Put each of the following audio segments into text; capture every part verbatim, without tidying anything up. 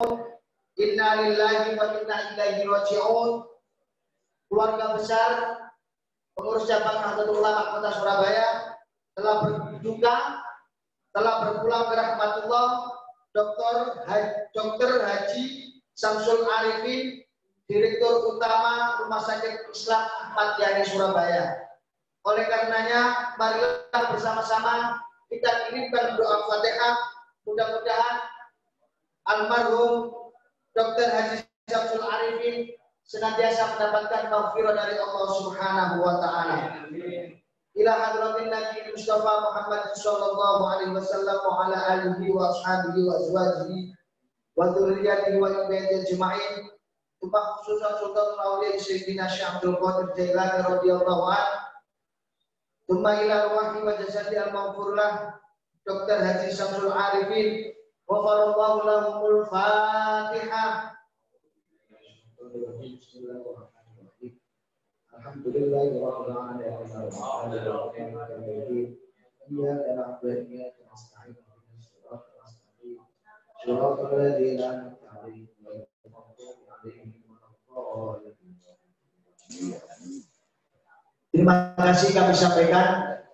Inna lillahi wa inna ilaihi raji'un. Keluarga besar pengurus cabang Nahdlatul Ulama Kota Surabaya telah berduka, telah berpulang ke rahmatullah Doktor Dokter Haji Samsul Arifin, Direktur Utama Rumah Sakit Islam Ahmad Yani Surabaya. Oleh karenanya, marilah bersama-sama kita kirimkan doa Fatihah. Mudah-mudahan almarhum Dokter Haji Samsul Arifin senantiasa mendapatkan maghfirah dari Allah Subhanahu wa taala. Ila hadratin Nabi Mustafa Muhammad sallallahu alaihi wasallam wa ala alihi wa ashabihi wa azwajihi wa dzurriyyatihi wa ibadihi ajma'in. Tumpah khususan Sultan Aulia Sayyidina Syekh Abdul Qadir Jailani radhiyallahu anhu. Tumma ila ruhi wa jasadi al-maghfurlah Dokter Haji Samsul Arifin wa farallahu lahumul Fatihah. Alhamdulillahirabbil alamin. Iyyaka na'budu wa iyyaka nasta'in. Shiratal ladzina an'amta 'alaihim ghairil maghdubi 'alaihim waladdallin. Terima kasih kami sampaikan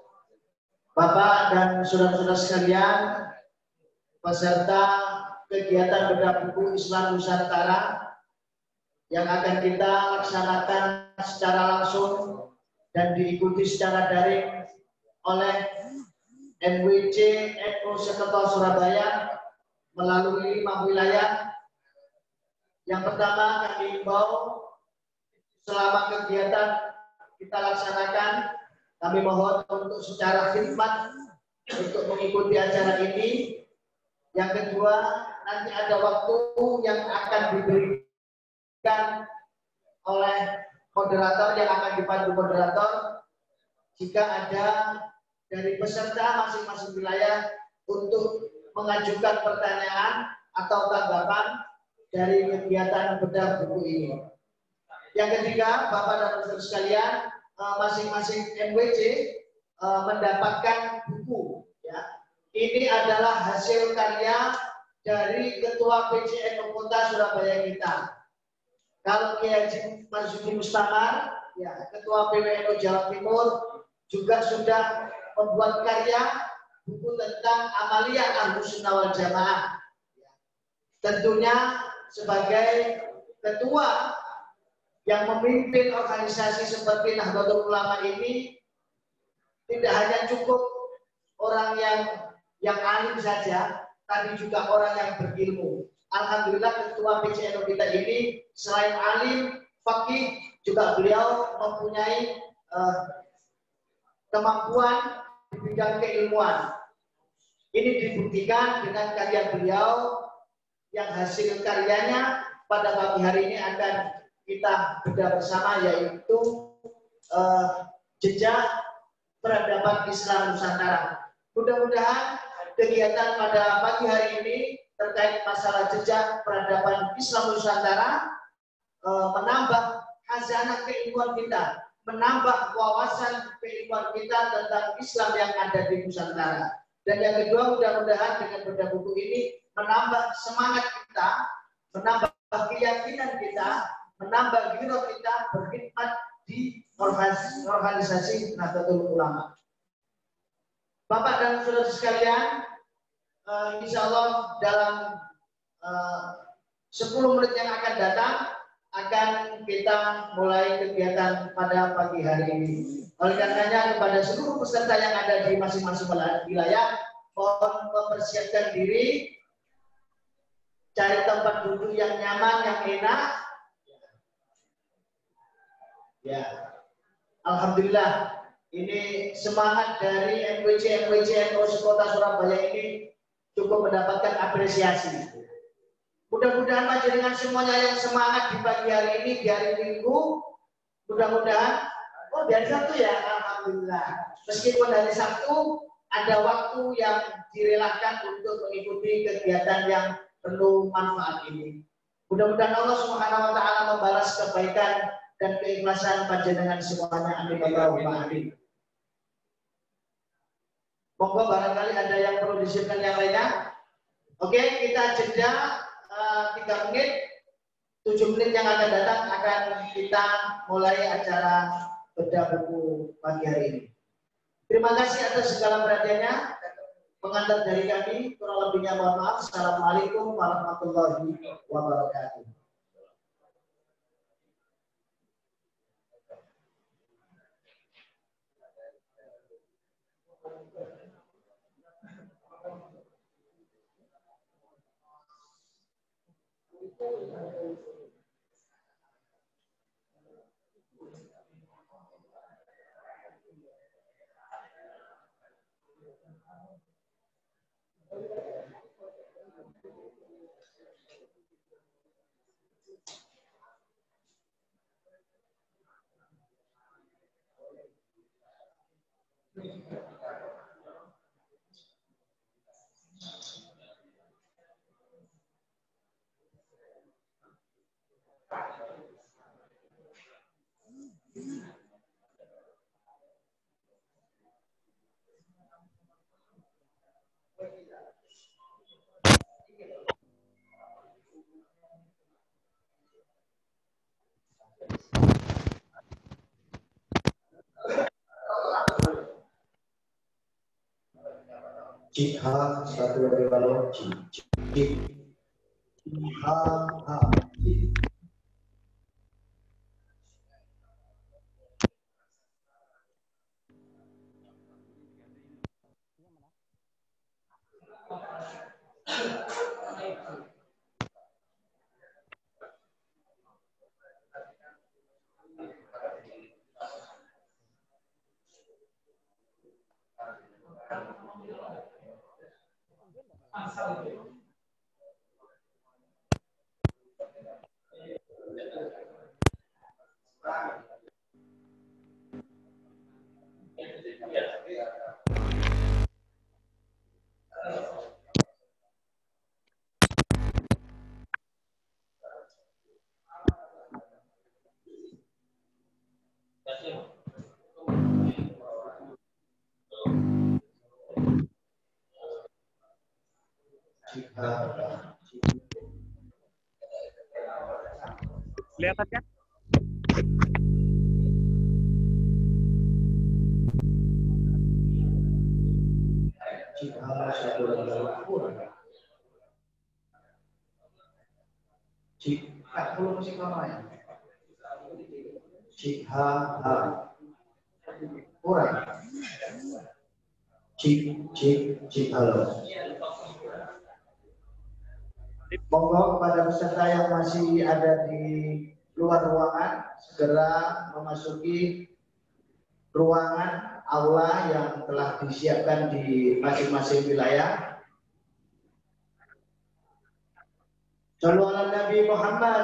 Bapak dan saudara-saudara sekalian, peserta kegiatan bedah buku Islam Nusantara yang akan kita laksanakan secara langsung dan diikuti secara daring oleh M W C N U Sekolah Surabaya melalui lima wilayah. Yang pertama, kami himbau selama kegiatan kita laksanakan, kami mohon untuk secara khidmat untuk mengikuti acara ini. Yang kedua, nanti ada waktu yang akan diberikan oleh moderator yang akan dipandu moderator jika ada dari peserta masing-masing wilayah untuk mengajukan pertanyaan atau tanggapan dari kegiatan bedah buku ini. Yang ketiga, Bapak dan Saudara sekalian, masing-masing M W C mendapatkan buku. Ya. Ini adalah hasil karya dari Ketua P C N U Kota Surabaya kita. Kalau Kiai Haji Marzuki Mustamar, ya, Ketua P W N U Jawa Timur juga sudah membuat karya buku tentang Amaliyah Ahlus Sunnah wal Jamaah. Tentunya sebagai ketua yang memimpin organisasi seperti Nahdlatul Ulama ini, tidak hanya cukup orang yang yang alim saja, tapi juga orang yang berilmu. Alhamdulillah Ketua P C N U kita ini selain alim, faqih, juga beliau mempunyai uh, kemampuan di bidang keilmuan. Ini dibuktikan dengan karya beliau yang hasil karyanya pada pagi hari ini akan kita bedah bersama, yaitu uh, jejak peradaban Islam Nusantara. Mudah-mudahan kegiatan pada pagi hari ini terkait masalah jejak peradaban Islam Nusantara uh, menambah khazanah keilmuan kita, menambah wawasan keilmuan kita tentang Islam yang ada di Nusantara. Dan yang kedua, mudah-mudahan dengan bedah buku ini menambah semangat kita, menambah keyakinan kita, menambah giroh kita berkhidmat di organisasi, organisasi Nahdlatul Ulama. Bapak dan saudara sekalian, uh, insya Allah dalam uh, sepuluh menit yang akan datang akan kita mulai kegiatan pada pagi hari ini. Oleh karenanya kepada seluruh peserta yang ada di masing-masing wilayah, mohon mempersiapkan diri, cari tempat duduk yang nyaman, yang enak. Ya, alhamdulillah ini semangat dari M W C M W C N U Kota Surabaya ini cukup mendapatkan apresiasi. Mudah-mudahan panjenengan semuanya yang semangat di pagi hari ini, di hari Minggu, mudah-mudahan, oh di hari Sabtu ya, alhamdulillah. Meskipun hari Sabtu ada waktu yang direlakan untuk mengikuti kegiatan yang penuh manfaat ini. Mudah-mudahan Allah Subhanahu wa taala membalas kebaikan dan keikhlasan panjenengan semuanya. Amin Allahumma amin. Monggo barangkali ada yang perlu disiapkan yang lainnya. Oke, kita jeda uh, tiga menit, tujuh menit yang akan datang akan kita mulai acara bedah buku pagi hari ini. Terima kasih atas segala perhatiannya. Pengantar dari kami, kurang lebihnya mohon maaf. Assalamualaikum warahmatullahi wabarakatuh. Jika satu dari balon jika ha ha Kelihatan kan? jika satu dari balon kurang jika belum musik lama ya jika ha kurang cik cik cik halo. Monggo kepada peserta yang masih ada di luar ruangan segera memasuki ruangan aula yang telah disiapkan di masing-masing wilayah. Shallu ala Nabi Muhammad.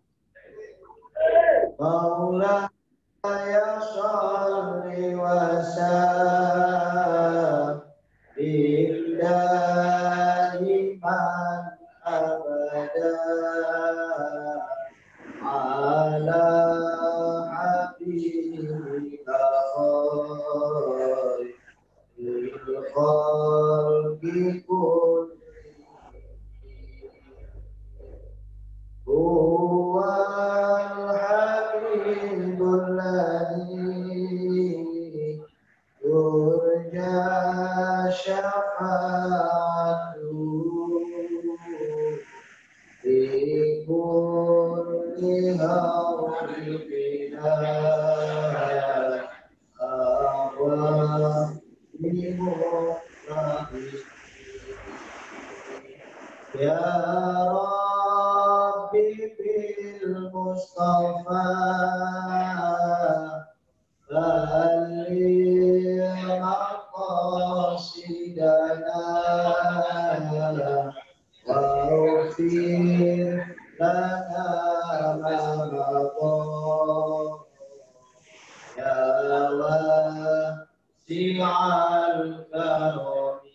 Maulaya sholli wa sallim daiman abada ala habibika khairil khalqi huwal habibul ladzi yurja syafa'atuhu fi kulli hawlina ya Rabbi bil Mustafa balligh maqasidana waghfir lana ma mada ya wasi'al karami.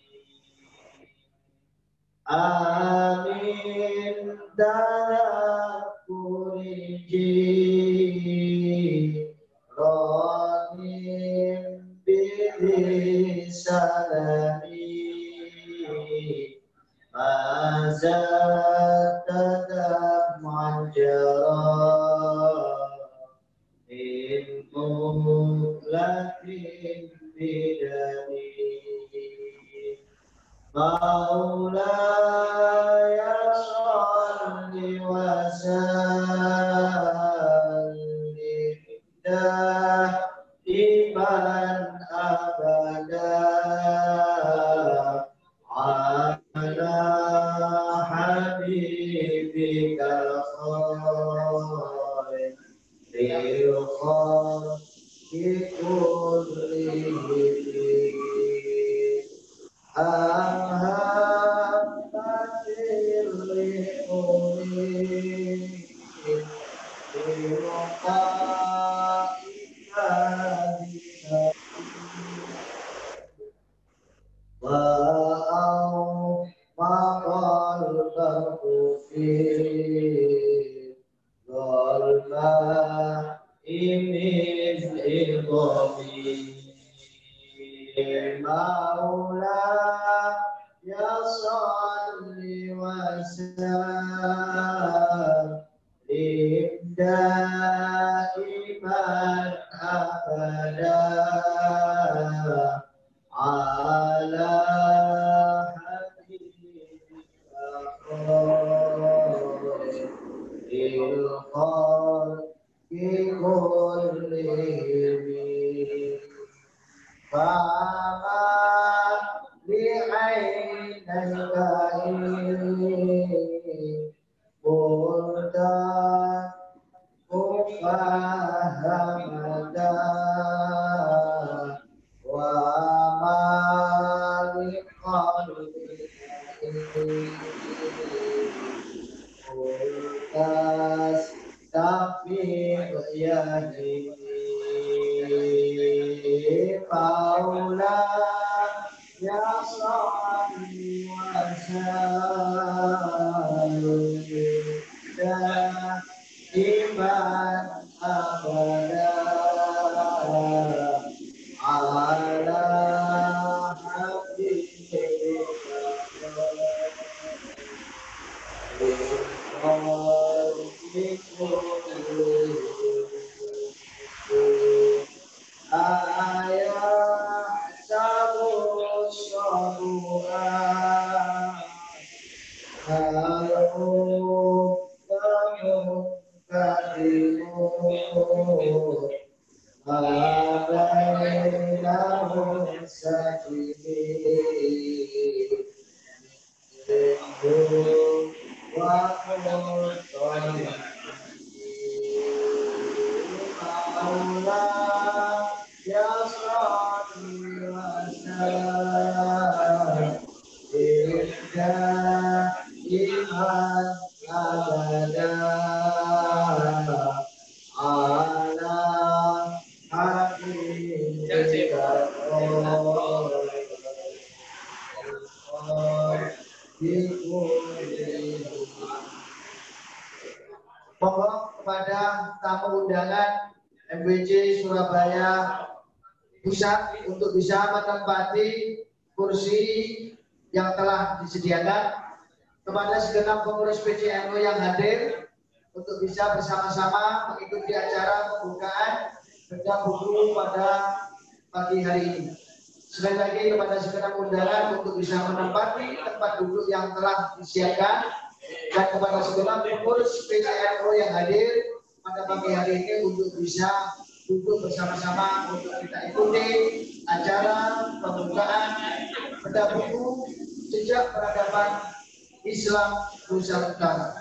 Amin dalam kuriji ronim bihi salami mazat sallim daiman abada ala habibikal khairil khalqi kullihim ahammatil li'umin Wa'au maqal barqufi Zalma imiz idhami Maula ya salli wa sallim daiman abada ala habibika khairil khalqi kullihim fama li'ainayka Burdan mufahamada wa Kulkas tafiq yahdi Maula ya salli wa sallim daiman abada ala habibika ayat sabu sabu'an al-hubbamu kadimu alainahum sajidin wa qultani maula ya salli wa sallim iman abada ala habibika Monggo kepada tamu undangan M W C Surabaya Pusat untuk bisa menempati kursi yang telah disediakan. Kepada segenap pengurus P C N U yang hadir untuk bisa bersama-sama mengikuti acara pembukaan bedah buku pada pagi hari ini. Sekali lagi kepada segenap undangan untuk bisa menempati tempat duduk yang telah disiapkan dan kepada segenap pengurus P C N U yang hadir pada pagi hari ini untuk bisa duduk bersama-sama untuk kita ikuti acara pembukaan bedah buku Jejak Peradaban Islam Nusantara Utara.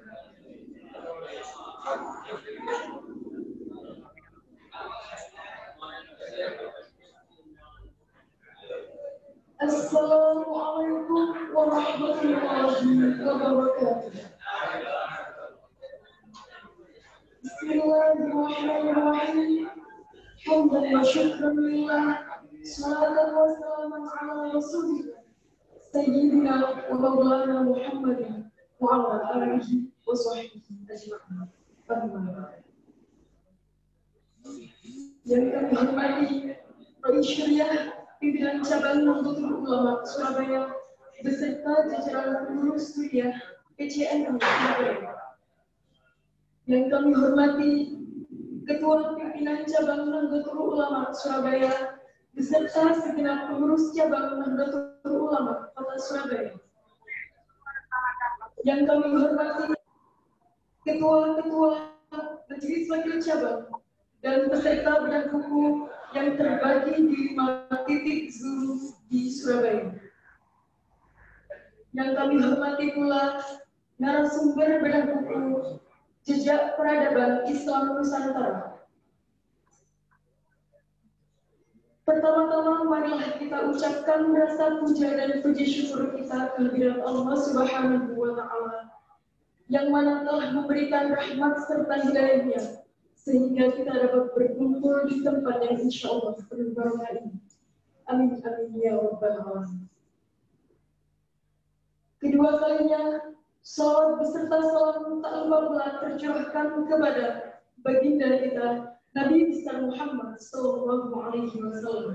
Assalamualaikum warahmatullahi wabarakatuh. Bismillahirrahmanirrahim. Hamdan wa syukran lillah. Salatan wa salaman ala rasulillah. Sayyidina wa maulana Muhammadin wa ala alihi wa sahbihi ajma'in. Amin. Yang kami hormati Rois Syariah Pimpinan Cabang Nahdlatul Ulama Surabaya beserta jajaran pengurus kuliah P C N U Surabaya. Yang kami hormati Ketua Pimpinan Cabang Nahdlatul Ulama Surabaya beserta segenap pengurus Cabang Nahdlatul Ulama Kota Surabaya. Yang kami hormati Ketua-ketua Majelis Wakil Cabang dan peserta bedah buku yang terbagi di lima titik Zoom di Surabaya. Yang kami hormati pula narasumber bedah buku Jejak Peradaban Islam Nusantara. Pertama-tama marilah kita ucapkan rasa puja dan puji syukur kita kehadirat Allah Subhanahu wa Ta'ala yang mana telah memberikan rahmat serta hidayahnya sehingga kita dapat berkumpul di tempat yang insya Allah penuh barokah ini. Amin amin ya rabbal alamin. Kedua kalinya, salawat beserta salam tak lupa pula tercurahkan kepada baginda kita Nabi besar Muhammad Sallallahu Alaihi Wasallam,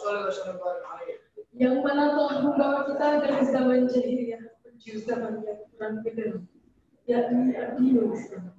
yang mana telah membawa kita dari zaman jahiliyah menuju zaman yang kurang kedua, yakni Adinul Islam.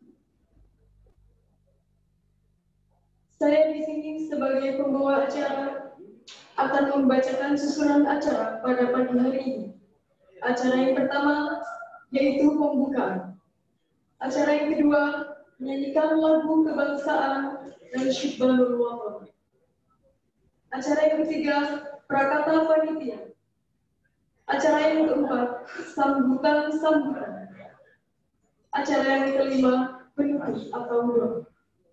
Saya di sini sebagai pembawa acara akan membacakan susunan acara pada pagi hari ini. Acara yang pertama yaitu pembukaan. Acara yang kedua menyanyikan lagu kebangsaan dan syukbanul watan. Acara yang ketiga prakata panitia. Acara yang keempat sambutan-sambutan. Acara yang kelima penutup atau doa.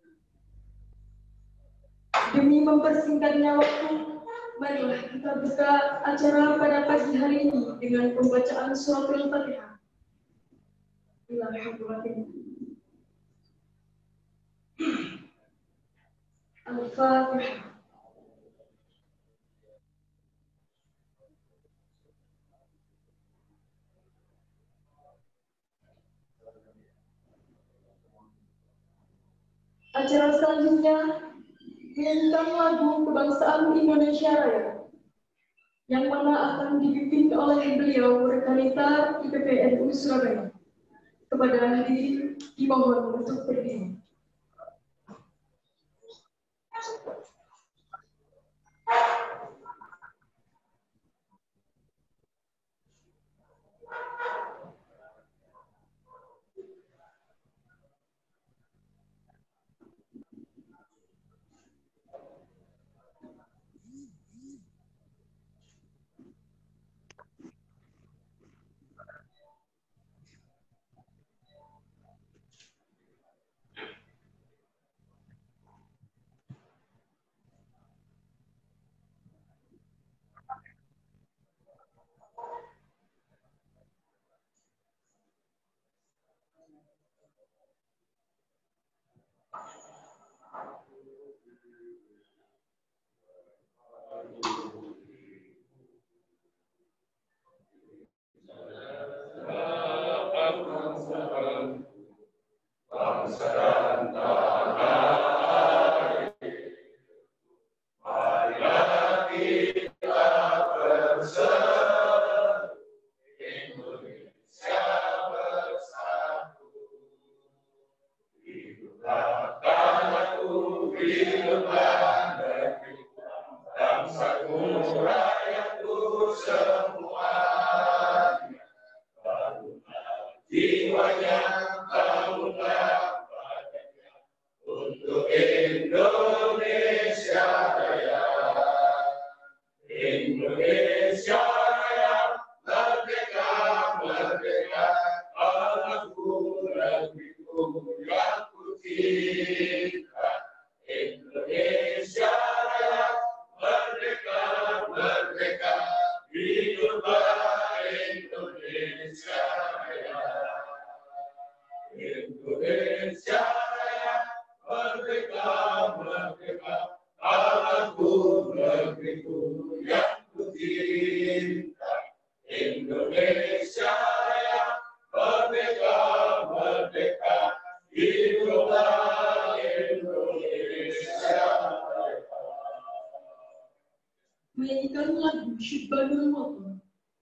Demi mempersingkatnya waktu, marilah kita buka acara pada pagi hari ini dengan pembacaan surat Al-Fatihah. Bismillahirrahmanirrahim. Al-Fatihah. Acara selanjutnya menyanyikan lagu kebangsaan Indonesia Raya, yang mana akan dipimpin oleh beliau Rekanita I P P N U Surabaya. Kepada hadirin dimohon untuk berdiri. Indonesia Raya, merdeka, merdeka, Allah aku negeriku yang ku cinta, Indonesia Raya, merdeka, merdeka, hiduplah Indonesia Raya. Indonesia Raya, merdeka, merdeka, aku negeriku yang ku cinta. Indonesia Raya, merdeka, merdeka, hiduplah Indonesia Raya. Menyanyikan lagu Syibbanul Watan.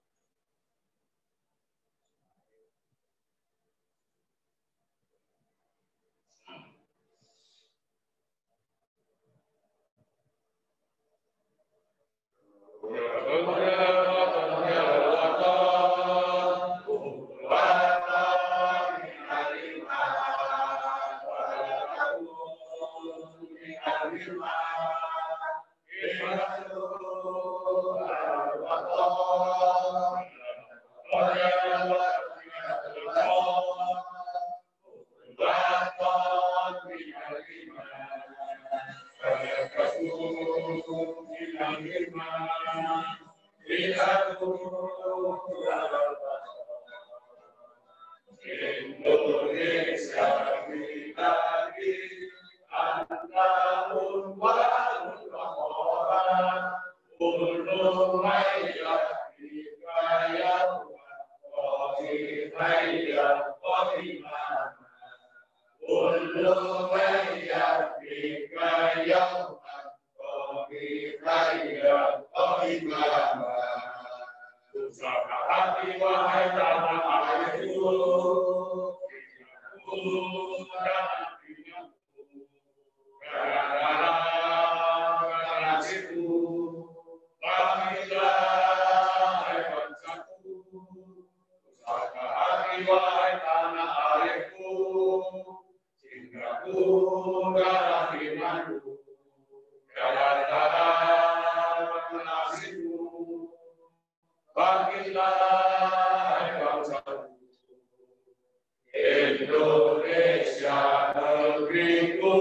Indonesia negeriku,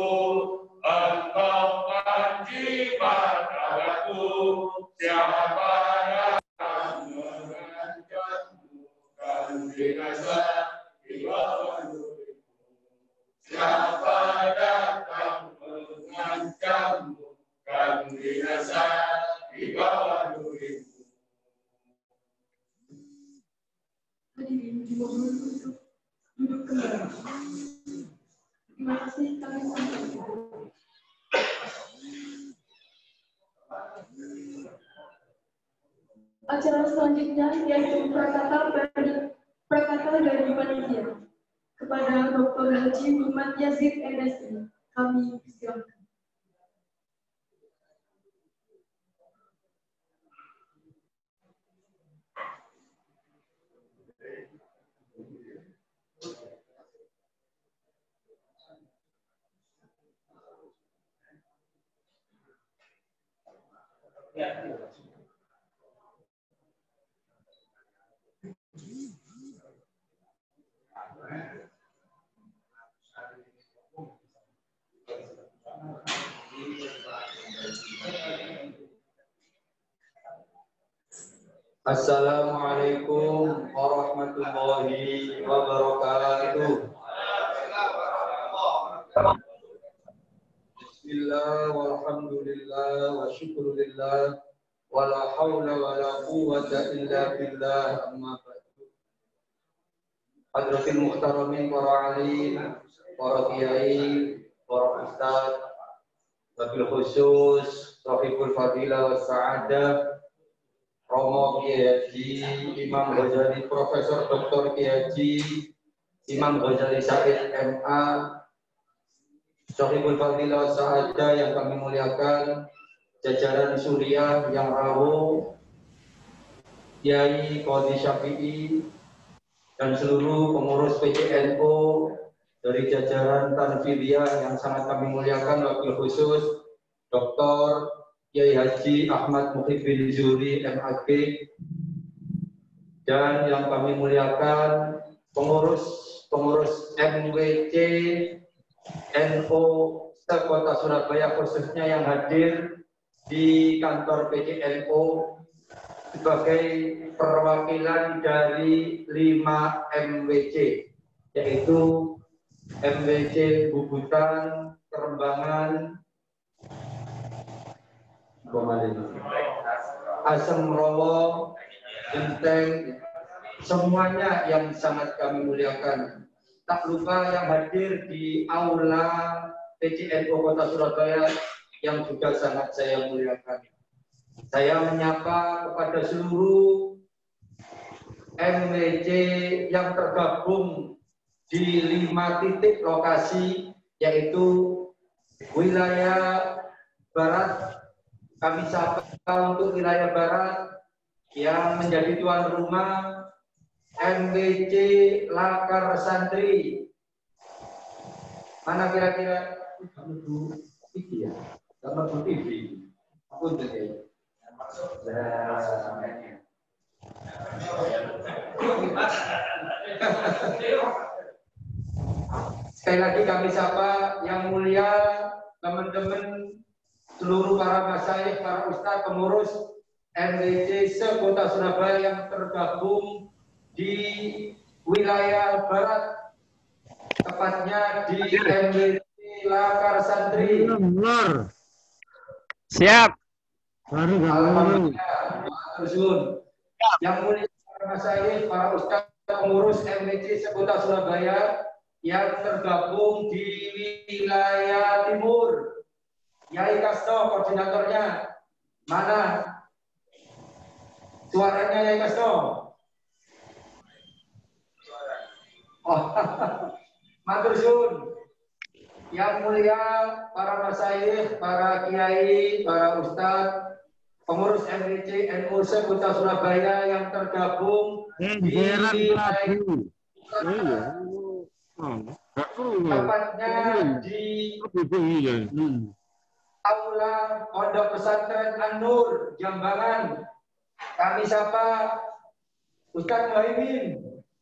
engkau panji padaku, siapa datang mengancammu, kan binasa di bawah nurimu. Siapa datang mengancammu, kan binasa di bawah nurimu. Hadirin dimohon untuk duduk kembali. Terima kasih kami sampaikan. Acara selanjutnya yaitu prakata dari prakata dari panitia kepada Doktor Haji Muhammad Yazid M Si. Kami silakan. Assalamualaikum warahmatullahi wabarakatuh. Bismillah walhamdulillah wa syukurillah wa la hawla wa la quwwata illa billah, amma ba'du. Hadratil muhtaramin para alim, para kiai, para ustaz, wabil khusus sahibul fadilah wa sa'adah, Romo Kiai Haji Imam Ghazali Profesor Doktor Kiai Haji Imam Ghazali Said M A, Sahibul Fadilah Sa'ada yang kami muliakan, jajaran Suriah yang rawuh, Kiai Qadhi Syafi'i, dan seluruh pengurus P C N O dari jajaran Tanfidiyah yang sangat kami muliakan, wabil khusus Doktor Kiai Haji Ahmad Muhyiddin Zuri M A G, dan yang kami muliakan pengurus pengurus M W C N U se-Kota Surabaya khususnya yang hadir di kantor P C N U sebagai perwakilan dari lima M W C, yaitu M W C Bubutan, Kerembangan, Asem Rowo, Genteng, semuanya yang sangat kami muliakan. Tak lupa yang hadir di aula P C N U Kota Surabaya yang juga sangat saya muliakan. Saya menyapa kepada seluruh M W C yang tergabung di lima titik lokasi, yaitu wilayah Barat. Kami sapa untuk wilayah Barat yang menjadi tuan rumah M W C Lakar Santri. Mana kira-kira kamu T V ya? Kamu T V. Aku jadi. Sekali lagi kami sapa yang mulia teman-teman seluruh para masyayikh, para ustadz, pengurus M W C se-Kota Surabaya yang tergabung di wilayah Barat, tepatnya di M W C Lakar Santri. Siap. Alhamdulillah. Yang mulia para masyayikh, para ustadz, pengurus M W C se-Kota Surabaya yang tergabung di wilayah Timur. Yai Kasto, koordinatornya. Mana? Suaranya Yai Kasto. Oh, matur suwun. Yang mulia para masyayikh, para kiai, para ustadz, pengurus M W C N U se-Kota Surabaya yang tergabung di wilayah tepatnya di aula Pondok Pesantren An-Nur Jambangan. Kami sapa Ustaz Muhaimin.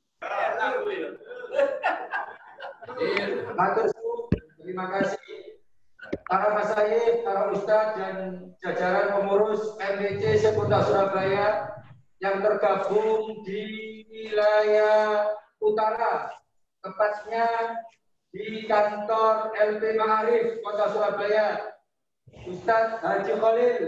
Matur suwun, terima kasih. Para masyayikh, para ustadz dan jajaran pengurus M W C se-Kota Surabaya yang tergabung di wilayah utara, tepatnya di kantor L P Ma'arif Kota Surabaya, Ustadz Haji Khalil.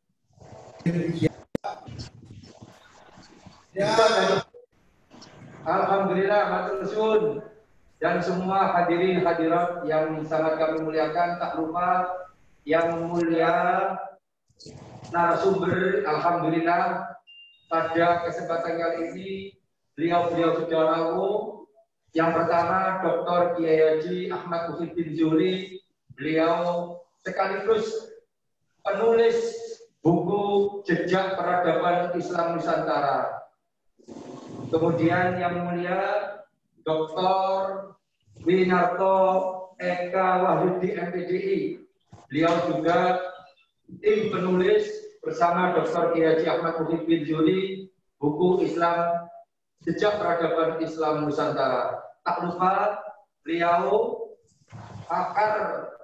Ustadz Haji. Alhamdulillah, matur suwun. Dan semua hadirin hadirat yang sangat kami muliakan, tak lupa yang mulia narasumber, alhamdulillah pada kesempatan kali ini beliau-beliau sudah rawuh. Yang pertama Doktor Kiai Haji Ahmad Muhyiddin Zuhri, beliau sekaligus penulis buku Jejak Peradaban Islam Nusantara. Kemudian yang mulia Doktor Winarto Eka Wahyudi M P D I, beliau juga tim penulis bersama Doktor Kiai Haji Ahmad Muhyiddin Zuhri buku Islam Jejak Peradaban Islam Nusantara. Tak lupa beliau pakar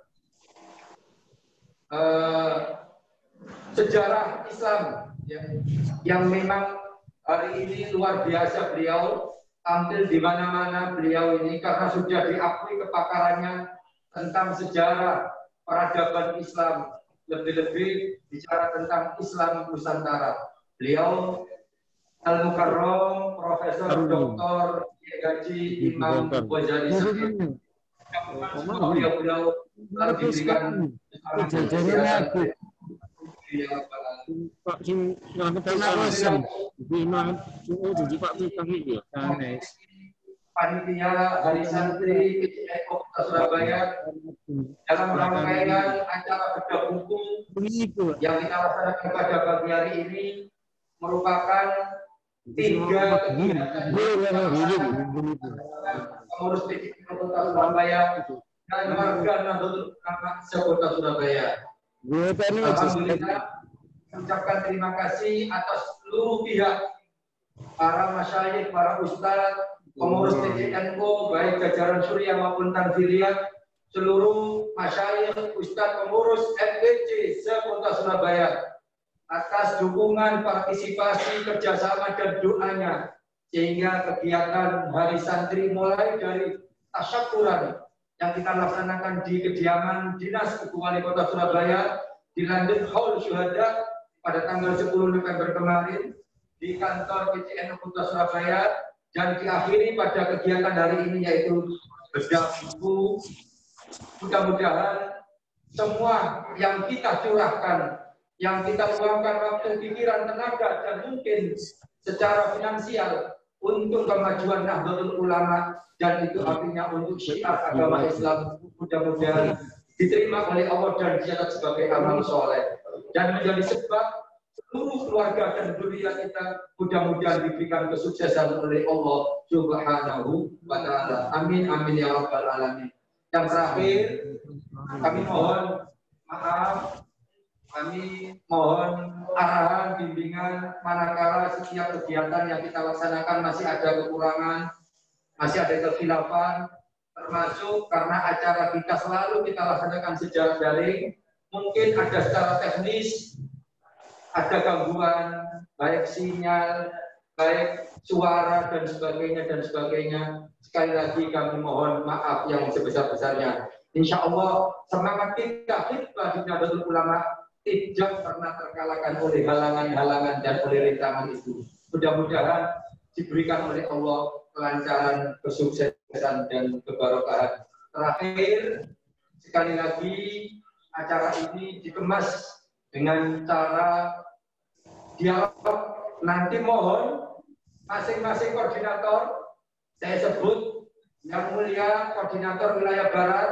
eh, sejarah Islam ya, yang memang hari ini luar biasa. Beliau tampil di mana-mana beliau ini karena sudah diakui kepakarannya tentang sejarah peradaban Islam, lebih-lebih bicara tentang Islam Nusantara. Beliau Al-Mukarram Profesor Doktor Haji Imam Ghazali Sakit. Beliau-beliau diberikan panitia Hari Santri P C N U Kota Surabaya dalam rangkaian acara bedah buku yang kita laksanakan pada pagi hari ini merupakan tiga kegiatan pengurus P C N U Kota Surabaya dan warga Nahdlatul Ulama se-Kota Surabaya. Alhamdulillah, mengucapkan terima kasih atas seluruh pihak, para masyayikh, para ustadz, pengurus P C N U, baik jajaran Surya maupun Tanfiliyah, seluruh masyayikh, ustadz, pengurus F B C se-Kota Surabaya atas dukungan, partisipasi, kerjasama dan doanya, sehingga kegiatan Hari Santri mulai dari tasyakuran yang kita laksanakan di kediaman Dinas Ibu Wali Kota Surabaya, dilanjut Haul Syuhada pada tanggal sepuluh November kemarin di kantor P C N U Kota Surabaya, dan diakhiri pada kegiatan hari ini yaitu bedah buku. Mudah-mudahan semua yang kita curahkan, yang kita luangkan waktu, pikiran, tenaga, dan mungkin secara finansial untuk kemajuan Nahdlatul Ulama, dan itu artinya untuk syiar agama Islam, mudah-mudahan diterima oleh Allah dan dicatat sebagai amal soleh, dan menjadi sebab seluruh keluarga dan dunia kita mudah-mudahan diberikan kesuksesan oleh Allah Subhanahu wa Ta'ala. Amin amin ya rabbal alamin. Yang terakhir, kami mohon maaf, kami mohon arahan, bimbingan manakala setiap kegiatan yang kita laksanakan masih ada kekurangan, masih ada kekhilafan, termasuk karena acara kita selalu kita laksanakan secara daring, mungkin ada secara teknis, ada gangguan, baik sinyal, baik suara dan sebagainya dan sebagainya. Sekali lagi kami mohon maaf yang sebesar-besarnya. Insya Allah semangat kita khidmah di Nahdlatul Ulama tidak pernah terkalahkan oleh halangan-halangan dan oleh rintangan itu. Mudah-mudahan diberikan oleh Allah kelancaran, kesuksesan dan keberkahan. Terakhir, sekali lagi acara ini dikemas dengan cara dialog. Nanti mohon masing-masing koordinator, saya sebut yang mulia koordinator wilayah barat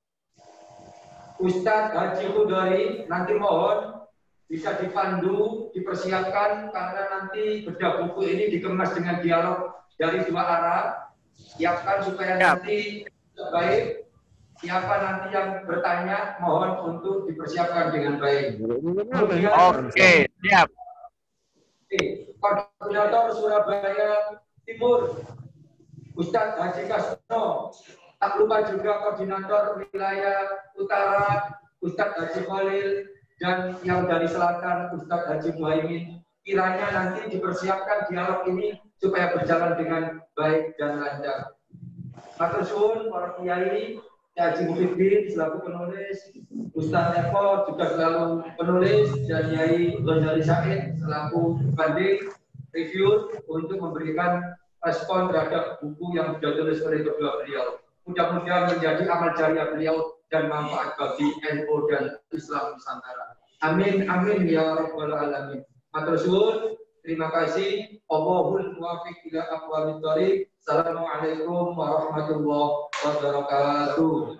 Ustadz Haji Khudari, nanti mohon bisa dipandu, dipersiapkan, karena nanti bedah buku ini dikemas dengan dialog dari dua arah. Siapkan supaya nanti baik. Siapa nanti yang bertanya, mohon untuk dipersiapkan dengan baik. Kemudian, Oke, siap. Koordinator Surabaya Timur, Ustadz Haji Kasno. Tak lupa juga koordinator wilayah utara, Ustadz Haji Khalil, dan yang dari selatan, Ustadz Haji Muhaimin. Kiranya nanti dipersiapkan dialog ini supaya berjalan dengan baik dan lancar. Matur suwun para kiai, Haji Muhyiddin selaku penulis, Ustadz Eko juga selalu penulis, dan Yai Ghazali Said selaku banding review untuk memberikan respon terhadap buku yang sudah ditulis oleh kedua beliau. Mudah-mudahan menjadi amal jariah beliau dan manfaat bagi N U dan Islam Nusantara. Amin amin ya rabbal alamin. Matur suwun, terima kasih. Allahul muwaffiq ila aqwamit thoriq. Assalamualaikum warahmatullahi wabarakatuh.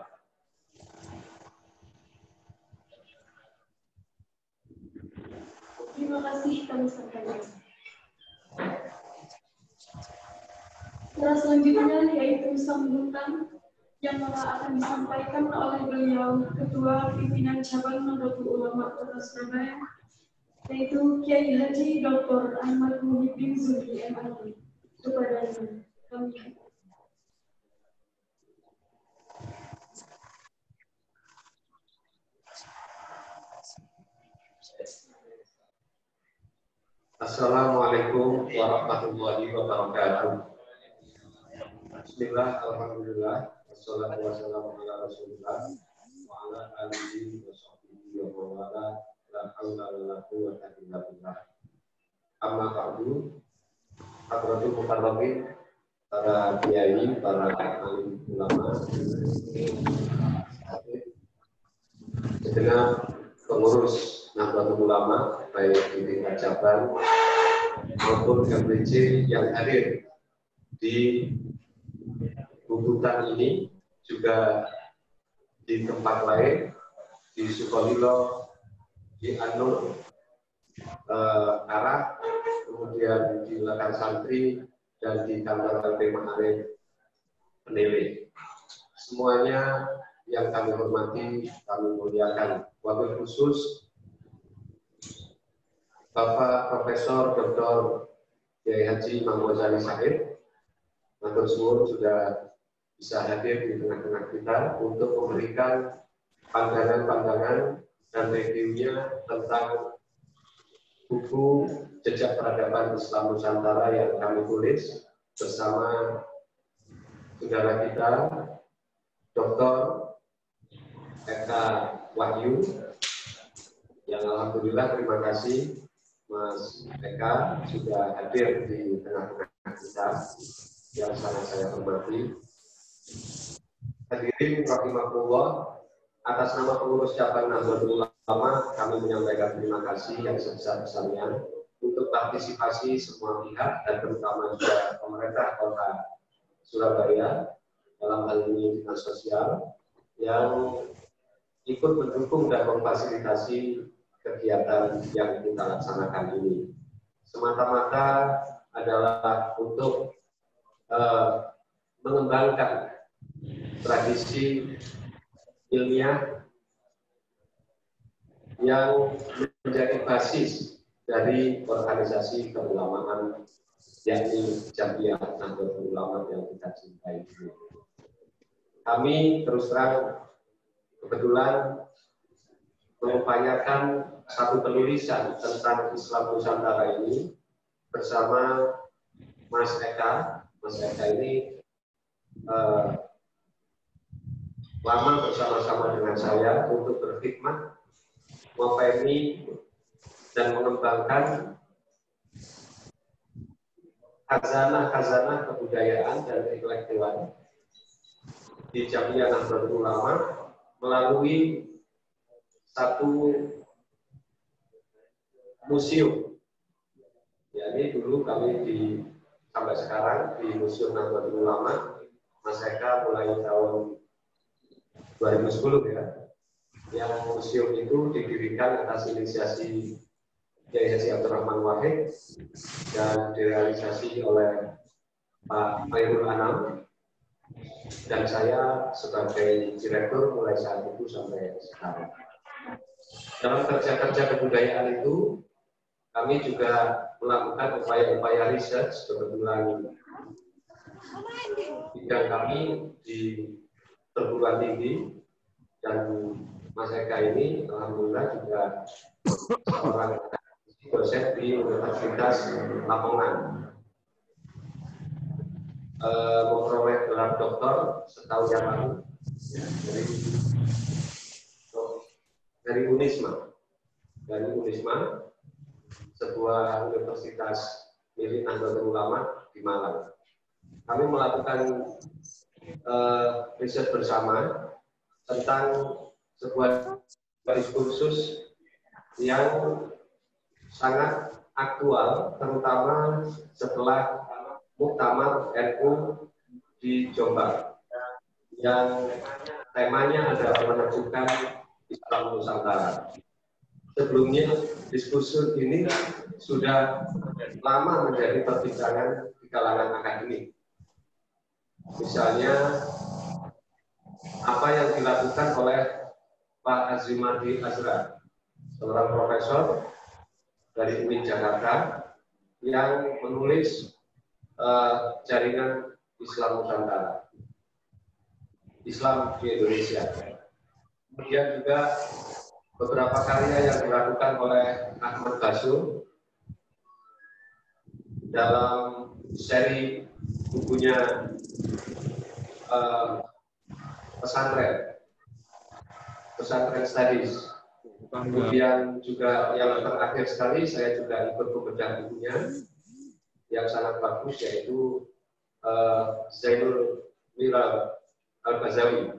Terima kasih kami sampaikan. Cara selanjutnya yaitu sambutan yang akan disampaikan oleh beliau Ketua Pimpinan Cabang Nahdlatul Ulama Kota Surabaya, yaitu Kiai Haji Doktor Ahmad Muhyiddin Zulki M A D. Kepada kami. Assalamualaikum warahmatullahi wabarakatuh. Bismillah, alhamdulillah, wassalatu wassalamu ala rasulillah wa ala alihi wa sahbihi wa mawala, la hawla wa la quwwata illa billah. Amma ba'du, hadratul mukarramin, para kiai, para alim ulama, segenap pengurus Nahdlatul Ulama baik di tingkat cabang maupun M B C yang hadir di bukutan ini, juga di tempat lain, di Sukolilo, di Anur, eh, Arah, kemudian di Lakan Santri, dan di kantor L P Ma'arif Penele. Semuanya yang kami hormati, kami muliakan. Wabil khusus Bapak Profesor Doktor Kiai Haji Muhammad Ghazali Said, matur suwun sudah bisa hadir di tengah-tengah kita untuk memberikan pandangan-pandangan dan reviewnya tentang buku Jejak Peradaban Islam Nusantara yang kami tulis bersama saudara kita Doktor Eka Wahyu, yang alhamdulillah terima kasih Mas Eka sudah hadir di tengah-tengah kita yang sangat saya hormati. Hadirin rahimakumullah, atas nama pengurus cabang Nahdlatul Ulama kami menyampaikan terima kasih yang sebesar-besarnya untuk partisipasi semua pihak dan terutama juga pemerintah Kota Surabaya dalam hal ini dinas sosial yang ikut mendukung dan memfasilitasi kegiatan yang kita laksanakan ini. Semata-mata adalah untuk uh, mengembangkan tradisi ilmiah yang menjadi basis dari organisasi keulamaan yakni Jamiyah Nahdlatul Ulama yang kita cintai ini. Kami terus terang kebetulan mengupayakan satu penulisan tentang Islam Nusantara ini bersama Mas Eka. Mas Eka ini eh, lama bersama-sama dengan saya untuk berkhidmat memahami dan mengembangkan khazanah-khazanah kebudayaan dan intelektual di Jamiyah Nahdlatul Ulama melalui satu museum. Ya, ini dulu kami di sampai sekarang di Museum Nahdlatul Ulama, Mas Eka mulai tahun dua ribu sepuluh ya. Yang museum itu didirikan atas inisiasi Kiai Haji Abdurrahman Wahid dan direalisasi oleh Pak Khairul Anam dan saya sebagai direktur mulai saat itu sampai sekarang. Dalam kerja-kerja kebudayaan itu kami juga melakukan upaya-upaya riset. Kebetulan bidang kami di perguruan tinggi dan Mas Eka ini alhamdulillah juga seorang dosen di Universitas Lamongan. E, memperoleh gelar doktor setahun yang lalu ya, dari dari Unisma, dari Unisma, sebuah universitas milik Nahdlatul Ulama di Malang. Kami melakukan e, riset bersama tentang sebuah diskursus yang sangat aktual, terutama setelah Muktamar N U di Jombang, yang temanya adalah menentukan Islam Nusantara. Sebelumnya diskursus ini sudah lama menjadi perbincangan di kalangan akademik. Misalnya apa yang dilakukan oleh Pak Azimadi Azra, seorang profesor dari U I Jakarta yang menulis uh, jaringan Islam Nusantara, Islam di Indonesia. Kemudian juga beberapa karya yang dilakukan oleh Ahmad Basum dalam seri bukunya uh, pesantren, pesantren studies. Kemudian juga yang terakhir sekali saya juga ikut membedah bukunya yang sangat bagus, yaitu uh, Zainul Miral Al-Bazawi.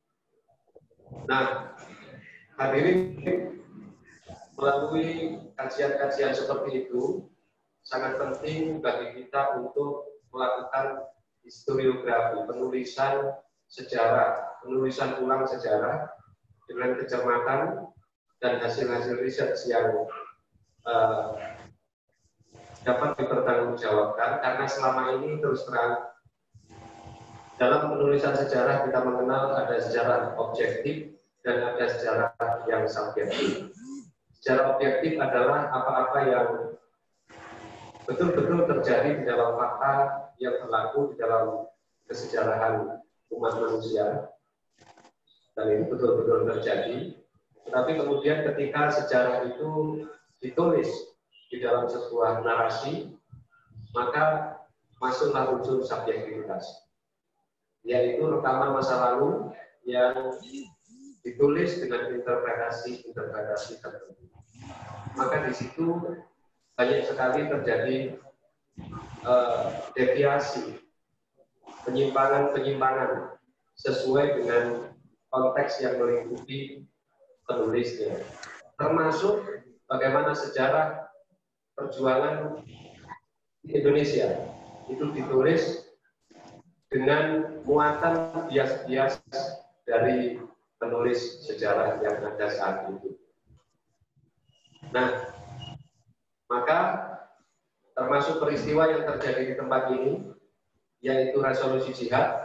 Nah, hadirin, melalui kajian-kajian seperti itu sangat penting bagi kita untuk melakukan historiografi, penulisan sejarah, penulisan ulang sejarah dengan kecermatan dan hasil-hasil riset yang uh, dapat dipertanggungjawabkan, karena selama ini terus terang dalam penulisan sejarah kita mengenal ada sejarah objektif dan ada sejarah yang subjektif. Sejarah objektif adalah apa-apa yang betul-betul terjadi di dalam fakta yang berlaku di dalam kesejarahan umat manusia, dan ini betul-betul terjadi. Tetapi kemudian ketika sejarah itu ditulis di dalam sebuah narasi, maka masuklah unsur subjektivitas, yaitu rekaman masa lalu yang ditulis dengan interpretasi-interpretasi tertentu. Maka di situ banyak sekali terjadi uh, deviasi, penyimpangan-penyimpangan sesuai dengan konteks yang meliputi penulisnya, termasuk bagaimana sejarah perjuangan di Indonesia itu ditulis dengan muatan bias-bias dari penulis sejarah yang ada saat itu. Nah, maka termasuk peristiwa yang terjadi di tempat ini, yaitu resolusi jihad,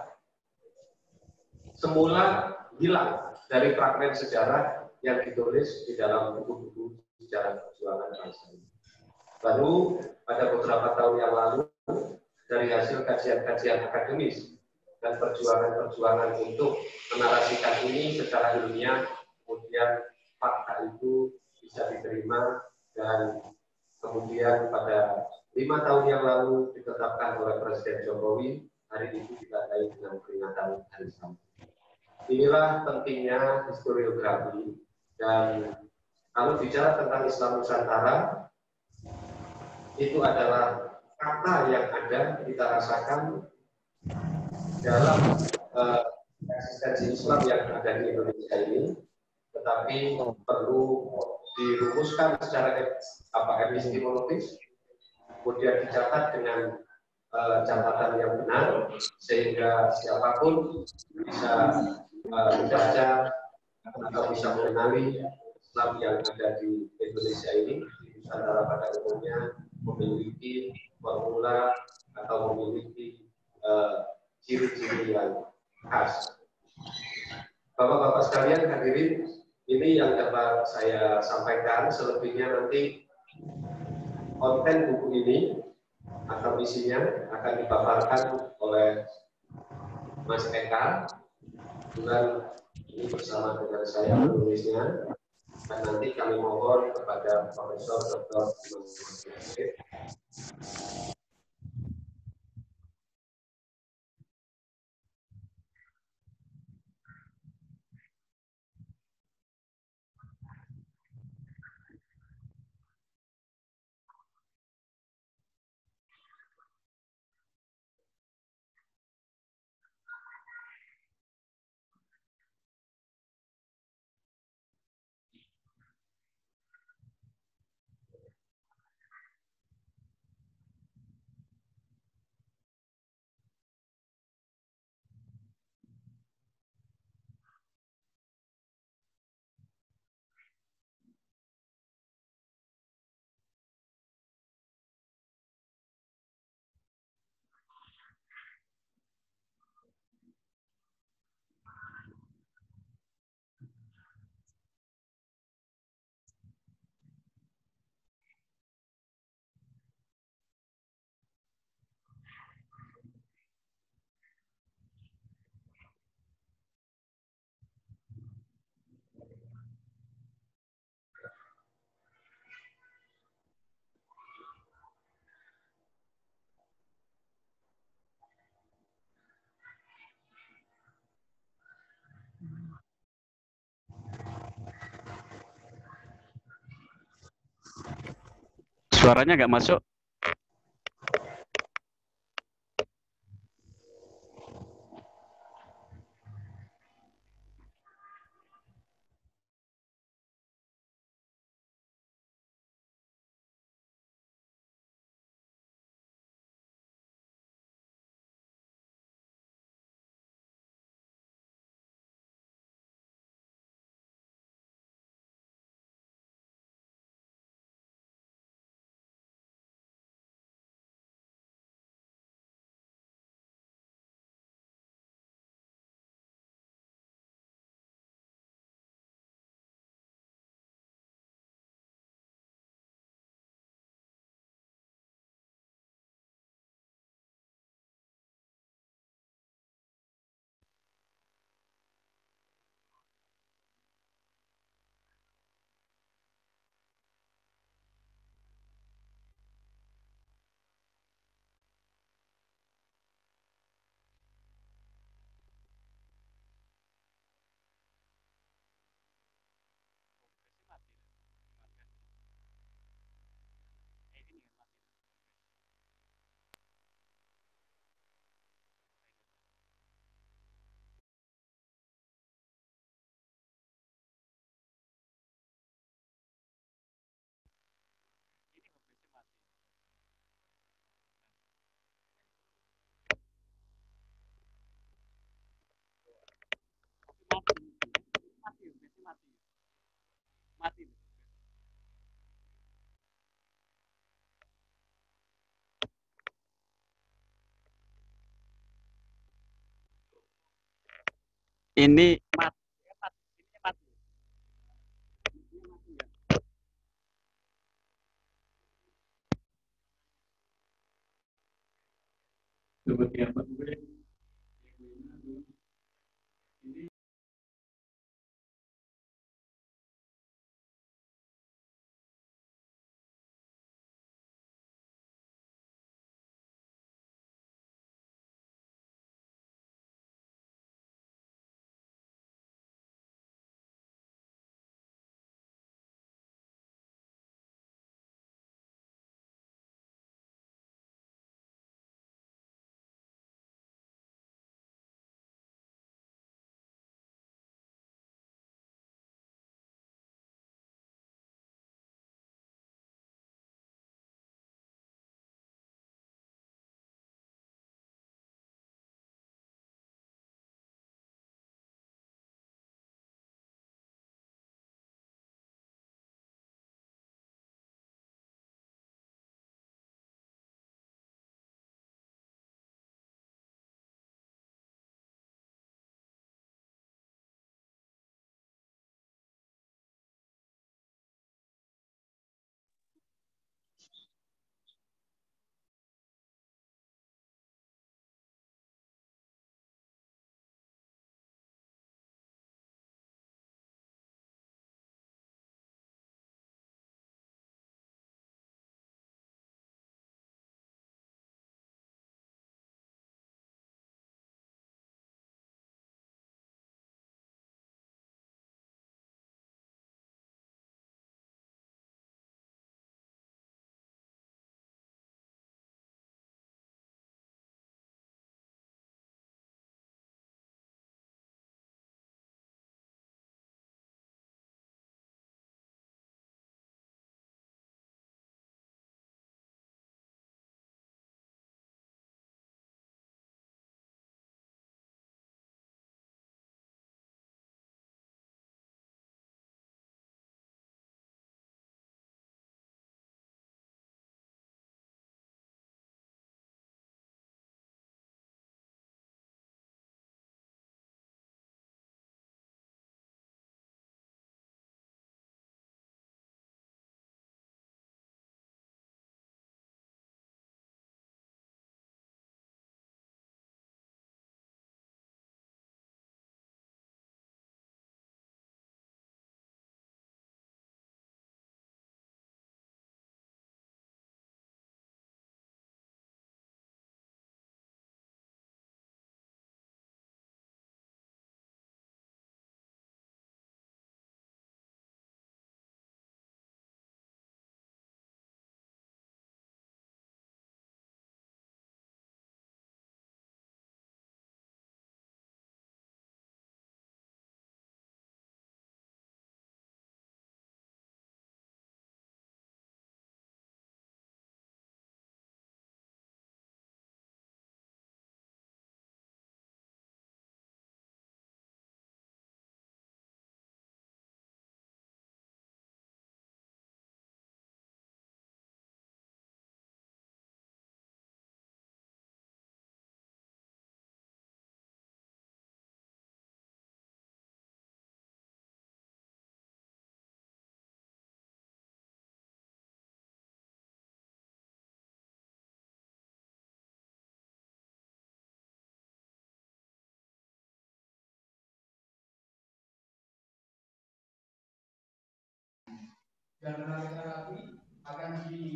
semula hilang dari fragmen sejarah yang ditulis di dalam buku-buku sejarah perjuangan bangsa ini. Baru pada beberapa tahun yang lalu, dari hasil kajian-kajian akademis dan perjuangan-perjuangan untuk menarasikan ini secara ilmiah, kemudian fakta itu bisa diterima, dan kemudian pada lima tahun yang lalu ditetapkan oleh Presiden Jokowi, hari itu ditandai dengan peringatan Hari Sam. Inilah pentingnya historiografi, dan kalau bicara tentang Islam Nusantara, itu adalah kata yang ada kita rasakan dalam uh, eksistensi Islam yang ada di Indonesia ini, tetapi perlu dirumuskan secara apa epistemologis, kemudian dicatat dengan uh, catatan yang benar, sehingga siapapun bisa uh, membaca atau bisa mengenali Islam yang ada di Indonesia ini, di Nusantara pada umumnya, memiliki formula atau memiliki ciri-ciri uh, yang khas. Bapak-bapak sekalian hadirin, ini yang dapat saya sampaikan. Selebihnya nanti konten buku ini atau isinya akan dipaparkan oleh Mas Eka, dan ini bersama dengan saya penulisnya. Dan nanti kami mohon kepada Profesor Doktor Suaranya nggak masuk. Ini mati. Ini mati. Seperti apa gue? Dan menariknya lagi akan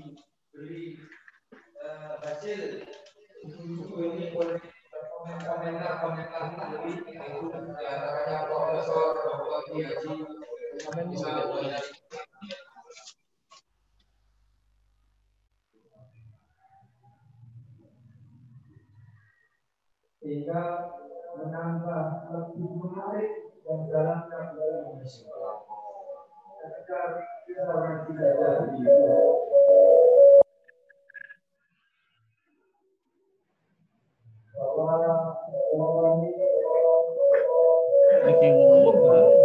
diberi uh, hasil untuk ini oleh komentar-komentar ahli, yaitu diantaranya Profesor Doktor Haji Ismail Ghazali. Sehingga menambah lebih menarik dan dalamnya Indonesia. Ketika kita orang tidak jadi bahwa orang ini lagi ngomong.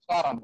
Sekarang.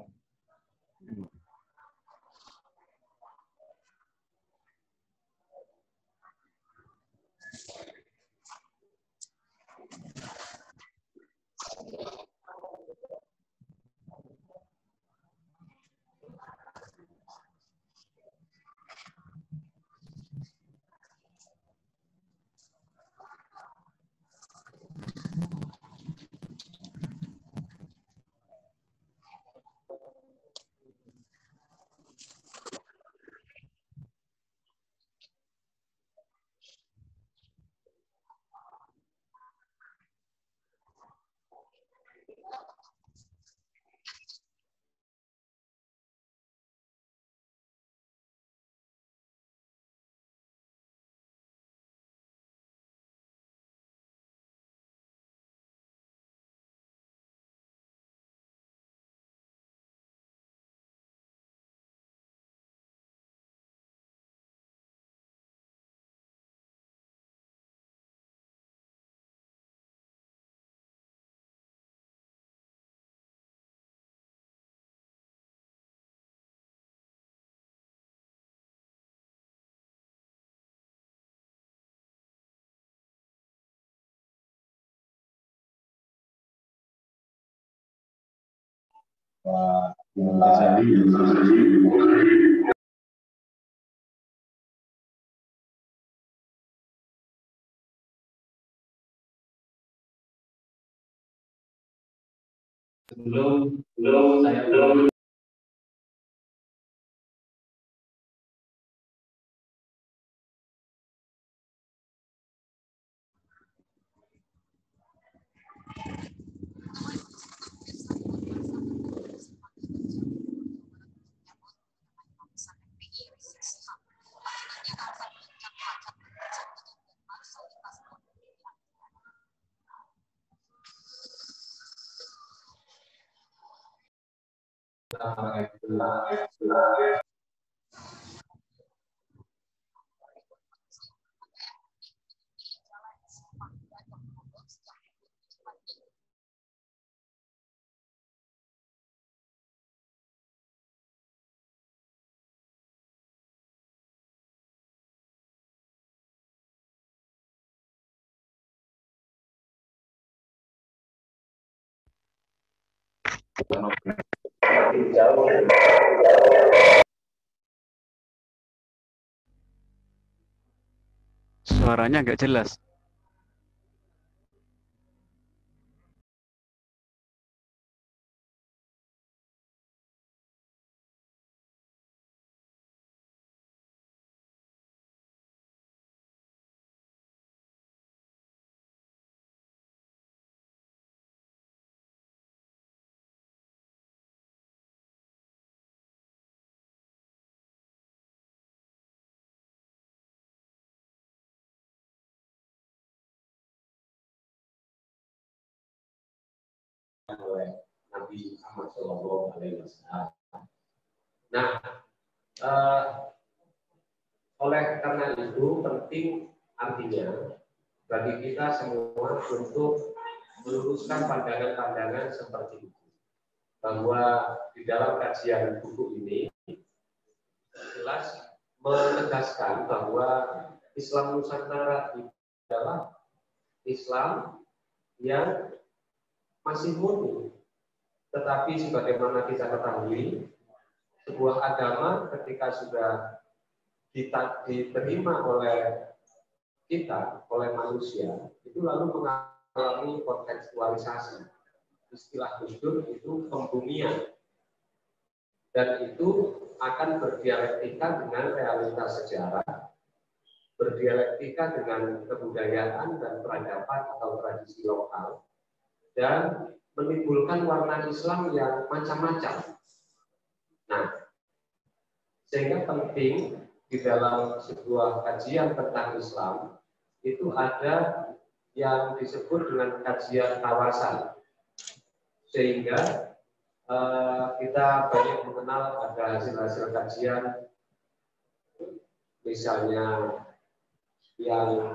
Sebelum belum saya belum Suaranya nggak jelas. oleh Nabi Muhammad Shallallahu Alaihi Wasallam. Nah, eh, oleh karena itu penting artinya bagi kita semua untuk meluruskan pandangan-pandangan seperti itu, bahwa di dalam kajian buku ini jelas menegaskan bahwa Islam Nusantara adalah Islam yang masih murni, tetapi sebagaimana kita ketahui, sebuah agama ketika sudah diterima oleh kita, oleh manusia, itu lalu mengalami kontekstualisasi. Istilah Gus Dur itu pembumian, dan itu akan berdialektika dengan realitas sejarah, berdialektika dengan kebudayaan dan peradaban atau tradisi lokal, dan menimbulkan warna Islam yang macam-macam. Nah, sehingga penting di dalam sebuah kajian tentang Islam itu ada yang disebut dengan kajian kawasan, sehingga eh, kita banyak mengenal ada hasil-hasil kajian, misalnya yang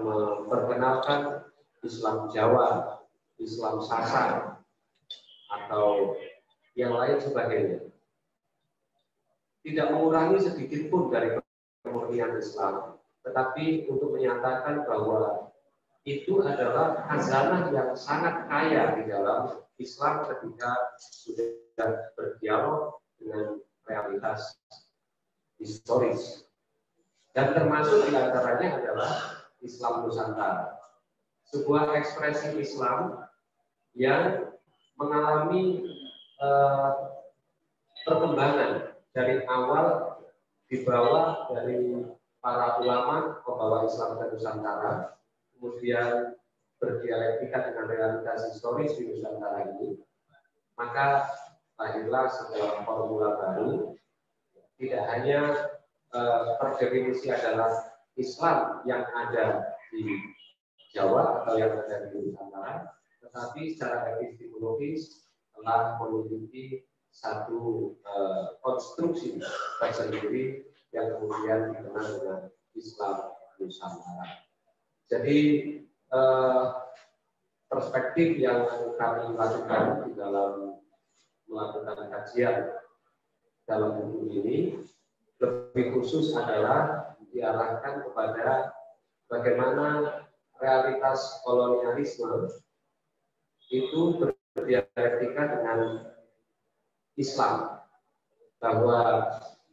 memperkenalkan Islam Jawa, Islam Sasak, atau yang lain sebagainya. Tidak mengurangi sedikit pun dari kemurnian Islam, tetapi untuk menyatakan bahwa itu adalah khazanah yang sangat kaya di dalam Islam ketika sudah berdialog dengan realitas historis. Dan termasuk diantaranya adalah Islam Nusantara. Sebuah ekspresi Islam yang mengalami eh, perkembangan dari awal dibawa dari para ulama pembawa Islam ke Nusantara, kemudian berdialektika dengan realitas historis di Nusantara ini, maka lahirlah sebuah formula baru. Tidak hanya eh, terdefinisi adalah Islam yang ada di Jawa atau yang ada di Nusantara, tetapi secara epistemologis telah memiliki satu eh, konstruksi tersendiri yang kemudian dikenal dengan Islam Nusantara. Jadi eh, perspektif yang kami lakukan di dalam melakukan kajian dalam buku ini lebih khusus adalah diarahkan kepada bagaimana realitas kolonialisme itu berdialektika dengan Islam, bahwa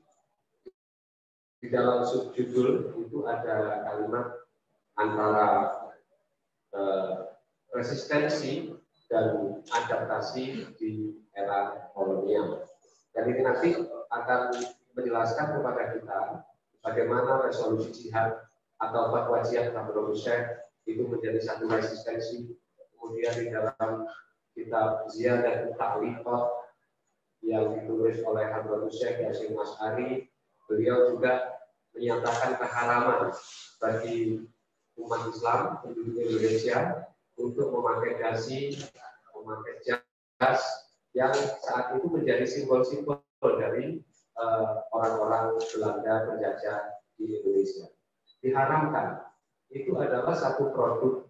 di dalam subjudul itu ada kalimat antara eh, resistensi dan adaptasi di era kolonial. Dan ini nanti akan menjelaskan kepada kita bagaimana resolusi jihad atau fatwa jihad Hadratus Syekh itu menjadi satu resistensi. Kemudian di dalam kitab Ziyadat Ta'liqat yang ditulis oleh Hadratus Syekh Hasyim Asy'ari, beliau juga menyatakan keharaman bagi umat Islam penduduk Indonesia untuk memakai dasi, memakai jas yang saat itu menjadi simbol-simbol dari orang-orang uh, Belanda penjajah di Indonesia. Diharamkan. Itu adalah satu produk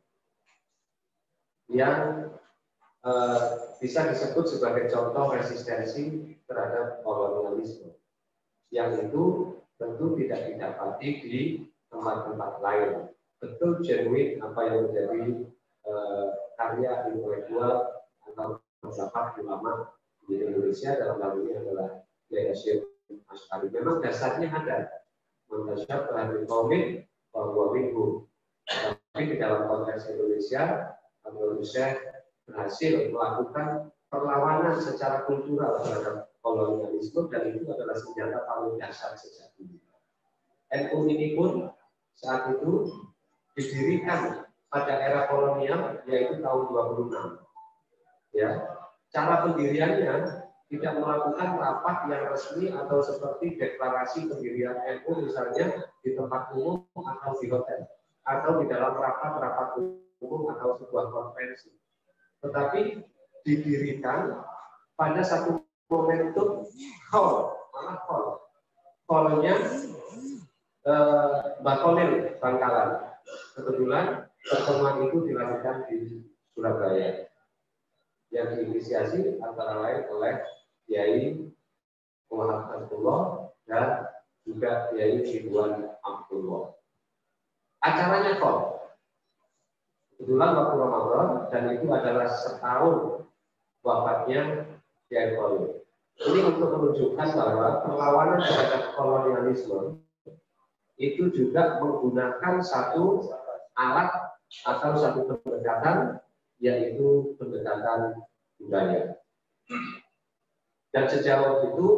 yang uh, bisa disebut sebagai contoh resistensi terhadap kolonialisme. Yang itu tentu tidak didapati di tempat-tempat lain. Betul genuine apa yang menjadi uh, karya intelektual atau pendapat ulama di Indonesia dalam hal ini adalah Hasyim Asy'ari. Memang dasarnya ada. Mendasyar terhadap kaum bahwa minggu. Tapi di dalam konteks Indonesia, Hadratus Syekh berhasil melakukan perlawanan secara kultural terhadap kolonialisme, dan itu adalah senjata paling dasar sejak dulu. N U ini pun saat itu didirikan pada era kolonial, yaitu tahun dua puluh enam. Ya, cara pendiriannya tidak melakukan rapat yang resmi atau seperti deklarasi pendirian N U misalnya di tempat umum atau di hotel atau di dalam rapat-rapat umum atau sebuah konferensi, tetapi didirikan pada satu momentum call, malah call, callnya eh, Mbak Kolil Bangkalan. Kebetulan pertemuan itu dilakukan di Surabaya, yang diinisiasi antara lain oleh Kiai Muhammad Abdullah dan juga Kiai Ridwan Abdullah. Acaranya kok kebetulan waktu Ramadan, dan itu adalah setahun wafatnya Kiai Kolil. Ini untuk menunjukkan bahwa perlawanan terhadap kolonialisme itu juga menggunakan satu alat atau satu pendekatan, yaitu pendekatan budaya. Dan sejauh itu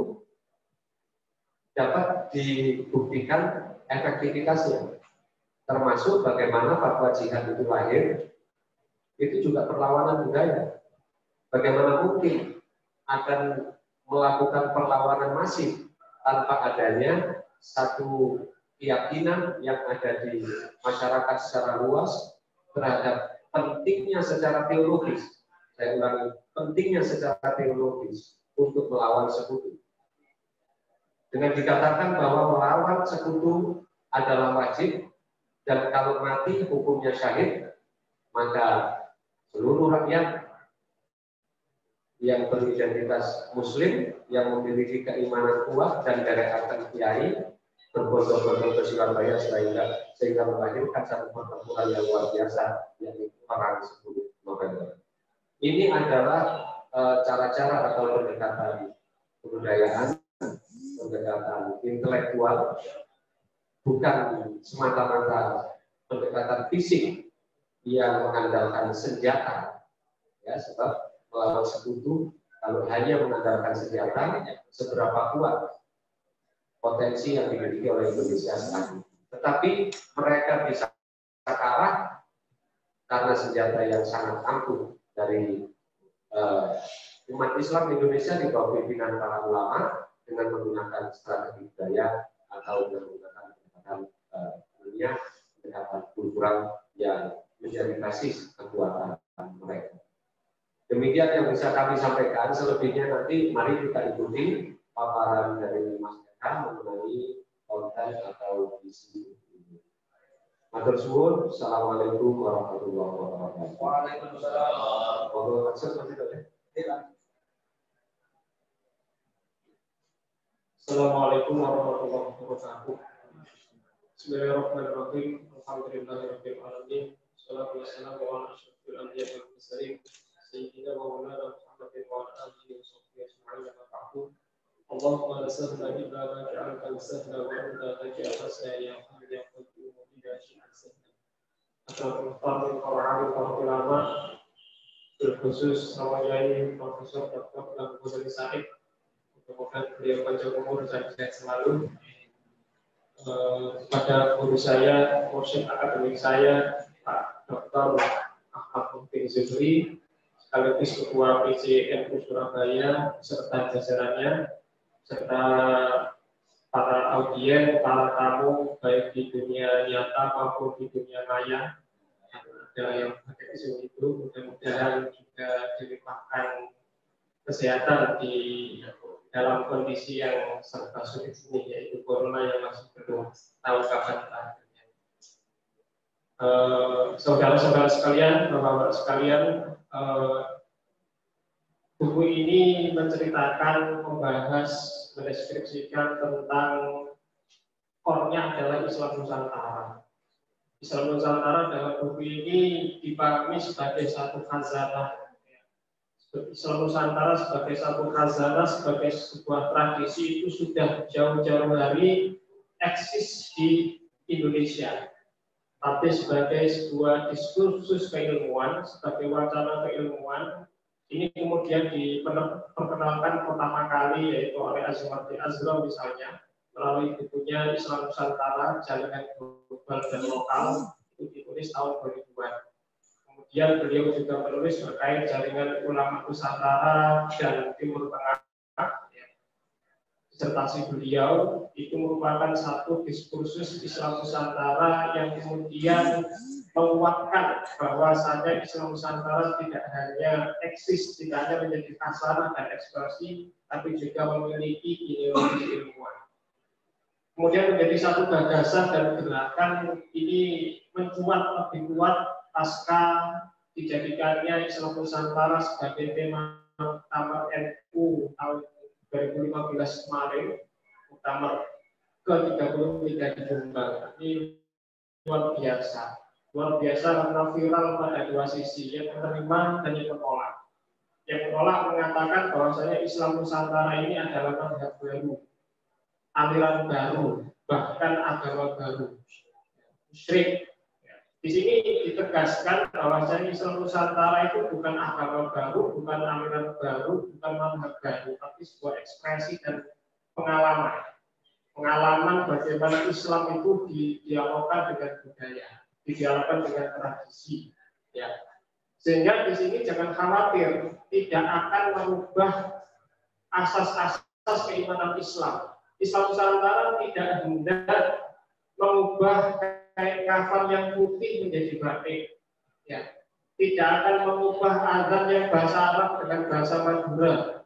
dapat dibuktikan efektivitasnya, termasuk bagaimana fatwa jihad itu lahir, itu juga perlawanan budaya. Bagaimana mungkin akan melakukan perlawanan masif tanpa adanya satu keyakinan yang ada di masyarakat secara luas terhadap pentingnya secara teologis, saya ulangi, pentingnya secara teologis untuk melawan sekutu. Dengan dikatakan bahwa melawan sekutu adalah wajib, dan kalau mati hukumnya syahid, maka seluruh rakyat yang beridentitas Muslim, yang memiliki keimanan kuat dan deretan kiai berbondong-bondong ke Surabaya sehingga sehingga melahirkan satu pertempuran yang luar biasa, yaitu perang sepuluh November. Ini adalah cara-cara uh, atau pendekatan kebudayaan, pendekatan intelektual, bukan semata-mata pendekatan fisik yang mengandalkan senjata, ya, sebab melawan sekutu kalau hanya mengandalkan senjata, seberapa kuat potensi yang dimiliki oleh Indonesia sekarang. Tetapi mereka bisa kalah karena senjata yang sangat ampuh dari uh, umat Islam Indonesia di bawah pimpinan para ulama dengan menggunakan strategi budaya atau dengan menggunakan pendekatan uh, dunia, pendekatan kultural yang menjadi basis kekuatan mereka. Demikian yang bisa kami sampaikan. Selebihnya nanti mari kita ikuti paparan dari Mas Eka mengenai konten atau visi ini. Matur suwun. Assalamualaikum warahmatullahi wabarakatuh. Waalaikumsalam. Assalamualaikum warahmatullahi wabarakatuh. Bismillahirrahmanirrahim. Alhamdulillahirabbil alamin. Wassalatu wassalamu ala asyrofil anbiya'i wal mursalin. Sayyidina wa maulana Muhammadin wa ala alihi wa sahbihi ajma'in. Amma ba'du. Allahumma la sahla illa ma ja'altahu sahla wa anta taj'alus sahla ya hayyu ya qayyum ila syai'in sahla. Assalamualaikum warahmatullahi wabarakatuh. Terkhusus sama Yai Profesor Doktor Abu Ghazali Said. Semoga beliau panjang umur dan sehat selalu. Kepada guru saya, mursyid akademik saya, Pak Doktor Ahmad Mufti Zuhri, sekaligus Ketua P C N U Surabaya serta jajarannya, serta para audien, para tamu baik di dunia nyata maupun di dunia maya yang ada yang pakai isu itu, mudah-mudahan juga dilimpahkan kesehatan di dalam kondisi yang serba sulit ini, yaitu corona yang masih belum tahu kapan terakhirnya. Uh, Saudara-saudara sekalian, bapak-bapak sekalian, uh, buku ini menceritakan, membahas, mendeskripsikan tentang core-nya adalah Islam Nusantara. Islam Nusantara dalam buku ini dipahami sebagai satu khazanah. Islam Nusantara sebagai satu khazanah, sebagai sebuah tradisi itu sudah jauh-jauh hari eksis di Indonesia. Tapi sebagai sebuah diskursus keilmuan, sebagai wacana keilmuan, ini kemudian diperkenalkan pertama kali yaitu oleh Azumardi Azra misalnya melalui bukunya Islam Nusantara, Jaringan Global dan Lokal, itu ditulis tahun dua ribuan. Kemudian beliau juga menulis terkait jaringan ulama Nusantara dan Timur Tengah. Disertasi beliau itu merupakan satu diskursus Islam Nusantara yang kemudian menguatkan bahwasanya Islam Nusantara tidak hanya eksis, tidak hanya menjadi khazanah dan ekspresi, tapi juga memiliki ideologi ilmuwan. Kemudian menjadi satu gagasan dan gerakan ini mencuat lebih kuat pasca dijadikannya Islam Nusantara sebagai tema Muktamar N U tahun dua ribu lima belas kemarin, Muktamar ke tiga puluh tiga di Jombang. Ini luar biasa. Luar biasa karena viral pada dua sisi, yang menerima dan yang menolak. Yang menolak mengatakan bahwasanya Islam Nusantara ini adalah mazhab baru, aliran baru, bahkan agama baru, musyrik. Di sini ditegaskan bahwasanya Islam Nusantara itu bukan agama baru, bukan aliran baru, bukan mazhab baru, tapi sebuah ekspresi dan pengalaman. Pengalaman bagaimana Islam itu didialogkan dengan budaya, didialogkan dengan tradisi. Ya. Sehingga di sini jangan khawatir, tidak akan merubah asas-asas keimanan Islam. Islam Nusantara tidak hendak mengubah kain kafan yang putih menjadi batik, ya, tidak akan mengubah azan yang bahasa Arab dengan bahasa Madura,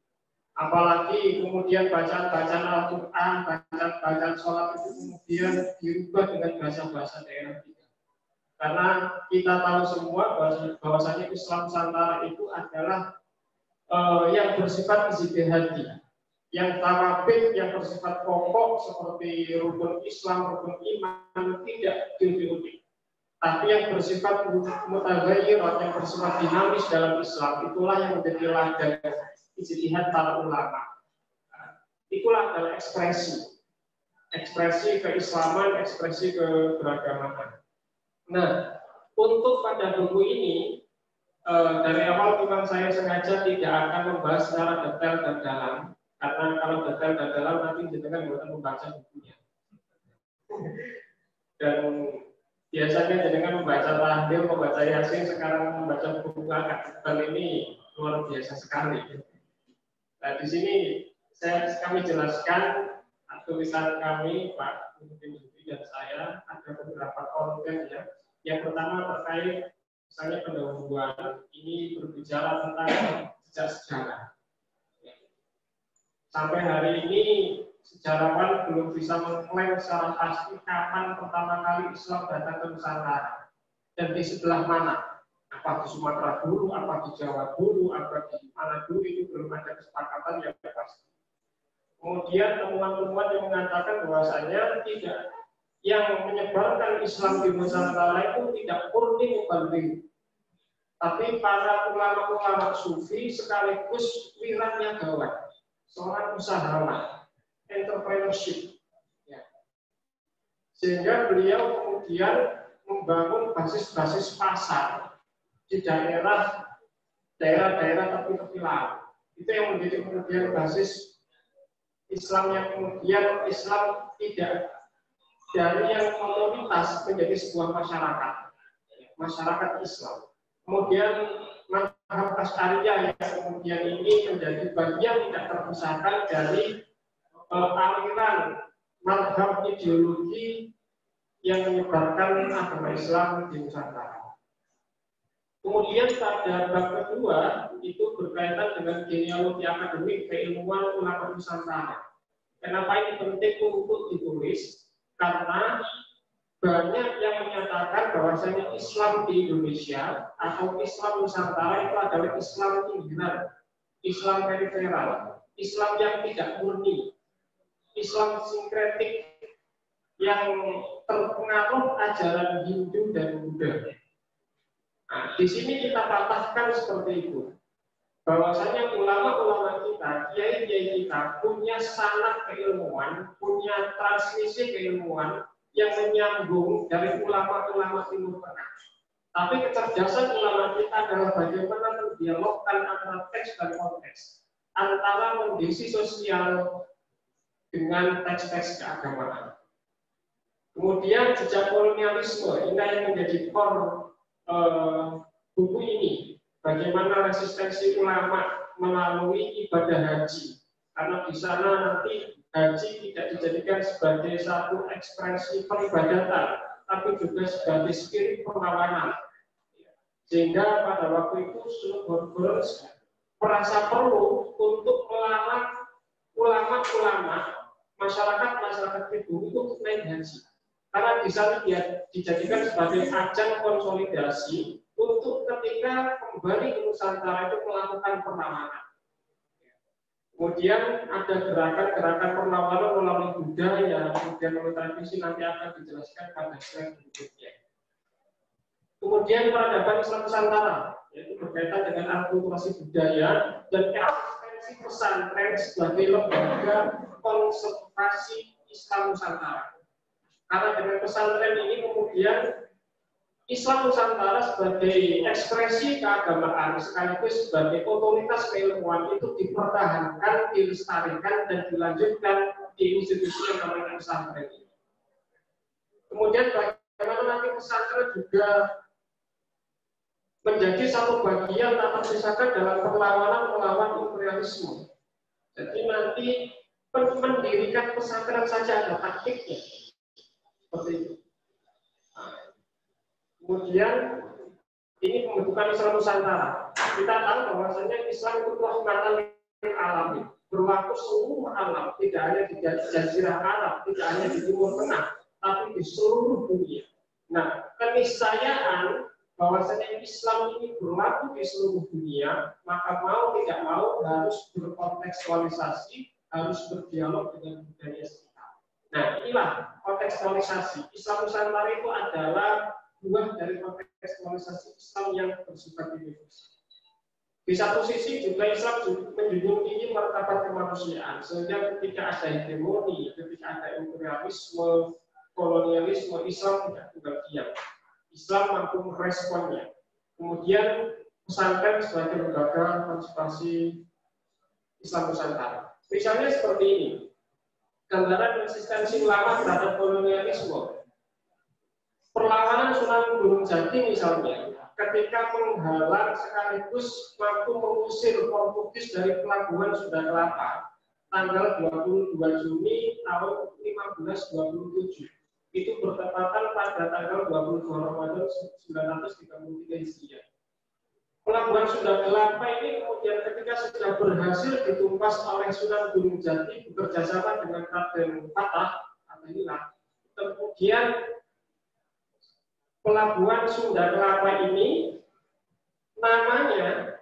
apalagi kemudian bacaan-bacaan Al-Quran, bacaan-bacaan sholat itu kemudian dirubah dengan bahasa-bahasa daerah kita. Karena kita tahu semua bahwasanya Islam Nusantara itu adalah uh, yang bersifat ijtihadi, yang tawabit, yang bersifat pokok seperti rukun Islam, rukun iman tidak diudik-udik. Tapi yang bersifat mutaghayyir, yang bersifat dinamis dalam Islam, itulah yang menjadi ladang ijtihad para ulama. Itulah adalah ekspresi, ekspresi keislaman, ekspresi keberagaman. Nah, untuk pada buku ini, eh, dari awal memang saya sengaja tidak akan membahas secara detail dan dalam, karena kalau detail dan dalam nanti jenengan bukan membaca bukunya. Dan biasanya jenengan membaca tahlil, membaca yasin, sekarang membaca buku akad ini luar biasa sekali. Nah, di sini saya kami jelaskan tulisan kami, Pak Mungkin dan saya, ada beberapa konten ya. Yang pertama terkait misalnya pendahuluan, ini berbicara tentang jejak sejarah. Sampai hari ini sejarawan belum bisa mengklaim secara pasti kapan pertama kali Islam datang ke Nusantara dan di sebelah mana. Apa di Sumatera dulu, apa di Jawa dulu, apa di mana dulu, itu belum ada kesepakatan yang pasti. Kemudian temuan-temuan yang mengatakan bahwasanya tidak, yang menyebarkan Islam di Nusantara itu tidak murni muballigh, tapi para ulama-ulama sufi sekaligus wirannya gawat, seorang usahawan, entrepreneurship. Ya. Sehingga beliau kemudian membangun basis-basis pasar di daerah daerah-daerah tepi-tepi laut. Itu yang menjadi kemudian basis Islam yang kemudian Islam tidak dari yang komunitas menjadi sebuah masyarakat, masyarakat Islam. Kemudian mazhab Asy'ariyah yang kemudian ini menjadi bagian tidak terpisahkan dari uh, aliran mazhab ideologi yang menyebarkan agama Islam di Nusantara. Kemudian pada bab kedua itu berkaitan dengan genealogi akademik keilmuan ulama Nusantara. Kenapa ini penting untuk ditulis? Karena banyak yang menyatakan bahwasanya Islam di Indonesia atau Islam Nusantara itu adalah Islam pinggiran, Islam periferal, Islam yang tidak murni, Islam sinkretik yang terpengaruh ajaran Hindu dan Buddha. Nah, di sini kita patahkan seperti itu, bahwasanya ulama-ulama kita, kiai-kiai kita punya sanad keilmuan, punya transmisi keilmuan yang menyambung dari ulama-ulama Timur Tengah. Tapi kecerdasan ulama kita adalah bagaimana mendialogkan antara teks dan konteks, antara kondisi sosial dengan teks-teks keagamaan. Kemudian jejak kolonialisme, ini yang menjadi core Uh, buku ini, bagaimana resistensi ulama melalui ibadah haji, karena di sana nanti haji tidak dijadikan sebagai satu ekspresi peribadatan, tapi juga sebagai spirit perlawanan. Sehingga pada waktu itu Sultan Borges merasa perlu untuk melarang ulama-ulama, masyarakat-masyarakat pribumi untuk naik haji. Karena di sana dia dijadikan sebagai ajang konsolidasi untuk ketika kembali ke Nusantara itu melakukan perlawanan. Kemudian ada gerakan-gerakan perlawanan melalui budaya, kemudian melalui tradisi, nanti akan dijelaskan pada slide berikutnya. Kemudian peradaban Islam Nusantara, yaitu berkaitan dengan akulturasi budaya dan eksistensi pesantren sebagai lembaga konservasi Islam Nusantara. Karena dengan pesantren ini kemudian Islam Nusantara sebagai ekspresi keagamaan sekaligus sebagai otoritas keilmuan itu dipertahankan, dilestarikan, dan dilanjutkan di institusi yang namanya pesantren ini. Kemudian bagaimana nanti pesantren juga menjadi satu bagian tak terpisahkan dalam perlawanan melawan imperialisme. Jadi nanti mendirikan pesantren saja ada taktiknya. Seperti itu. Nah, kemudian ini pembentukan Islam Nusantara. Kita tahu bahwasanya Islam itu rahmatan lil alamin, berlaku seluruh alam, tidak hanya di Jazirah Arab, tidak hanya di Timur Tengah, tapi di seluruh dunia. Nah, keniscayaan bahwasanya Islam ini berlaku di seluruh dunia, maka mau tidak mau harus berkontekstualisasi, harus berdialog dengan budaya sekitar. Nah, inilah kontekstualisasi. Islam Nusantara itu adalah buah dari kontekstualisasi Islam yang bersifat universal. Di satu sisi juga Islam menjunjung tinggi martabat kemanusiaan, sehingga ketika ada hegemoni, ketika ada imperialisme, kolonialisme, Islam tidak tinggal diam. Islam mampu meresponnya. Kemudian pesantren sebagai lembaga konservasi Islam Nusantara. Misalnya seperti ini, gambaran resistensi ulama terhadap kolonialisme. Perlawanan Sunan Gunung Jati misalnya, ketika menghalang sekaligus mampu mengusir Portugis dari pelabuhan Sunda Kelapa tanggal dua puluh dua Juni tahun seribu lima ratus dua puluh tujuh. Itu bertepatan pada tanggal dua puluh dua Ramadan seribu sembilan ratus tiga puluh tiga Hijriah. Pelabuhan Sunda Kelapa ini kemudian ketika sudah berhasil ditumpas oleh Sunan Gunung Jati bekerjasama dengan Raden Fatah atau Hilang, kemudian Pelabuhan Sunda Kelapa ini namanya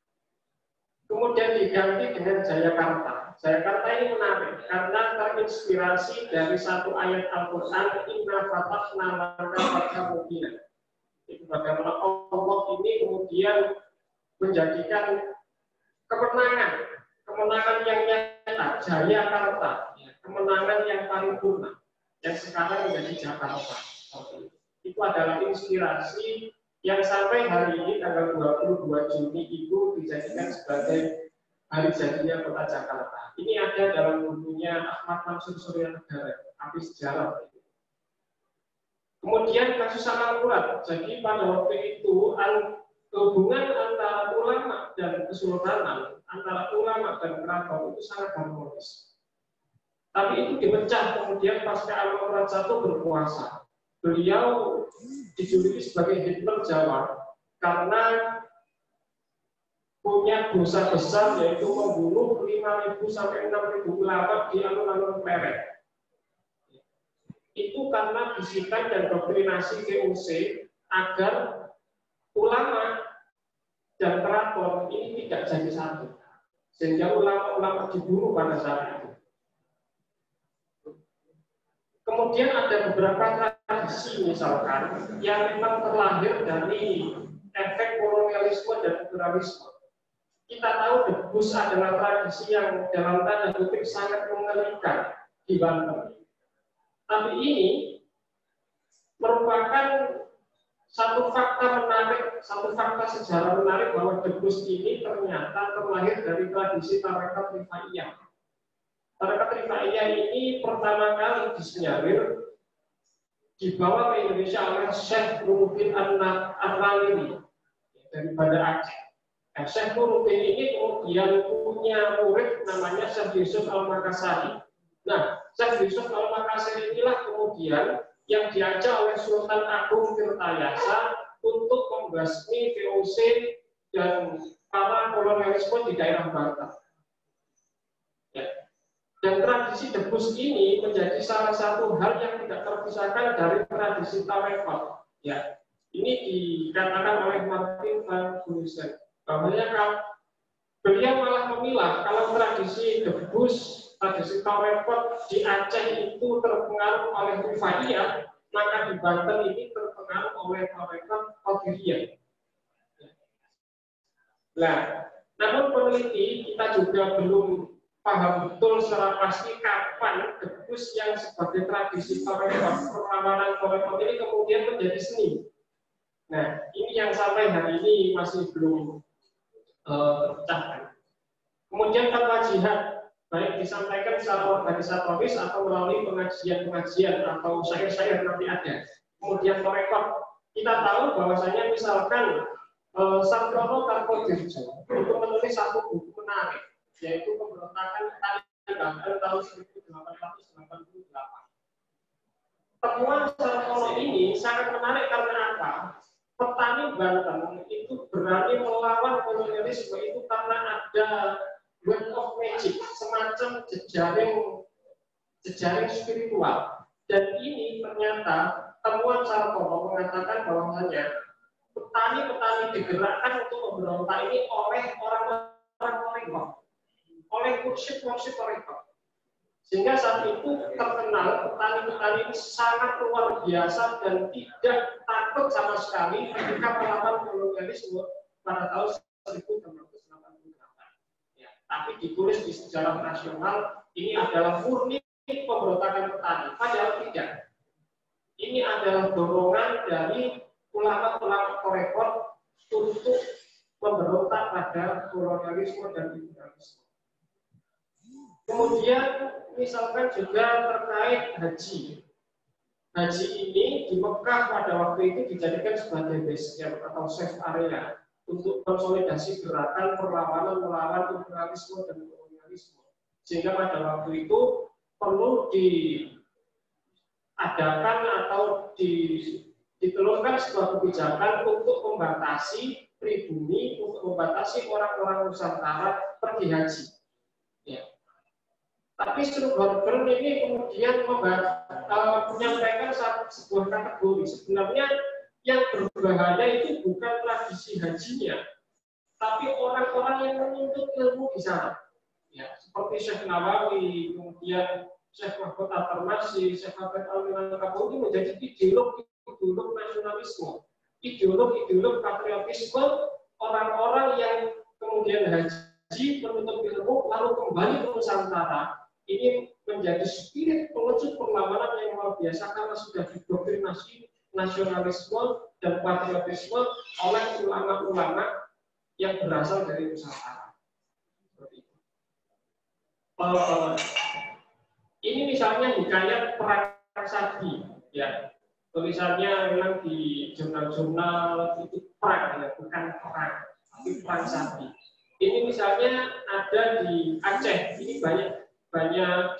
kemudian diganti dengan Jayakarta. Jayakarta ini menarik karena terinspirasi dari satu ayat Al-Quran, Inna fatahna laka fathan mubina. Itu bagaimana Allah ini kemudian menjadikan kemenangan, kemenangan yang nyata, Jayakarta, kemenangan yang paripurna, yang sekarang menjadi Jakarta. Itu adalah inspirasi yang sampai hari ini tanggal dua puluh dua Juni itu dijadikan sebagai hari jadinya kota Jakarta. Ini ada dalam bukunya Ahmad Mansur Surya Negara, Api Sejarah. Kemudian kasus Samangkurat. Jadi pada waktu itu hubungan antara ulama dan kesultanan, antara ulama dan keraton itu sangat harmonis. Tapi itu dipecah kemudian pasca Amangkurat satu berkuasa. Beliau dijuluki sebagai Hitler Jawa karena punya dosa besar yaitu membunuh lima ribu sampai enam ribu ulama di alun-alun Pleret. Itu karena bisikan dan doktrinasi V O C agar ulama dan keraton ini tidak jadi satu, sehingga ulama-ulama dibunuh pada saat itu. Kemudian ada beberapa tradisi misalkan yang memang terlahir dari efek kolonialisme dan imperialisme. Kita tahu debus adalah tradisi yang dalam tanda kutip sangat mengerikan di Banten. Tapi ini merupakan satu fakta menarik, satu fakta sejarah menarik bahwa debus ini ternyata terlahir dari tradisi tarekat Rifaiyah. Tarekat Rifaiyah ini pertama kali disinyalir dibawa ke Indonesia oleh Syekh Nuruddin Ar-Ralili dari Banda Aceh. Nah, Syekh Nuruddin ini kemudian punya murid namanya Syekh Yusuf Al-Makassari. Nah, Syekh Yusuf Al-Makassari inilah kemudian yang diajak oleh Sultan Agung Tirtayasa untuk membasmi V O C dan para kolonialisme di daerah Banten. Ya. Dan tradisi debus ini menjadi salah satu hal yang tidak terpisahkan dari tradisi tarekat. Ya, ini dikatakan oleh Martin van Buisen. Bahwanya kalau beliau malah memilah kalau tradisi debus, tradisi tarekat di Aceh itu terpengaruh oleh Rifaiyah, maka di Banten ini terpengaruh oleh tarekat Qadiriyah. Nah, namun peneliti kita juga belum paham betul secara pasti kapan debus yang sebagai tradisi tarekat, perlawanan tarekat ini kemudian menjadi seni. Nah, ini yang sampai hari ini masih belum uh, terpecahkan. Kemudian fatwa jihad baik disampaikan secara organisatoris atau melalui pengajian-pengajian atau syair-syair nanti ada. Kemudian tarekat, kita tahu bahwasanya misalkan uh, Sartono Kartodirjo itu menulis satu buku menarik, yaitu pemberontakan Taliban tahun seribu delapan ratus delapan puluh delapan. Temuan Sartono ini sangat menarik karena apa? Petani Banten itu berani melawan kolonialisme itu karena ada word of magic, semacam jejaring jejaring spiritual. Dan ini ternyata temuan Sartono mengatakan bahwasanya petani-petani digerakkan untuk memberontak ini oleh orang-orang Torikoh, oleh mursyid-mursyid Torikoh. Sehingga saat itu terkenal petani-petani ini sangat luar biasa dan tidak takut sama sekali ketika melawan kolonialisme pada tahun seribu enam ratus delapan puluh delapan. Ya, tapi ditulis di sejarah nasional ini adalah murni pemberontakan petani. Padahal tidak. Ini adalah dorongan dari ulama-ulama Torikoh untuk memberontak pada kolonialisme dan imperialisme. Kemudian misalkan juga terkait haji. Haji ini di Mekah pada waktu itu dijadikan sebagai base camp atau safe area untuk konsolidasi gerakan perlawanan melawan imperialisme dan kolonialisme. Sehingga pada waktu itu perlu diadakan atau di, ditelurkan sebuah kebijakan untuk membatasi pribumi, untuk membatasi orang-orang Nusantara pergi haji. Ya. Tapi Strukturbergen ini kemudian membahas, uh, menyampaikan sebuah kategori. Sebenarnya yang berbahaya itu bukan tradisi hajinya, tapi orang-orang yang menuntut ilmu di sana. Ya, seperti Syekh Nawawi, kemudian Syekh Mahfud Al-Farmasi, Syekh Hafid Al-Minangkabau ini menjadi ideolog-ideolog nasionalisme, ideolog-ideolog patriotisme, orang-orang yang kemudian haji menuntut ilmu lalu kembali ke Nusantara. Ini menjadi spirit pengecut perlawanan yang luar biasa karena sudah didoktrinasi nasionalisme dan patriotisme oleh ulama-ulama yang berasal dari Nusantara. Seperti itu. Uh, ini misalnya hikayat perang Sadi, ya tulisannya memang di jurnal-jurnal itu perang, ya bukan perang, tapi perang Sadi. Ini misalnya ada di Aceh, ini banyak banyak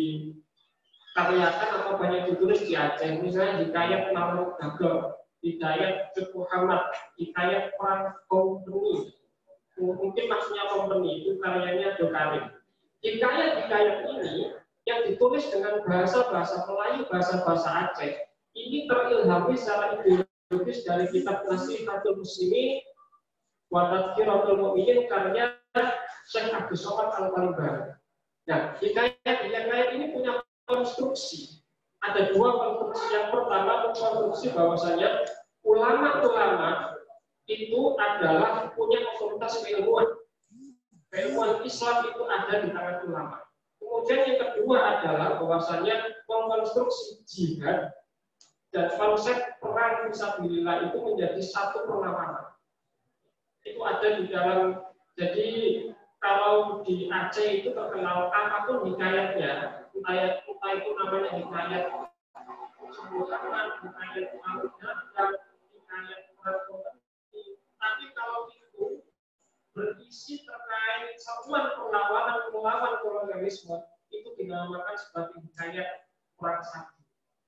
dikaryakan atau banyak ditulis di Aceh. Misalnya hikayat Namrud Gagor, hikayat Cuk Muhammad, hikayat perang Kompeni. Mungkin maksudnya Kompeni itu karyanya Dokarim. Hikayat-hikayat ini yang ditulis dengan bahasa-bahasa Melayu, bahasa-bahasa Aceh, ini terilhami secara ideologis dari kitab Nasihatul Muslimin wa Tadhkiratul Mu'minin karya Syekh Abdus Somad Al-Talibani. Nah, hikayat-hikayat ini punya konstruksi. Ada dua konstruksi. Yang pertama, konstruksi bahwasanya ulama-ulama itu adalah punya otoritas keilmuan. Keilmuan Islam itu ada di tangan ulama. Kemudian yang kedua adalah bahwasanya konstruksi jihad dan konsep perang fisabilillah itu menjadi satu perlawanan. Itu ada di dalam, jadi kalau di Aceh itu terkenal apapun hikayatnya, hikayat entah itu namanya hikayat Muhammad, hikayat Muhammad, dan hikayat Muhammad. Tapi kalau itu berisi terkait seruan perlawanan melawan kolonialisme, itu dinamakan sebagai hikayat perang Sadi.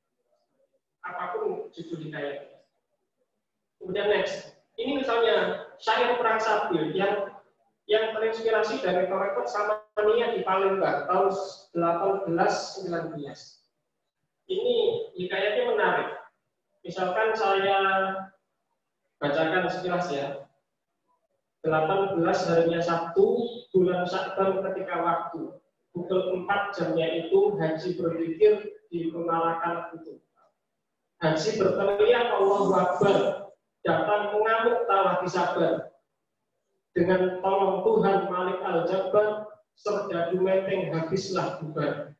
Apapun judul hikayatnya. Kemudian next, ini misalnya syair perang Sadi yang yang terinspirasi dari Torikoh Samania di Palembang tahun delapan belas sembilan belas. Ini hikayatnya menarik. Misalkan saya bacakan sekilas ya. delapan belas harinya Sabtu, bulan Sya'ban ketika waktu. Pukul empat jamnya itu Haji berpikir di Penalakan itu. Haji berteriak Allahu Akbar, datang mengamuk tawa disabar. Dengan tolong Tuhan Malik Al-Jabbar, serdadu meteng habislah bubar.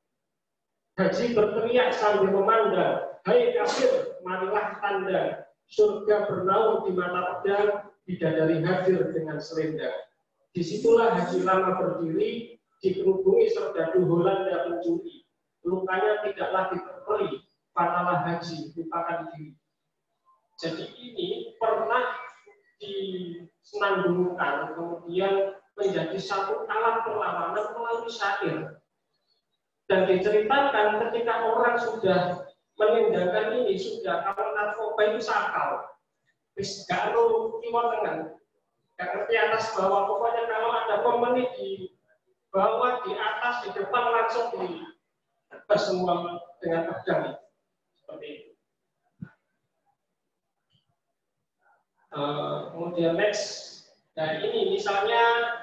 Haji berteriak sambil memandang, hai kafir, marilah tanda, surga bernaung di mata pedang, bidadari hadir dengan selendang. Disitulah Haji lama berdiri, dikerubungi serdadu Holanda pencuri. Lukanya tidaklah diterperi, panalah Haji lupakan diri. Jadi ini pernah disenandungkan, kemudian menjadi satu alat perlawanan melalui syair. Dan diceritakan ketika orang sudah menindakkan ini, sudah kalau narkoba itu sakal, wis gak perlu kiwat tengah, gak ngerti atas bawah, pokoknya kalau ada pemeni di bawah, di atas, di depan langsung di semua dengan pedang. Seperti itu. Uh, kemudian next, nah ini misalnya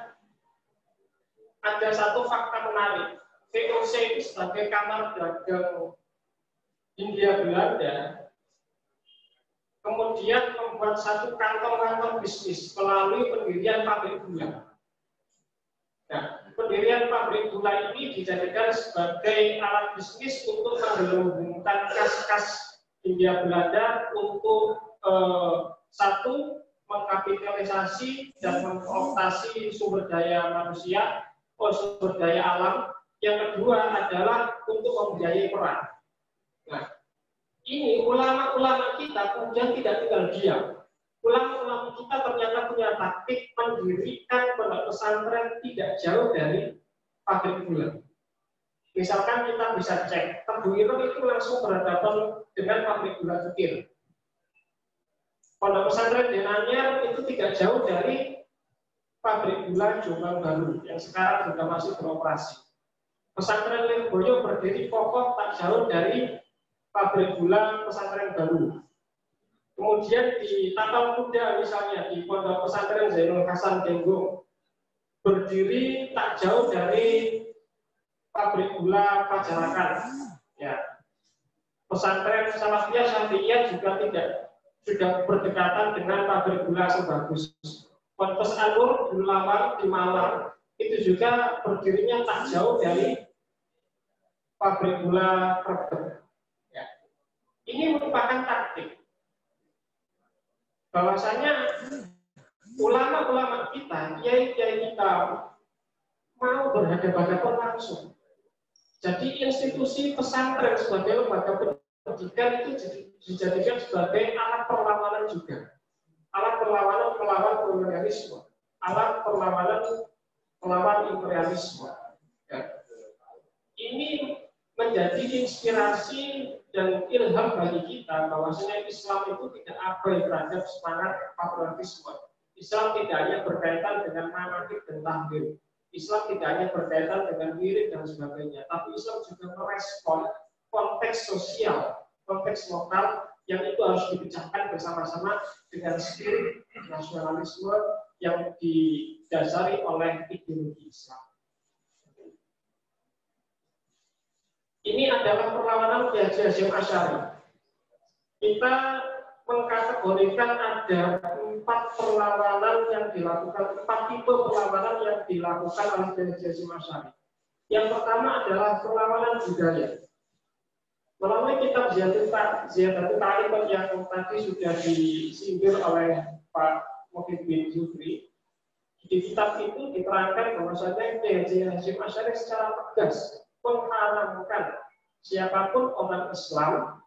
ada satu fakta menarik. V O C itu sebagai kamar dagang Hindia Belanda, kemudian membuat satu kantor-kantor bisnis melalui pendirian pabrik gula. Nah, pendirian pabrik gula ini dijadikan sebagai alat bisnis untuk menggelembungkan kas-kas Hindia Belanda untuk eh, satu, mengkapitalisasi dan mengeksploitasi sumber daya manusia, oh, sumber daya alam. Yang kedua adalah untuk membiayai perang. Nah, ini ulama-ulama kita kemudian tidak tinggal diam. Ulama-ulama kita ternyata punya taktik mendirikan pondok pesantren tidak jauh dari pabrik gula. Misalkan kita bisa cek, Tebu Ireng itu langsung berhadapan dengan pabrik gula Getir. Pondok pesantren Denanyar itu tidak jauh dari pabrik gula Jombang Baru yang sekarang juga masih beroperasi. Pesantren Lirboyo berdiri kokoh tak jauh dari pabrik gula pesantren baru. Kemudian di Tapal Kuda misalnya di Pondok Pesantren Zainul Hasan Denggong berdiri tak jauh dari pabrik gula Pajarakan. Ya. Pesantren Salafiyah Syafi'iyah juga tidak sudah berdekatan dengan pabrik gula Sebagus. Pondok Anur di Lawang di Malang itu juga berdirinya tak jauh dari pabrik gula Krebet. Ya. Ini merupakan taktik bahwasanya ulama-ulama kita, kiai-kiai kita mau berhadapan-hadapan langsung. Jadi institusi pesantren sebagai lembaga pendidikan itu dijadikan sebagai alat perlawanan juga, alat perlawanan melawan kolonialisme, alat perlawanan melawan imperialisme. Ya. Ini menjadi inspirasi dan ilham bagi kita bahwasanya Islam itu tidak abai terhadap semangat patriotisme. Islam tidak hanya berkaitan dengan manaqib dan tahlil. Islam tidak hanya berkaitan dengan wirid dan sebagainya, tapi Islam juga merespon konteks sosial, konteks lokal yang itu harus dipecahkan bersama-sama dengan spirit nasionalisme yang didasari oleh ideologi Islam. Ini adalah perlawanan Kiai Haji Hasyim Asy'ari. Kita mengkategorikan ada empat perlawanan yang dilakukan, empat tipe perlawanan yang dilakukan oleh Kiai Haji Hasyim Asy'ari. Yang pertama adalah perlawanan budaya. Melalui kitab Ziyadatul Ta'lim yang tadi sudah disindir oleh Pak Muhyiddin Zuhri, di kitab itu diterangkan bahwasanya Kiai Haji Hasyim Asy'ari secara tegas mengharamkan siapapun orang Islam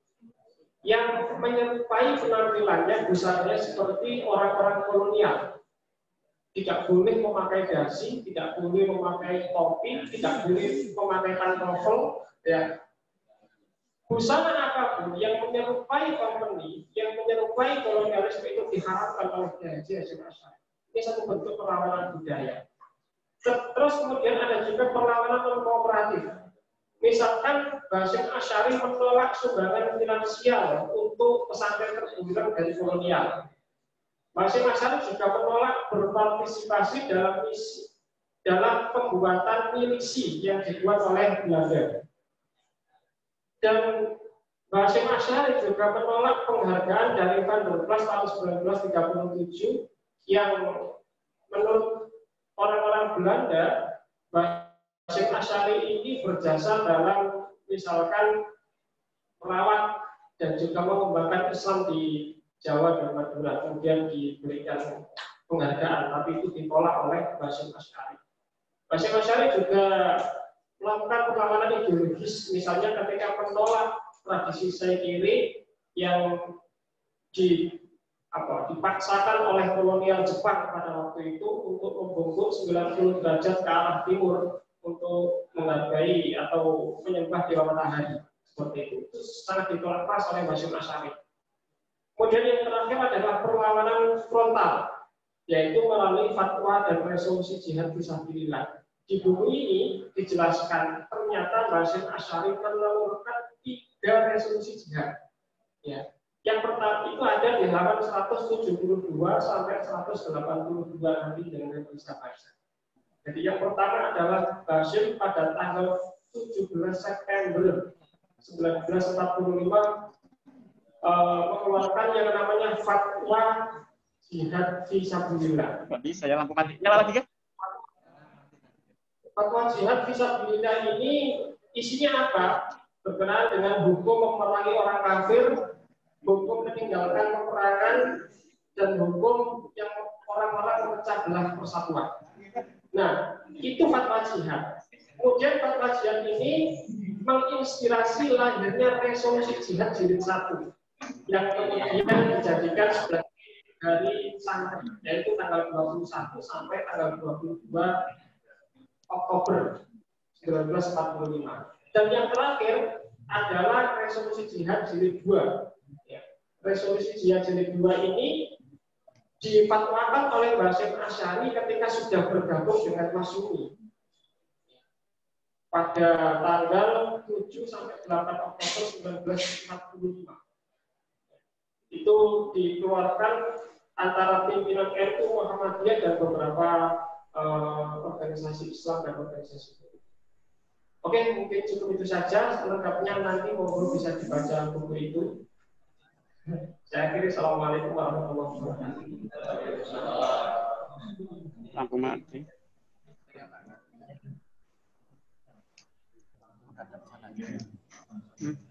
yang menyerupai penampilannya busana seperti orang-orang kolonial. Tidak boleh memakai dasi, tidak boleh memakai topi, tidak boleh memakai pantofel, ya. Busana apapun yang menyerupai company, yang menyerupai kolonialisme itu diharamkan oleh Kiai Haji Hasyim Asy'ari. Ini satu bentuk perlawanan budaya. Terus kemudian ada juga perlawanan non kooperatif. Misalkan Hasyim Asy'ari menolak sumbangan finansial untuk pesantren terbunuh dari kolonial. Hasyim Asy'ari juga menolak berpartisipasi dalam misi, dalam pembuatan milisi yang dibuat oleh Belanda. Dan Hasyim Asy'ari juga menolak penghargaan dari Van der Plas tahun seribu sembilan ratus tiga puluh tujuh yang menurut orang-orang Belanda, Hasyim Asy'ari ini berjasa dalam misalkan merawat dan juga mengembangkan Islam di Jawa dan Madura, kemudian diberikan penghargaan, tapi itu ditolak oleh Hasyim Asy'ari. Hasyim Asy'ari juga melakukan perlawanan ideologis, misalnya ketika menolak tradisi Saikiri yang di apa dipaksakan oleh kolonial Jepang pada waktu itu untuk membungkuk sembilan puluh derajat ke arah timur untuk menghargai atau menyembah dewa matahari seperti itu. Itu sangat ditolak keras oleh Hasyim Asy'ari. Kemudian yang terakhir adalah perlawanan frontal, yaitu melalui fatwa dan resolusi jihad fisabilillah. Di buku ini dijelaskan ternyata Hasyim Asy'ari menelurkan tiga resolusi jihad. Ya. Yang pertama itu ada di halaman seratus tujuh puluh dua sampai seratus delapan puluh dua nanti dengan bisa baca. Jadi yang pertama adalah Basyir pada tanggal tujuh belas September seribu sembilan ratus empat puluh lima uh, mengeluarkan yang namanya fatwa jihad fisabilillah. Nggak bisa ya, lampu mati. Nyala lagi kan? Fatwa jihad fisabilillah ini isinya apa? Berkenaan dengan hukum memerangi orang kafir, hukum meninggalkan peperangan, dan hukum yang orang-orang memecah belah persatuan. Nah, itu fatwa jihad. Kemudian fatwa jihad ini menginspirasi lahirnya resolusi jihad jilid satu yang kemudian dijadikan sebagai hari santri, yaitu tanggal dua puluh satu sampai tanggal dua puluh dua Oktober seribu sembilan ratus empat puluh lima. Dan yang terakhir adalah resolusi jihad jilid dua. Ya. Resolusi jihad jilid dua ini difatwakan oleh Basyir Asy'ari ketika sudah bergabung dengan Masyumi pada tanggal tujuh sampai delapan Oktober seribu sembilan ratus empat puluh lima. Itu dikeluarkan antara pimpinan N U Muhammadiyah dan beberapa uh, organisasi Islam dan organisasi politik. Oke, mungkin cukup itu saja. Selengkapnya nanti mohon bisa dibaca buku itu. Saya akhiri. Assalamualaikum warahmatullahi wabarakatuh. Lampu mati. Hmm.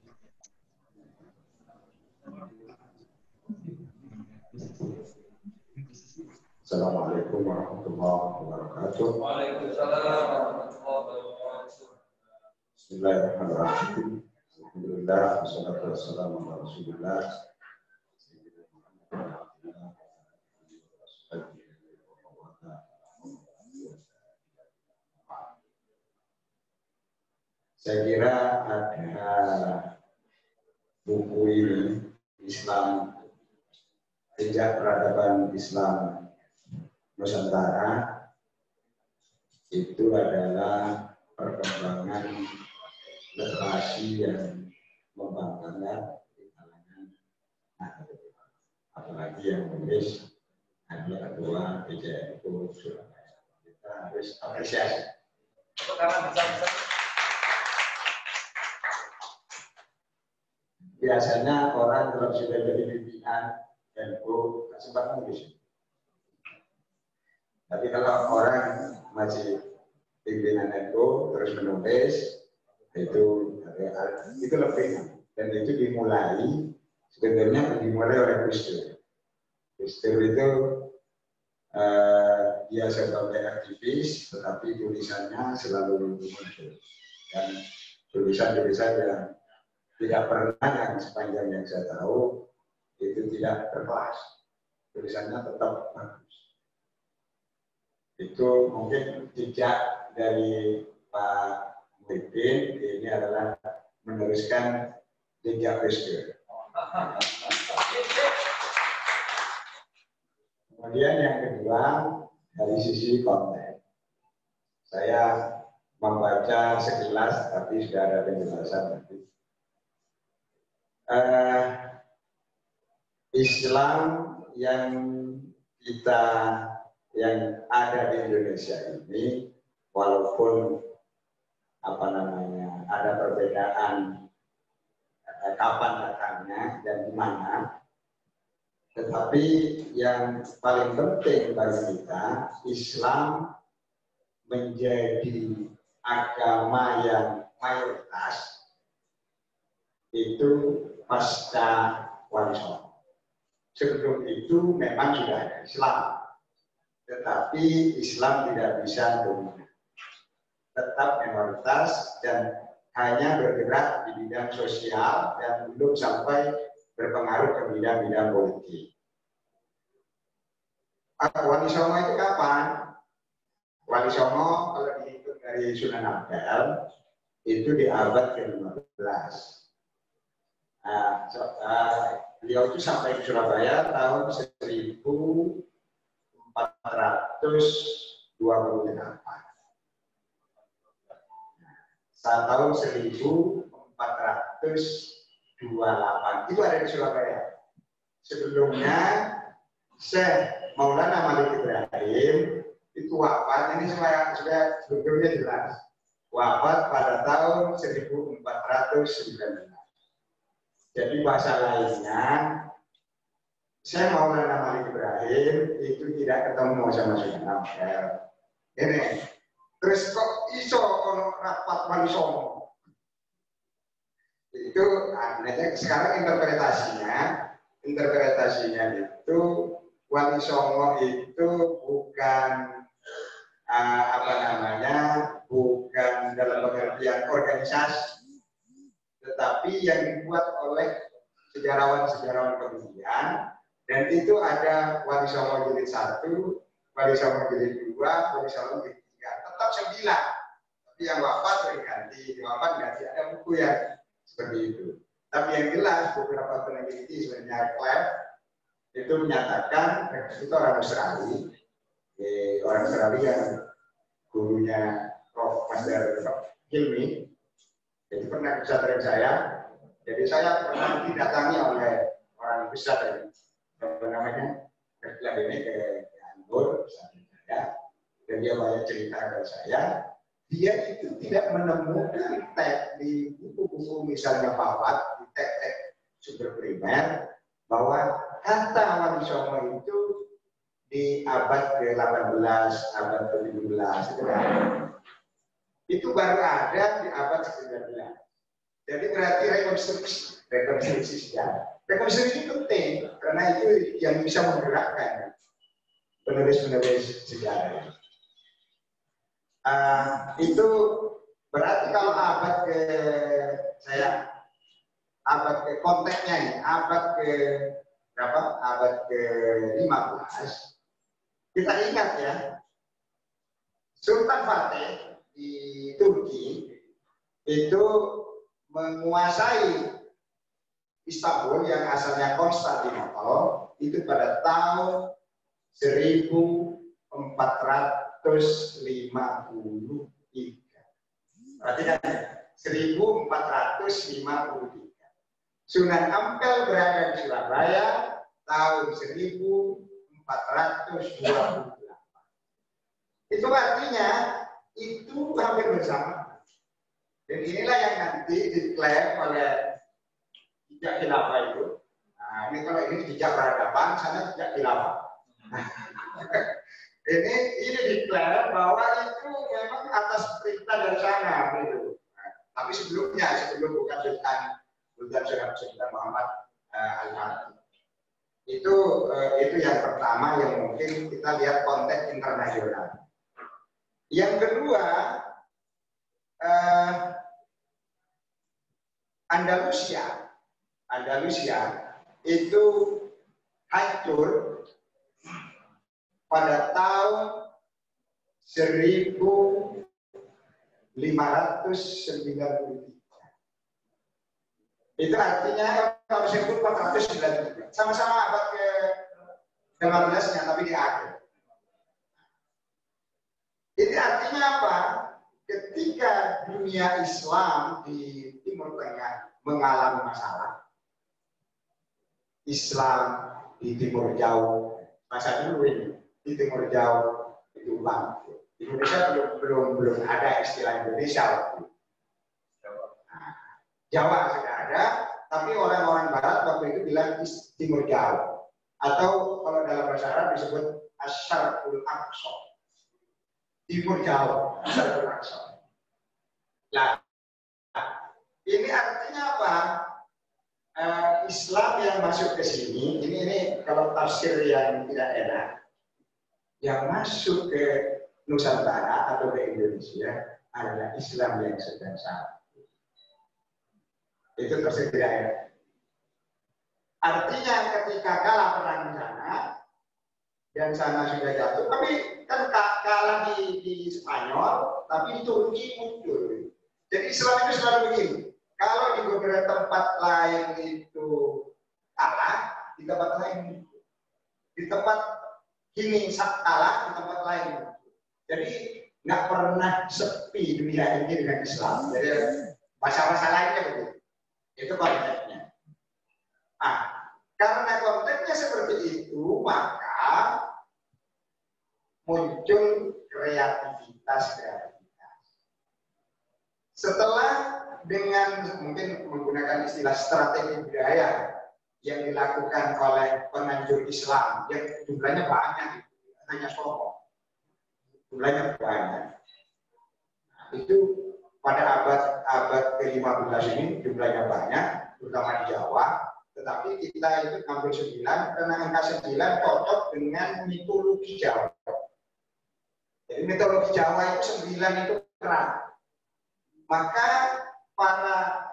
Assalamualaikum warahmatullahi wabarakatuh. Waalaikumsalam warahmatullahi wabarakatuh. Bismillahirrahmanirrahim. Alhamdulillah, wassalatu wassalamu ala Rasulillah. Saya kira ada buku ini, Islam, Jejak Peradaban Islam Nusantara, itu adalah perkembangan literasi yang membanggakan di kalangan Nahdlatul, apalagi yang menulis adalah ketua P J N U Surabaya. Kita harus apresiasi. Biasanya orang kalau sudah jadi pimpinan N U sempat menulis. Tapi kalau orang masih pimpinan N U terus menulis, itu itu lebih, dan itu dimulai sebenarnya dimulai oleh Gus Dur. Gus Dur itu uh, dia sebagai aktivis, tetapi tulisannya selalu muncul, dan tulisan-tulisan yang tidak pernah, yang sepanjang yang saya tahu itu tidak berkelas, tulisannya tetap bagus. Itu mungkin jejak dari Pak Muhyiddin, ini adalah meneruskan jejak Gus Dur. Kemudian yang kedua, dari sisi konten, saya membaca sekilas, tapi sudah ada penjelasan nanti. Uh, Islam yang kita yang ada di Indonesia ini, walaupun apa namanya ada perbedaan eh, kapan datangnya dan di mana, tetapi yang paling penting bagi kita, Islam menjadi agama yang mayoritas itu pasca Wali Songo. Sebelum itu memang sudah ada Islam, tetapi Islam tidak bisa dominan, tetap minoritas dan hanya bergerak di bidang sosial dan belum sampai berpengaruh ke bidang-bidang politik. Wali Songo itu kapan? Wali Songo kalau dihitung dari Sunan Ampel itu di abad ke lima belas. Nah, so, uh, beliau itu sampai di Surabaya tahun seribu empat ratus dua puluh delapan. Saat tahun seribu empat ratus dua puluh delapan itu ada di Surabaya. sebelumnya Syekh Maulana Malik Ibrahim itu wafat, ini supaya supaya sebelumnya jelas, wafat pada tahun seribu empat ratus sembilan belas. Jadi bahasa lainnya, Syekh Maulana Malik Ibrahim itu tidak ketemu sama Sunan Ampel. Ini, terus kok iso ono rapat Wali Songo? Itu anehnya. Sekarang interpretasinya, interpretasinya itu Wali Songo itu bukan uh, apa namanya, bukan dalam pengertian organisasi, tetapi yang dibuat oleh sejarawan-sejarawan kemudian, dan itu ada Wali Songo jilid satu, Wali Songo jilid dua, Wali Songo jilid tiga, tetap sembilan. Tapi yang wafat berganti, yang wafat ganti, ada buku yang seperti itu. Tapi yang jelas beberapa peneliti sebenarnya Clef itu menyatakan itu orang Australia, eh, orang Australia yang gurunya Prof Master Hilmi, jadi pernah ke pesantren saya, jadi saya pernah didatangi oleh orang besar dari apa namanya kerja ini ke Anggur, pesantren saya, dan dia banyak cerita ke saya. Dia itu tidak menemukan teks di buku-buku misalnya Fawad, di teks-teks super primer, bahwa kata Wali Songo itu di abad ke delapan belas, abad ke tujuh belas, itu, itu baru ada di abad ke sembilan belas. Jadi berarti rekonstruksi, rekonstruksi sejarah. Rekonstruksi itu penting, karena itu yang bisa menggerakkan penulis-penulis sejarah. Uh, itu berarti kalau abad ke saya abad ke konteksnya ini abad ke berapa? Abad ke lima belas. Kita ingat ya, Sultan Fatih di Turki itu menguasai Istanbul yang asalnya Konstantinopel itu pada tahun seribu empat ratus lima puluh tiga. Perhatikan ya, seribu empat ratus lima puluh tiga. Sunan Ampel berada di Surabaya tahun seribu empat ratus dua puluh delapan. Itu artinya itu hampir bersama. Dan inilah yang nanti diklaim oleh jejak khilafah itu. Nah, ini kalau ini jejak peradaban, sana jejak khilafah. Ini ini diklaim bahwa itu memang atas perintah dari sana, gitu. Nah, tapi sebelumnya, sebelum bukan Sultan Sultan Sultan Muhammad uh, Al-Fatih. Itu uh, itu yang pertama yang mungkin kita lihat konteks internasional. Yang kedua, uh, Andalusia, Andalusia itu hancur pada tahun seribu lima ratus sembilan puluh tiga. Itu artinya tahun seribu empat ratus sembilan puluh tiga. Sama-sama abad ke lima belas-nya, tapi di akhir. Ini artinya apa? Ketika dunia Islam di Timur Tengah mengalami masalah, Islam di Timur Jauh, masa dulu ini di Timur Jauh itu bangkit. Indonesia belum belum belum ada istilah Indonesia waktu itu. Nah, Jawa sudah ada, tapi orang-orang Barat waktu itu bilang Timur Jauh, atau kalau dalam bahasa Arab disebut Asyarqul Aqsa. Timur Jauh, Asyarqul Aqsa. Nah, ini artinya apa? Uh, Islam yang masuk ke sini, ini ini kalau tafsir yang tidak enak, yang masuk ke Nusantara atau ke Indonesia adalah Islam yang sedang saat. Itu tafsir tidak enak. Artinya ketika kalah perang di sana dan sana sudah jatuh, tapi kan kalah di, di Spanyol, tapi di Turki muncul. Jadi Islam itu selalu begini. Kalau di beberapa tempat lain itu kalah, di tempat lain di tempat ini kalah, di tempat lain. Jadi nggak pernah sepi dunia ini dengan Islam. Jadi masalah-masalah lainnya begitu. Itu konteksnya. Ah, Karena konteksnya seperti itu, maka muncul kreativitas kreativitas. Setelah dengan mungkin menggunakan istilah strategi budaya yang dilakukan oleh penganjur Islam yang jumlahnya banyak, hanya Songo, jumlahnya banyak. Nah, itu pada abad abad ke lima belas ini jumlahnya banyak, terutama di Jawa. Tetapi kita itu ambil sembilan karena angka sembilan cocok dengan mitologi Jawa. Jadi mitologi Jawa itu sembilan itu terang. Maka para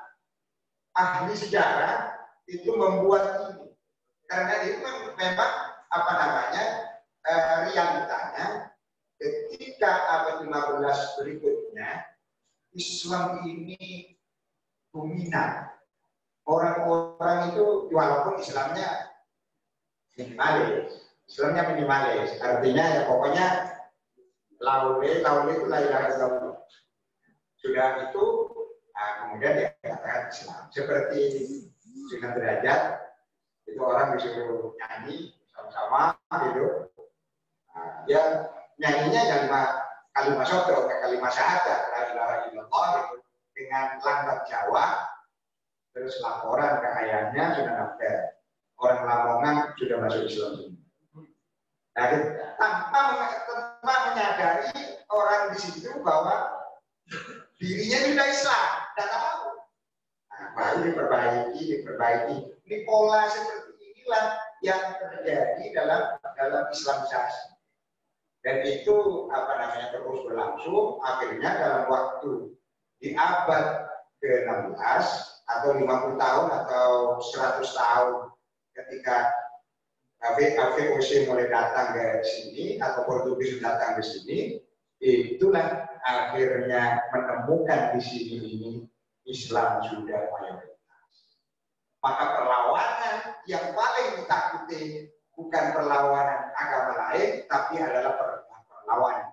ahli sejarah itu membuat ini karena itu memang apa namanya eh, realitanya ketika abad lima belas berikutnya Islam ini dominan. Orang-orang itu walaupun Islamnya minimalis, Islamnya minimalis, artinya ya pokoknya laule laule itu la ilaha illallah. Sudah itu nah, kemudian dia katakan Islam seperti Sunan Derajat itu orang disuruh nyanyi sama-sama gitu. Nah, dia nyanyinya kalimat kalimat sodro, kalimat syahadat, la ilaha illallah gitu, dengan langgam Jawa, terus laporan ke ayahnya Sunan Ampel, orang Lamongan sudah masuk Islam. Nah, tanpa, tanpa menyadari orang di situ bahwa dirinya sudah Islam, dan tahu. Nah, baru diperbaiki, diperbaiki. Ini pola seperti inilah yang terjadi dalam dalam Islamisasi. Dan itu apa namanya terus berlangsung. Akhirnya dalam waktu di abad ke enam belas atau lima puluh tahun atau seratus tahun ketika V O C mulai datang ke sini atau Portugis datang ke sini, itulah akhirnya menemukan di sini ini Islam sudah mayoritas. Maka perlawanan yang paling ditakuti bukan perlawanan agama lain, tapi adalah perlawanan.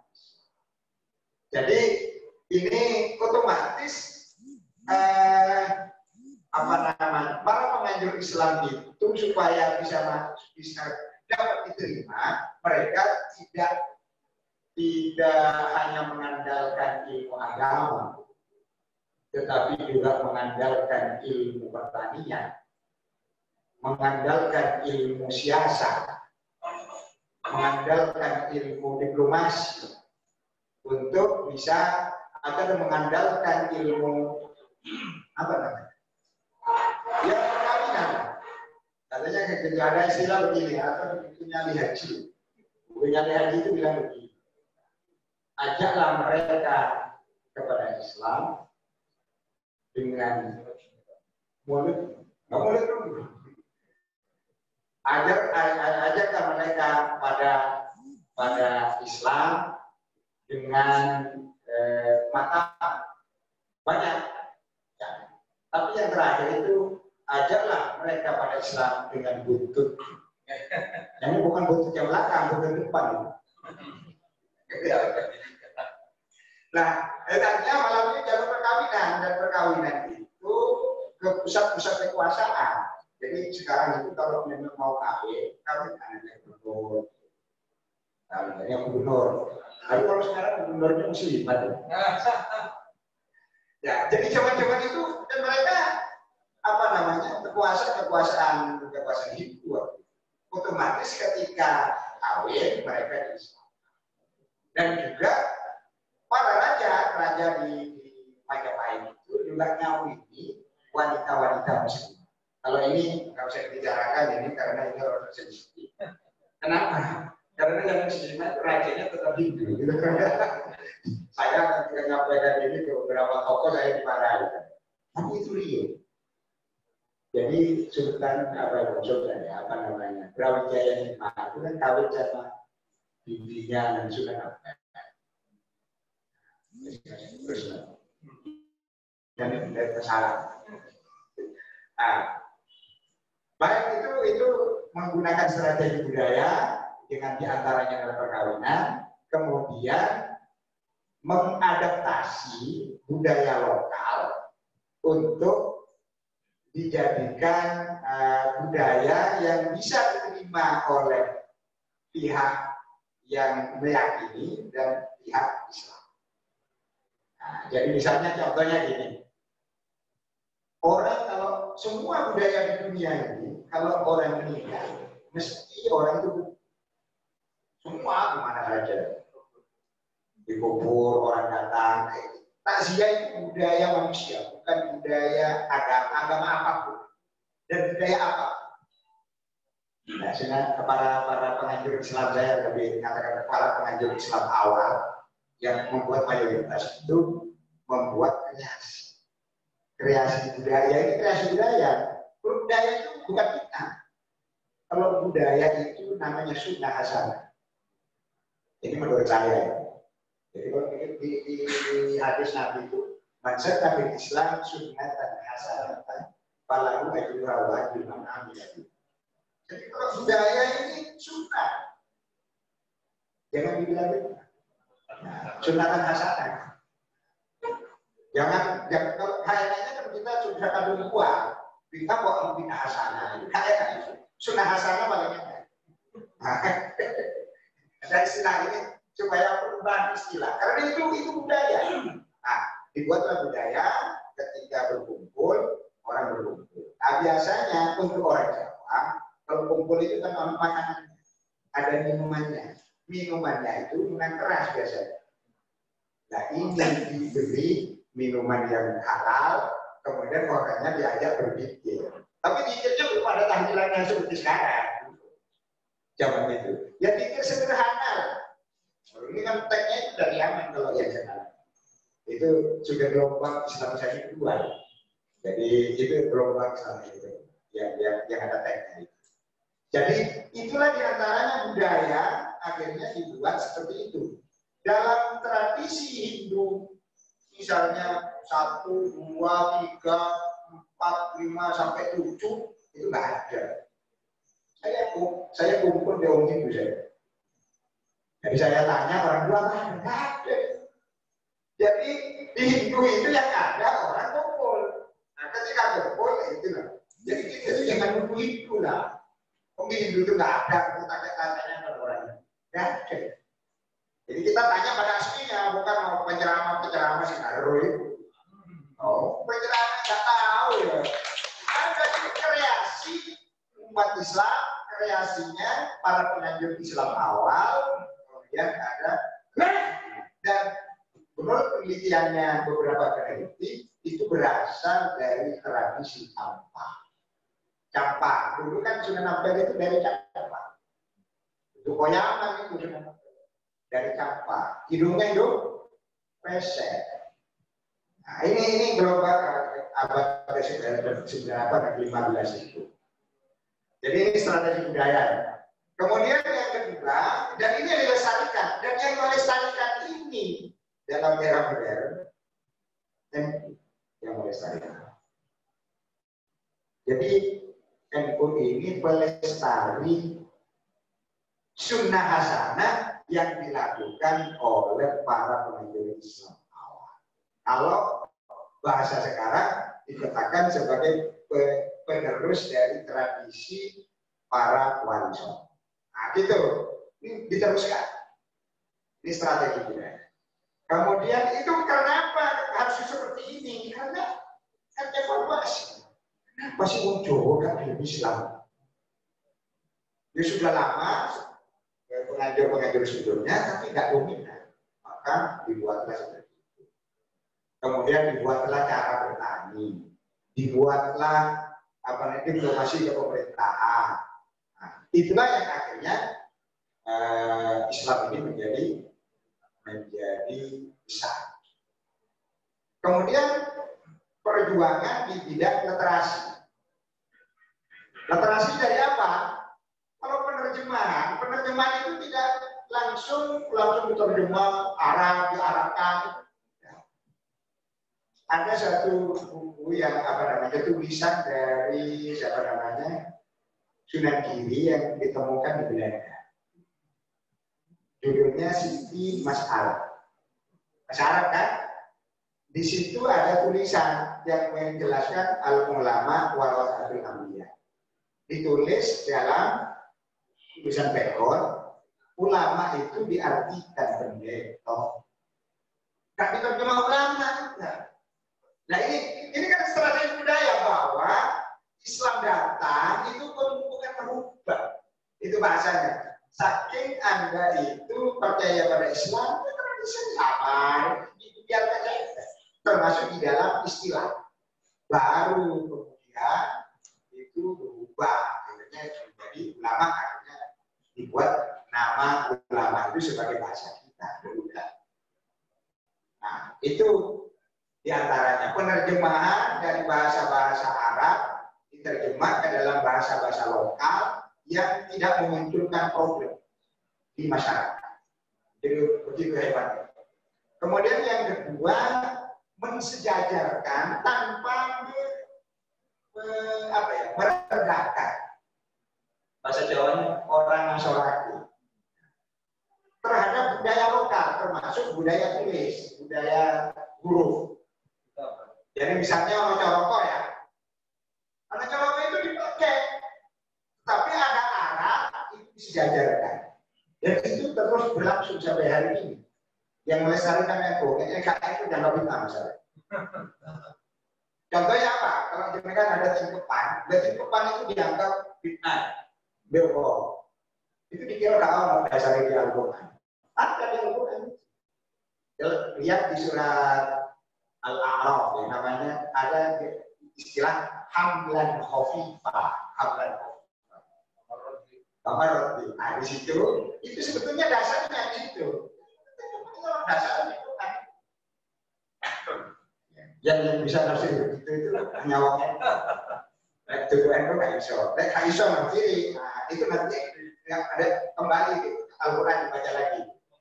Jadi ini otomatis eh, apa namanya para penganjur Islam itu supaya bisa bisa dapat diterima, mereka tidak tidak hanya mengandalkan ilmu agama, tetapi juga mengandalkan ilmu pertanian, mengandalkan ilmu siasat, mengandalkan ilmu diplomasi untuk bisa atau mengandalkan ilmu apa namanya? Ya perkawinan. Katanya ketika ada istilah begini atau penyali haji, penyali haji itu bilang begini. Ajaklah mereka kepada Islam dengan mulut, nggak mulut dulu. Ajar, ajaklah mereka pada pada Islam dengan eh, mata banyak. Ya. Tapi yang terakhir itu ajarlah mereka pada Islam dengan buntut. Ini bukan buntut yang belakang, buntut depan. Nah, artinya malam ini jalur perkawinan dan perkawinan itu ke pusat-pusat kekuasaan. Jadi sekarang itu kalau memang mau kawin, kawin anaknya gubernur, anaknya gubernur. Tapi kalau sekarang gubernurnya muslim, ya. Jadi zaman-zaman itu dan mereka apa namanya kekuasaan-kekuasaan kekuasaan hidup. Otomatis ketika kawin mereka Islam. Dan juga para raja, raja di, di Majapahit itu juga ngawini wanita-wanita muslim. Kalau ini nggak usah dibicarakan ini karena ini orang sensitif. Kenapa? Karena dalam sejarah rajanya tetap Hindu. Gitu. Saya ketika menyampaikan ini ke beberapa tokoh saya dimarahi. Tapi itu real. Jadi Sultan apa Sultan ya apa namanya Brawijaya lima itu kan kawin sama bibinya dan Sunan Ampel. Dan dari kesalahan. Nah, baik itu itu menggunakan strategi budaya dengan diantaranya adalah perkawinan, kemudian mengadaptasi budaya lokal untuk dijadikan uh, budaya yang bisa diterima oleh pihak yang meyakini dan pihak Islam. Nah, jadi misalnya contohnya gini, orang kalau semua budaya di dunia ini, kalau orang meninggal, mesti orang itu semua kemana saja, dikubur, orang datang. Takziah itu budaya manusia, bukan budaya agama, agama apapun dan budaya apa. Nah, sehingga para para penganjur Islam, saya lebih mengatakan para penganjur Islam awal yang membuat mayoritas itu membuat kreasi, kreasi budaya. Ini kreasi budaya. Budaya itu bukan kita. Kalau budaya itu namanya sunnah hasanah. Ini menurut saya. Jadi kalau di, di, di, di hadis Nabi itu, maksudnya Nabi Islam sunnatan hasanatan, falahu ajruha wa ajru man amila bihi. Jadi kalau budaya ini sunnah, jangan dibilang begitu. Nah, sunnatan hasanah. Jangan, jangan kalau kayaknya kalau kita sudah kadung uang, kita kok bina hasanah. Kayaknya sunnah hasanah bagaimana? Nah, ada istilah ini supaya perubahan istilah, karena itu itu budaya. Nah, dibuatlah budaya ketika berkumpul, orang berkumpul. Nah, biasanya untuk orang Jawa, kalau kumpul itu kan orang makanan, ada minumannya. Minumannya itu minuman keras biasanya. Nah, ini diberi minuman yang halal, kemudian orangnya diajak berpikir. Tapi pikirnya belum ada tahlilan yang seperti sekarang. Zaman itu, ya pikir sederhana. Ini kan teksnya itu dari Yaman kalau yang sekarang. Itu sudah gelombang Islamisasi kedua. Jadi itu gelombang Islam itu yang, yang, yang ada teksnya itu. Jadi itulah diantaranya budaya akhirnya dibuat seperti itu. Dalam tradisi Hindu, misalnya satu, dua, tiga, empat, lima sampai tujuh itu nggak ada. Saya saya kumpul di Om Hindu saya. Jadi saya tanya orang tua mana nggak ada. Jadi di Hindu itu yang ada orang kumpul. Nah ketika kumpul itu lah. Jadi kita itu jangan nunggu Hindu lah. Om Hindu itu nggak ada. Kita tanya pada orangnya. Nggak ada. Jadi kita tanya pada aslinya, bukan mau penceramah-penceramah Sinaro itu. Oh, penceramah nggak tahu ya. Ada kreasi umat Islam, kreasinya para penganjur Islam awal. Yang ada dan menurut penelitiannya beberapa peneliti itu berasal dari tradisi campak. Campak dulu kan Sunan Ampel itu dari campak. Itu koyaman itu Sunan Ampel dari campak. Hidungnya itu pesek. Nah ini ini global abad ke-sembilan dan lima belas itu. Jadi ini strategi budaya. Kemudian yang kedua, dan ini yang dilestarikan, dan yang melestarikan ini dalam era modern, dan yang melestarikan. Jadi N U ini pelestari sunnah hasanah yang dilakukan oleh para penganjur Islam awal. Kalau bahasa sekarang dikatakan sebagai penerus dari tradisi para wali songo. Nah, gitu. Ini diteruskan. Ini strategi budaya. Kemudian itu kenapa harus seperti ini? Karena kan evaluasi. Kenapa sih wong Jawa gak film Islam? Ya sudah lama pengajar-pengajar sebelumnya, tapi nggak dominan. Maka dibuatlah seperti itu. Kemudian dibuatlah cara bertani. Dibuatlah apa namanya diplomasi ke pemerintahan. Itulah yang akhirnya uh, Islam ini menjadi menjadi besar. Kemudian perjuangan di bidang literasi. Literasi dari apa? Kalau penerjemahan, penerjemahan itu tidak langsung langsung diterjemah Arab diarabkan. Ada satu buku yang apa namanya tulisan dari siapa namanya? Sunan Giri yang ditemukan di Belanda. Judulnya Siti Mas Arab. Mas Arab kan? Di situ ada tulisan yang menjelaskan al-ulama warasatul anbiya. Ditulis dalam tulisan background, ulama itu diartikan pendeta. Gak diterjemah ulama. Nah ini ini kan strategi budaya bahwa Islam datang itu bukan merubah. Itu bahasanya. Saking Anda itu percaya pada Islam, itu tradisi sama. Dibiarkan saja. Termasuk di dalam istilah. Baru kemudian itu berubah. Akhirnya menjadi ulama, akhirnya dibuat nama ulama itu sebagai bahasa kita. Nah, itu diantaranya penerjemahan dari bahasa-bahasa Arab diterjemah ke dalam bahasa-bahasa lokal yang tidak memunculkan problem di masyarakat. Jadi begitu hebatnya. Kemudian yang kedua, mensejajarkan tanpa me, me, apa ya, merendahkan. Bahasa Jawanya orang masyarakat terhadap budaya lokal, termasuk budaya tulis, budaya huruf. Jadi misalnya ono coroko ya, ono coroko itu dipakai, tapi ada Arab itu disejajarkan. Dan itu terus berlangsung sampai hari ini. Yang melestarikan itu, kayaknya K N itu jangan bintang misalnya. Contohnya apa? Kalau kan ada tingkepan, dan tingkepan itu dianggap fitnah, bego. Itu dikira kalau dasar di Al-Quran. Ada di Al-Quran. Lihat di surat Al-A'raf, ya, namanya ada istilah hamlan khafifah, hamlan khafifah. Kamar nah, di situ, itu sebetulnya dasarnya di situ. Dasarnya itu kan yang bisa nafsir begitu itu hanya waktu itu itu nggak iso, nggak iso nanti, nah itu nanti yang ada kembali Al-Quran dibaca lagi.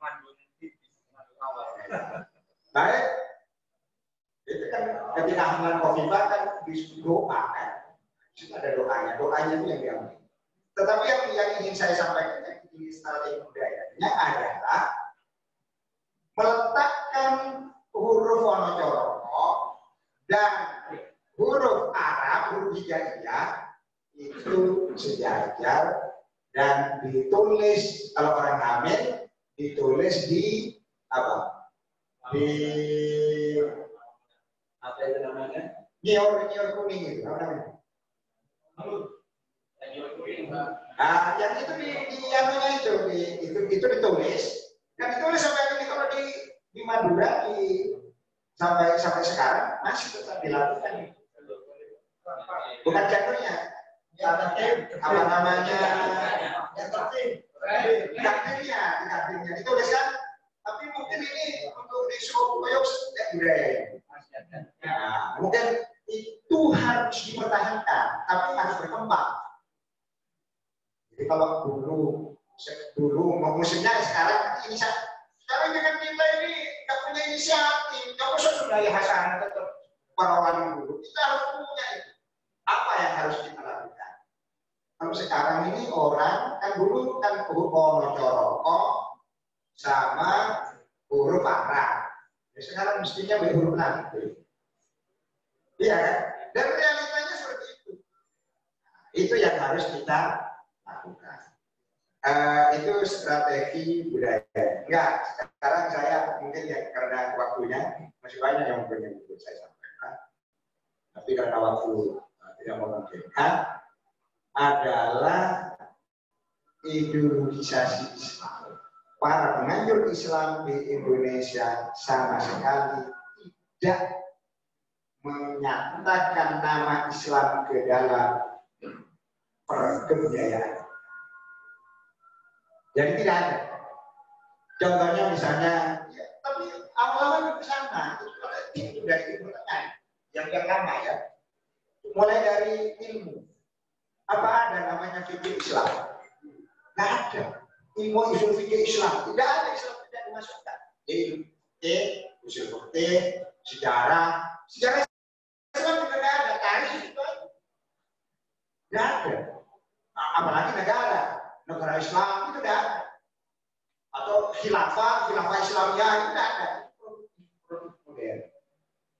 Baik, itu kan ketika hamlan khafifah kan disuruh doa kan, itu ada doanya, doanya itu yang diambil. Tetapi yang, yang ingin saya sampaikan di strategi budayanya adalah meletakkan huruf wonocoroko dan huruf Arab, huruf hijaiyah itu sejajar dan ditulis kalau orang hamil ditulis di apa? Di apa itu namanya? Nyior nyior kuning itu apa namanya? Nah, yang itu di, di anunya itu, di, itu, itu ditulis, dan ditulis sampai ini kalau di di Madura di sampai sampai sekarang masih tetap dilakukan. Bukan jatuhnya, apa namanya? Takdirnya, takdirnya dituliskan. Tapi mungkin ini untuk di Surabaya tidak budaya. Nah, mungkin itu harus dipertahankan, tapi harus berkembang. Jadi kalau dulu dulu musimnya sekarang ini sekarang dengan kita ini nggak punya inisiatif, nggak usah budaya hasanah tetap para dulu. Kita harus punya itu. Apa yang harus kita lakukan? Kalau sekarang ini orang kan dulu kan huruf wonocoroko sama huruf Arab. Ya, sekarang mestinya berhuruf nanti. Iya kan? Dan realitanya seperti itu. Itu yang harus kita lakukan. Uh, itu strategi budaya. Enggak, sekarang saya mungkin ya karena waktunya masih banyak yang mungkin yang perlu saya sampaikan. Tapi karena waktu uh, tidak memungkinkan adalah ideologisasi Islam. Para penganjur Islam di Indonesia sama sekali tidak menyatakan nama Islam ke dalam kebudayaan. Jadi tidak ada. Contohnya misalnya, ya, tapi awal-awal ke sana itu dari ilmu tengah yang yang lama ya. Mulai dari ilmu. Apa ada namanya fikih Islam? Tidak ada. Ilmu usul fikih Islam tidak ada, Islam tidak dimasukkan. Jadi eh usul fikih, sejarah, sejarah Islam juga tidak ada. Tarikh itu tidak ada. Apalagi negara, negara Islam itu tidak ada. Atau khilafah, khilafah Islamiyah itu tidak ada.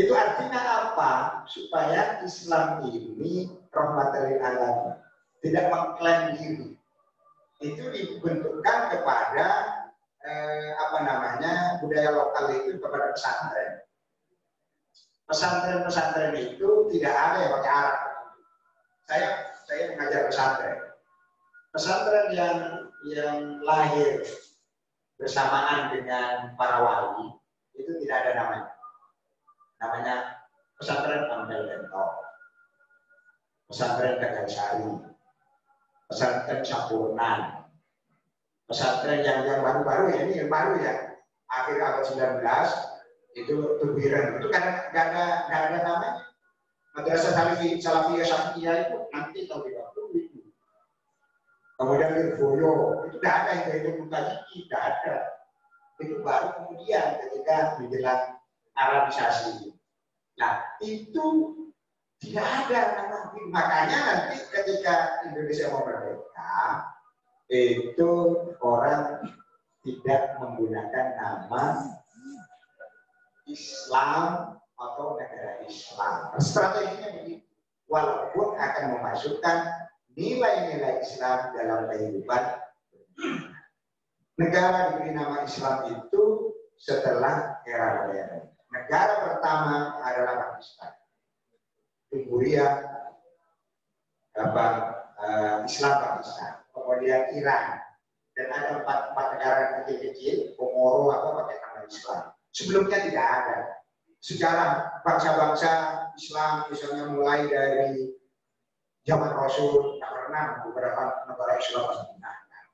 Itu artinya apa? Supaya Islam ini rahmatan lil alamin, tidak mengklaim diri. Itu dibentukkan kepada eh, apa namanya budaya lokal itu kepada pesantren. Pesantren-pesantren itu tidak ada yang pakai Arab. Saya saya mengajar pesantren. Pesantren yang yang lahir bersamaan dengan para wali itu tidak ada namanya. Namanya pesantren Ampel Bento, pesantren Tegalsari, pesantren Sampurnan, pesantren yang yang baru-baru ya, ini yang baru ya, akhir abad sembilan belas itu Tubiran, itu kan nggak ada nggak ada namanya. Madrasah Salafi Salafiyah Syafiyah itu nanti tahun tiga puluh itu. Kemudian Lirboyo itu tidak ada, itu itu Mutaziki tidak ada. Itu baru kemudian ketika menjelang Arabisasi. Nah itu tidak ada nama. Makanya nanti ketika Indonesia mau merdeka itu orang tidak menggunakan nama Islam atau negara Islam. Strateginya begitu. Walaupun akan memasukkan nilai-nilai Islam dalam kehidupan. Negara diberi nama Islam itu setelah era modern. Negara pertama adalah Pakistan. Timuriya, apa, uh, Islam Pakistan. Kemudian Iran. Dan ada empat, empat negara kecil-kecil, Komoro apa pakai nama Islam. Sebelumnya tidak ada. Sejarah bangsa-bangsa Islam misalnya mulai dari zaman Rasul, tak pernah beberapa negara Islam pernah.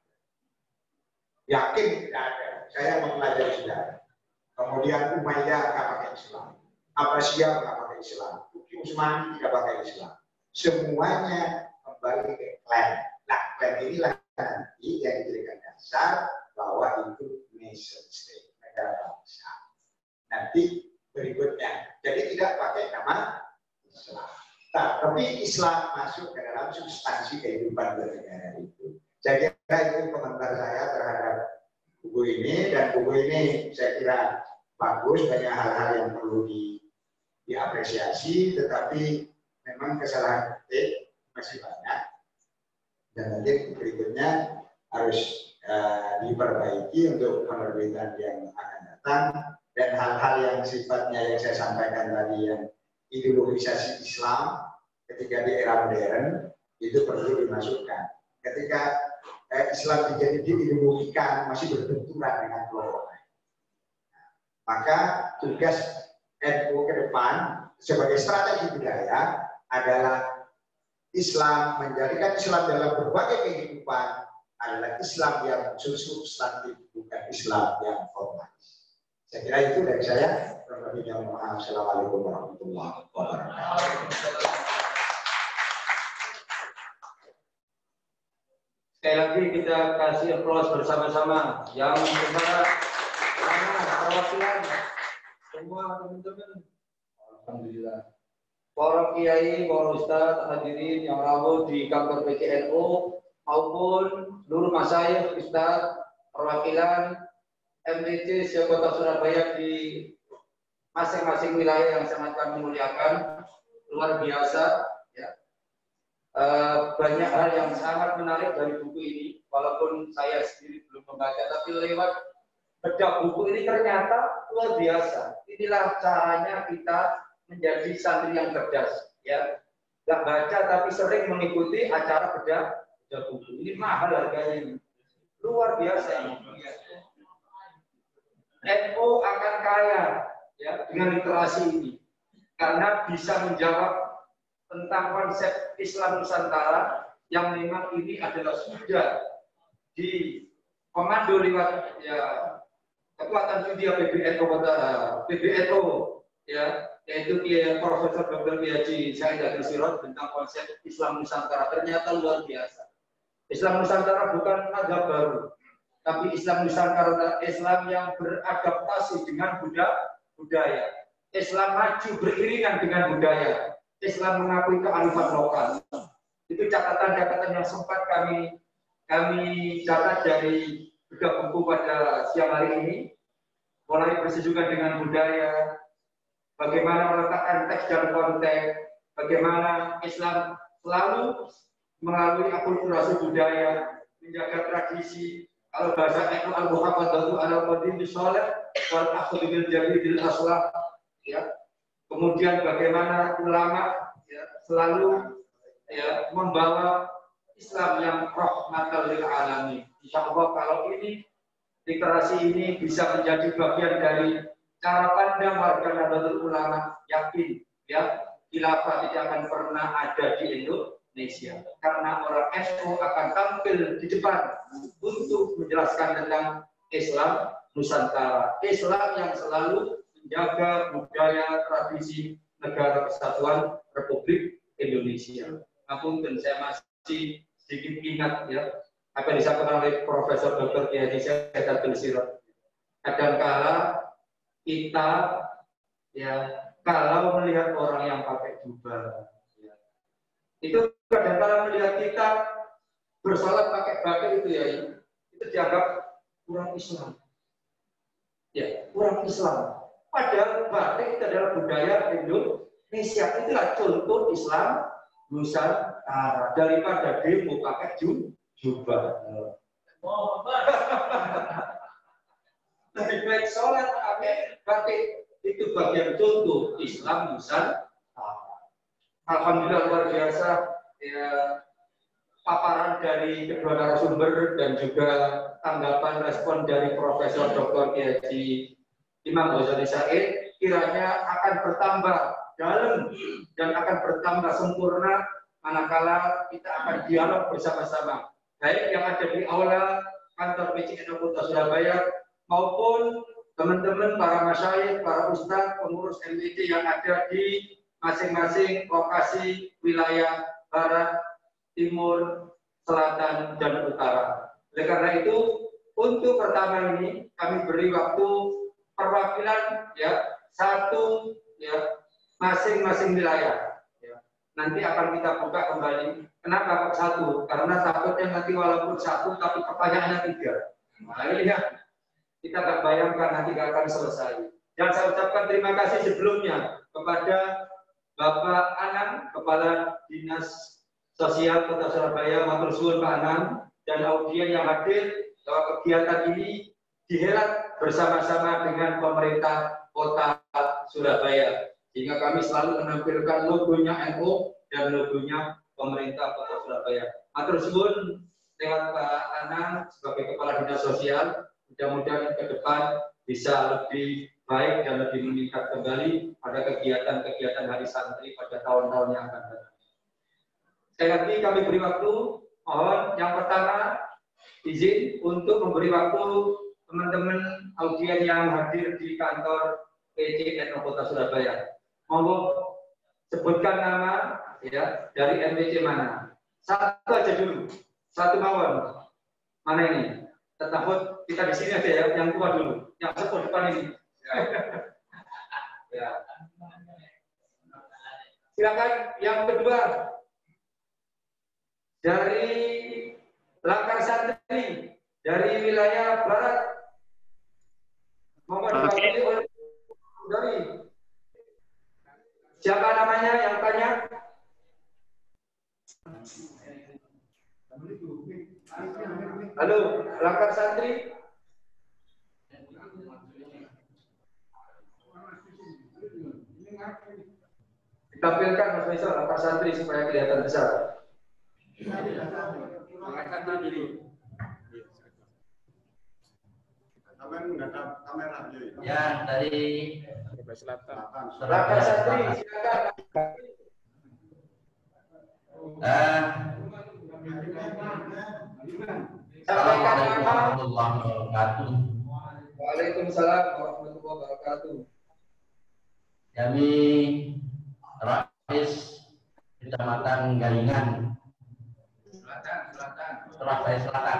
Yakin tidak ada. Saya mempelajari sejarah. Kemudian Umayyah tidak pakai Islam, Abbasiyah tidak pakai Islam, Turki Utsmani tidak pakai Islam. Semuanya kembali ke klaim. Nah, klaim inilah nanti yang dijadikan dasar bahwa itu nation state, negara bangsa. Nanti berikutnya, jadi tidak pakai nama Islam. Nah, tapi Islam masuk ke dalam substansi kehidupan bernegara itu. Saya kira itu komentar saya terhadap buku ini, dan buku ini saya kira bagus, banyak hal-hal yang perlu di, diapresiasi, tetapi memang kesalahan ketik masih banyak, dan nanti berikutnya harus uh, diperbaiki untuk penerbitan yang akan datang, dan hal-hal yang sifatnya yang saya sampaikan tadi yang ideologisasi Islam ketika di era modern itu perlu dimasukkan. Ketika eh, Islam menjadi diideologikan, masih berbenturan dengan kelompok lain. Nah, maka tugas N U ke depan sebagai strategi budaya adalah Islam, menjadikan Islam dalam berbagai kehidupan adalah Islam yang substantif, bukan Islam yang formalis. Saya kira itu dari saya. Assalamualaikum warahmatullahi wabarakatuh. Sekali lagi kita kasih aplaus bersama-sama yang bersama perwakilan semua teman-teman. Alhamdulillah. Para kiai, para ustadz, hadirin yang rawuh di kantor P K N U maupun seluruh masyayikh, ustadz, perwakilan M D C Kota Surabaya di masing-masing wilayah yang sangat kami muliakan, luar biasa. Uh, banyak hal yang sangat menarik dari buku ini, walaupun saya sendiri belum membaca, tapi lewat bedah buku ini ternyata luar biasa. Inilah caranya kita menjadi santri yang cerdas, ya. Nggak baca tapi sering mengikuti acara bedah bedah buku. Ini mahal harganya ini, luar biasa ini. N U akan kaya, ya, dengan literasi ini, karena bisa menjawab tentang konsep Islam Nusantara yang memang ini adalah sudah dikomando lewat ya kekuatan studi P B N O P B N O ya, yaitu ya, Profesor Doktor Kiai Haji Said Agil Sirot tentang konsep Islam Nusantara. Ternyata luar biasa. Islam Nusantara bukan agama baru, tapi Islam Nusantara Islam yang beradaptasi dengan budaya. Islam maju beriringan dengan budaya. Islam mengakui kearifan lokal. Itu catatan-catatan yang sempat kami kami catat dari bedah buku pada siang hari ini, mulai bersinggungan dengan budaya, bagaimana meletakkan teks dan konteks, bagaimana Islam selalu melalui akulturasi budaya, menjaga tradisi. Kalau bahasa N U al-Muhafadzatu ala qadim bisoleh wal akhdhu bil jadidil aslah, ya. Kemudian bagaimana ulama ya, selalu ya, membawa Islam yang rahmatan lil alamin. Insyaallah kalau ini literasi ini bisa menjadi bagian dari cara pandang warga Nahdlatul Ulama, yakin ya khilafah tidak akan pernah ada di Indonesia karena orang N U akan tampil di depan untuk menjelaskan tentang Islam Nusantara, Islam yang selalu menjaga budaya tradisi negara kesatuan Republik Indonesia. Ngapunten saya masih sedikit ingat ya apa yang disampaikan oleh Profesor Doktor Kiai Haji Said Abdul Sirot. Kadangkala kita ya kalau melihat orang yang pakai jubah ya, itu kadang-kadang melihat kita bersalat pakai batik itu ya itu dianggap kurang Islam ya kurang Islam padahal batik itu adalah budaya Indonesia. Itulah contoh Islam Nusantara daripada demo pakai jubah. Lebih baik sholat pakai batik. Itu bagian contoh Islam Nusantara. Alhamdulillah luar biasa ya, paparan dari kedua narasumber dan juga tanggapan respon dari Profesor Doktor Kiai Haji Imam Ghazali Said kiranya akan bertambah dalam dan akan bertambah sempurna manakala kita akan dialog bersama-sama baik yang ada di aula kantor P C N Kota Surabaya maupun teman-teman para masyayikh, para ustadz, pengurus M I T yang ada di masing-masing lokasi wilayah barat, timur, selatan, dan utara. Oleh karena itu, untuk pertama ini kami beri waktu perwakilan ya satu ya masing-masing wilayah. Ya. Nanti akan kita buka kembali. Kenapa kok satu? Karena takutnya nanti walaupun satu tapi pertanyaannya tiga. Nah, ini ya. Kita akan bayangkan nanti akan selesai. Dan saya ucapkan terima kasih sebelumnya kepada Bapak Anang, Kepala Dinas Sosial Kota Surabaya, matur suwun Pak Anang, dan audien yang hadir bahwa kegiatan ini dihelat bersama-sama dengan pemerintah Kota Surabaya. Sehingga kami selalu menampilkan logonya N U dan logonya pemerintah Kota Surabaya. Matur suwun lewat Pak Anang sebagai Kepala Dinas Sosial. Mudah-mudahan ke depan bisa lebih baik dan lebih meningkat kembali pada kegiatan-kegiatan Hari Santri pada tahun-tahun yang akan datang. Sekali lagi kami beri waktu, mohon yang pertama izin untuk memberi waktu teman-teman audien yang hadir di kantor P C N Kota Surabaya. Monggo sebutkan nama ya dari M P C mana. Satu aja dulu, satu mawon. Mana ini? Takut kita di sini aja ya, yang tua dulu, yang sepuh depan ini. Ya. Silakan yang kedua dari Langkar Santri dari wilayah barat. Mohon diwakili oleh dari siapa namanya yang tanya? Halo, Langkar Santri. Ditampilkan Mas Faisal Langkar Santri supaya kelihatan besar. Ya, dari Langkar Santri, silakan. Uh, Assalamualaikum warahmatullahi wabarakatuh. Waalaikumsalam warahmatullahi wabarakatuh. Kami Rais Kecamatan Galingan, Selatan, Selatan. Surabaya Selatan.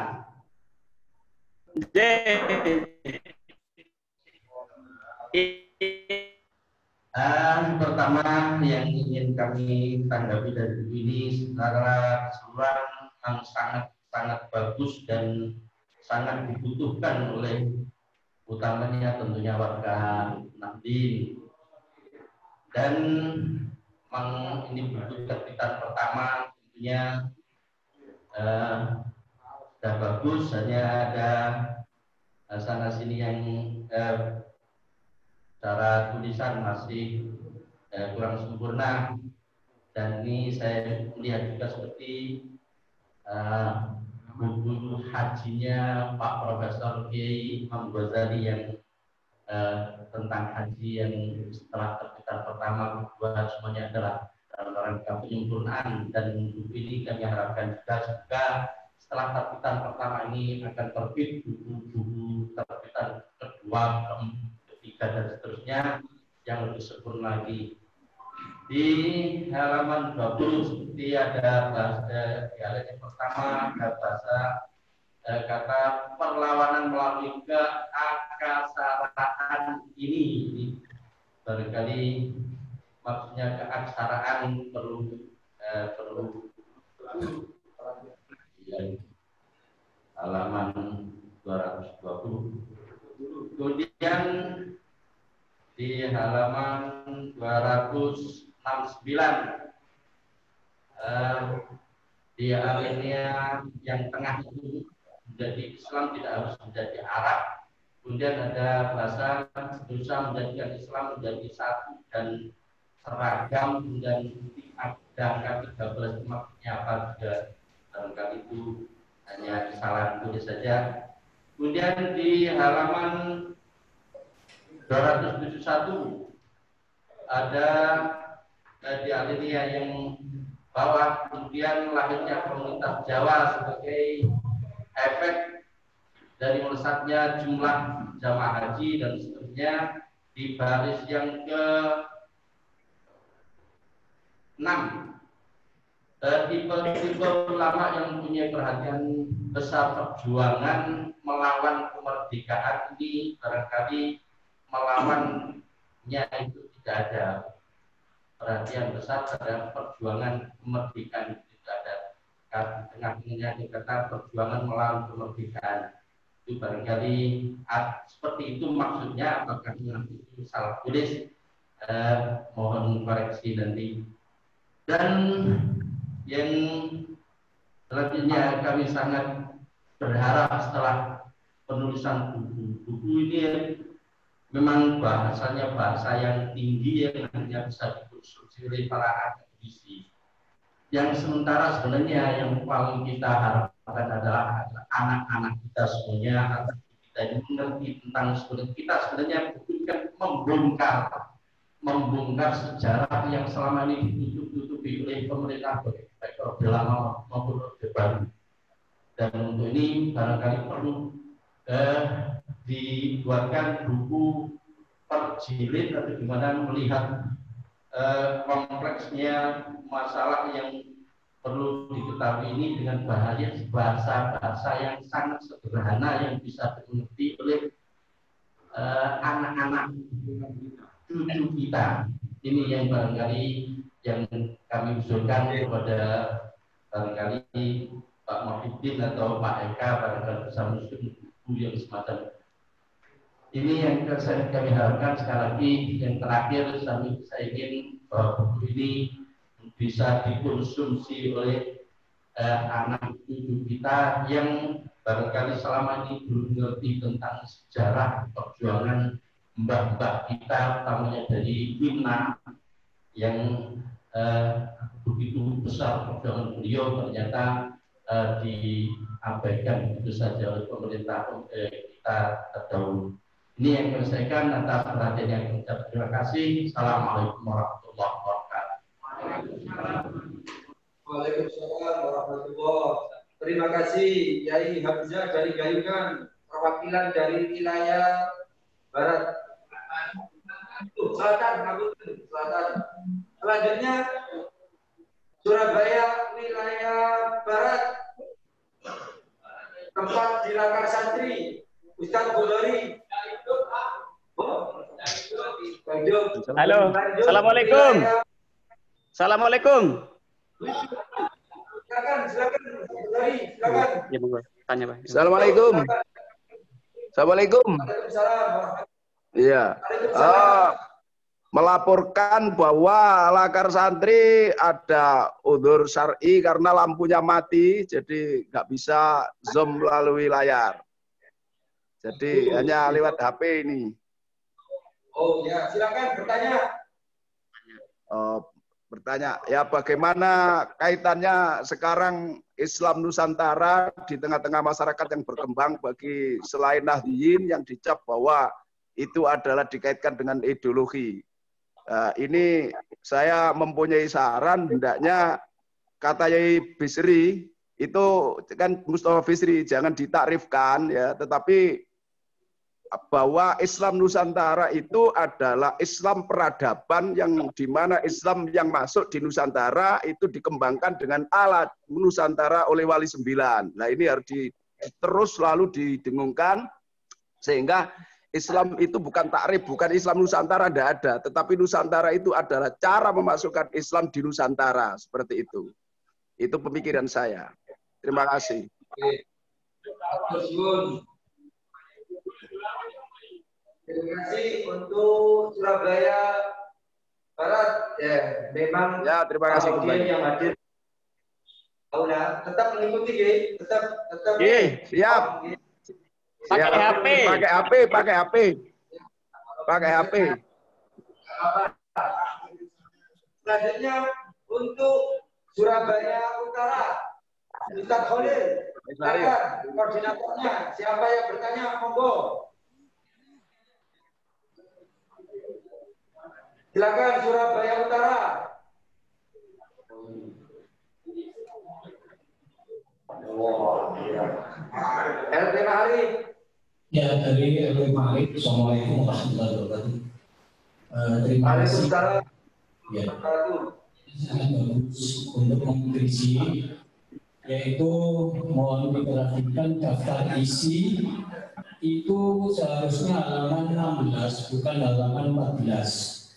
Uh, pertama yang ingin kami tanggapi dari ini secara keseluruhan yang sangat sangat bagus dan sangat dibutuhkan oleh utamanya tentunya warga Nahdien Dan memang ini buku terbitan pertama tentunya eh, sudah bagus, hanya ada sana sini yang eh, cara tulisan masih eh, kurang sempurna, dan ini saya melihat juga seperti uh, buku hajinya Pak Profesor Kiai Imam Ghazali yang uh, tentang haji yang setelah terbitan pertama, kedua semuanya adalah dalam rangka penyempurnaan, dan buku ini kami harapkan juga juga setelah terbitan pertama ini akan terbit buku-buku terbitan kedua, ketiga dan seterusnya yang lebih sempurna lagi. Di halaman dua puluh seperti ada bahasa ya, yang pertama ada bahasa eh, kata perlawanan melalui keaksaraan ini. Ini barangkali maksudnya keaksaraan perlu eh, perlu ya, halaman dua ratus dua puluh. Kemudian di halaman dua ratus enam puluh sembilan eh, di alinea yang tengah itu menjadi Islam tidak harus menjadi Arab. Kemudian ada bahasa berusaha menjadikan Islam menjadi satu dan seragam, dan ada angka tiga belas maksudnya apa juga barangkali itu hanya kesalahan tulis saja. Kemudian di halaman dua ratus tujuh puluh satu ada eh, di alinea yang bawah, kemudian lahirnya komunitas Jawa sebagai efek dari melesatnya jumlah jamaah haji dan seterusnya. Di baris yang ke enam, eh, tipe-tipe ulama yang mempunyai perhatian besar perjuangan melawan kemerdekaan ini barangkali melawannya itu tidak ada perhatian besar terhadap perjuangan kemerdekaan, itu tidak ada. Di tengah-tengahnya dikata perjuangan melawan kemerdekaan itu barangkali ah, seperti itu maksudnya. Apakah itu salah tulis? Eh, mohon koreksi nanti. Dan yang selanjutnya kami sangat berharap setelah penulisan buku-buku ini memang bahasanya bahasa yang tinggi yang hanya bisa dikonsumsi oleh para akademisi. Yang sementara sebenarnya yang paling kita harapkan adalah anak-anak kita semuanya, kita ini mengerti tentang sebenarnya kita sebenarnya bukan membongkar membongkar sejarah yang selama ini ditutup-tutupi oleh pemerintah baik Orde Lama maupun Orde Baru. Dan untuk ini barangkali perlu eh, dibuatkan buku per jilid atau gimana melihat eh, kompleksnya masalah yang perlu diketahui ini dengan bahasa bahasa-bahasa yang sangat sederhana yang bisa dimengerti oleh anak-anak eh, cucu kita. Ini yang barangkali yang kami usulkan kepada barangkali Pak Muhyiddin atau Pak Eka barangkali bersama buku yang semacam ini yang saya kami harapkan. Sekali lagi yang terakhir kami saya ingin bahwa buku ini bisa dikonsumsi oleh eh, anak cucu kita yang barangkali selama ini belum mengerti tentang sejarah perjuangan mbah-mbah kita, utamanya dari Wimna yang eh, begitu besar perjuangan beliau ternyata eh, diabaikan begitu saja oleh pemerintah eh, kita terdahulu. Ini yang menyelesaikan atas perhatian yang kita terima kasih. Assalamualaikum warahmatullahi wabarakatuh. Waalaikumsalam warahmatullahi wabarakatuh. Terima kasih Yai Hamzah dari Gayungan, perwakilan dari wilayah Barat. Selatan, Selatan. Selanjutnya Surabaya wilayah Barat, tempat dilakar santri Ustadz Golori. Halo, assalamualaikum. Assalamualaikum. Silakan, silakan, Golori, silakan. Ya, monggo. Tanya, Pak. Assalamualaikum. Assalamualaikum. Iya. Oh, melaporkan bahwa Lakar Santri ada udzur syar'i karena lampunya mati, jadi nggak bisa zoom melalui layar. Jadi oh, hanya lewat H P ini. Oh ya, silakan bertanya. Oh, bertanya, ya bagaimana kaitannya sekarang Islam Nusantara di tengah-tengah masyarakat yang berkembang bagi selain Nahdliyin yang dicap bahwa itu adalah dikaitkan dengan ideologi. Nah, ini saya mempunyai saran, hendaknya kata Yai Bisri itu kan Mustafa Bisri jangan ditakrifkan ya, tetapi bahwa Islam Nusantara itu adalah Islam peradaban yang dimana Islam yang masuk di Nusantara itu dikembangkan dengan alat Nusantara oleh Wali Sembilan. Nah ini harus di, terus selalu didengungkan sehingga Islam itu bukan takrif, bukan Islam Nusantara, tidak ada. Tetapi Nusantara itu adalah cara memasukkan Islam di Nusantara. Seperti itu. Itu pemikiran saya. Terima kasih. Terima kasih untuk Surabaya Barat. Ya, memang ya, terima kasih kembali. Yang hadir. Nah, tetap mengikuti, tetap tetap. Oke, siap. Pakai H P. Pakai H P, pakai H P. Pakai H P. Selanjutnya untuk Surabaya Utara, Ustadz Khalil. Silakan koordinatornya. Siapa yang bertanya, monggo. Silakan Surabaya Utara. L P Mahari. Ya, dari L P Mahari. Assalamualaikum warahmatullahi wabarakatuh. Uh, terima kasih. Ya, sangat bagus untuk mengkritisi, yaitu mohon diperhatikan daftar isi itu seharusnya halaman enam belas, bukan halaman empat belas.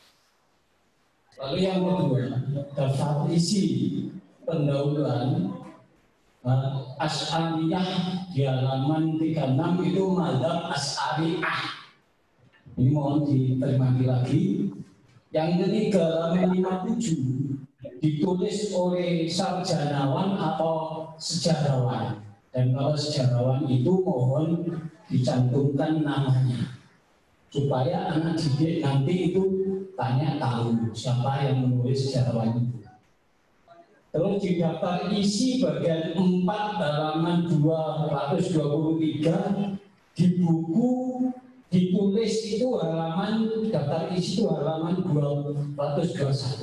Lalu yang kedua, daftar isi pendahuluan Uh, Asy'ariyah di halaman tiga puluh enam itu mazhab Asy'ariyah. Ini mohon diterima lagi. Yang ketiga halaman lima puluh tujuh ditulis oleh sarjanawan atau sejarawan. Dan kalau sejarawan itu mohon dicantumkan namanya supaya anak didik nanti itu tanya tahu siapa yang menulis sejarawan itu. Terus di daftar isi bagian empat halaman dua ratus dua puluh tiga di buku ditulis itu halaman daftar isi itu halaman dua ratus dua puluh satu.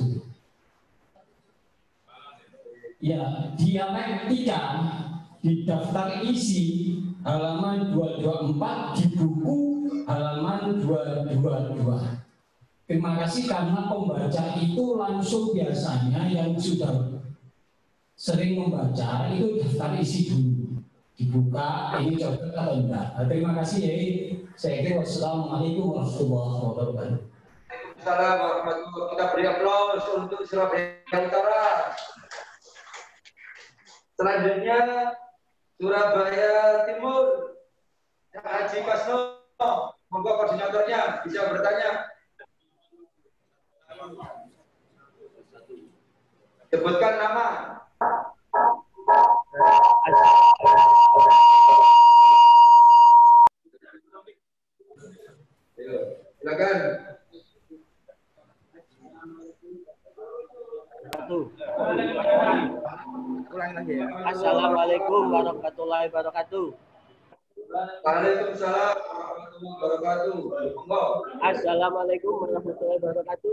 Ya, dialektika di daftar isi halaman dua ratus dua puluh empat, di buku halaman dua ratus dua puluh dua. Terima kasih karena pembaca itu langsung biasanya yang sudah sering membaca itu daftar isi dulu dibuka ini coba atau enggak. Nah, terima kasih ya. Saya kira wassalamualaikum warahmatullahi wabarakatuh. Waalaikumsalam warahmatullahi wabarakatuh. Kita beri aplaus untuk Surabaya Utara. Selanjutnya Surabaya Timur, Haji Pasno, monggo koordinatornya bisa bertanya. Sebutkan nama. Silakan. Assalamualaikum warahmatullahi wabarakatuh. Waalaikumsalam warahmatullahi wabarakatuh. Assalamualaikum warahmatullahi wabarakatuh.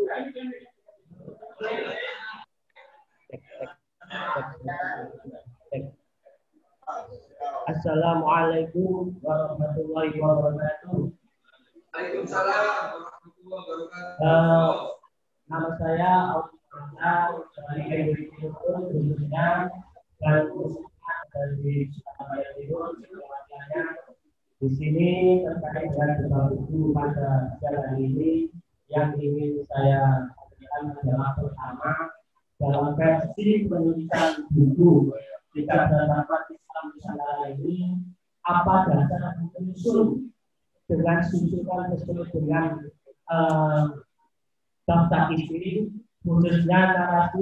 Assalamualaikum warahmatullahi wabarakatuh. Waalaikumsalam warahmatullahi wabarakatuh. Uh, nama saya Alhamdulillah dari khususnya dan dari Surabaya Timur. Di sini terkait dengan beberapa buku pada siang ini yang ingin saya sampaikan adalah pertama, dalam versi penulisan buku jika terdapat Islam Nusantara ini, apa dasar unsur dengan susunan tersebut dengan uh, daftar isi khususnya narasi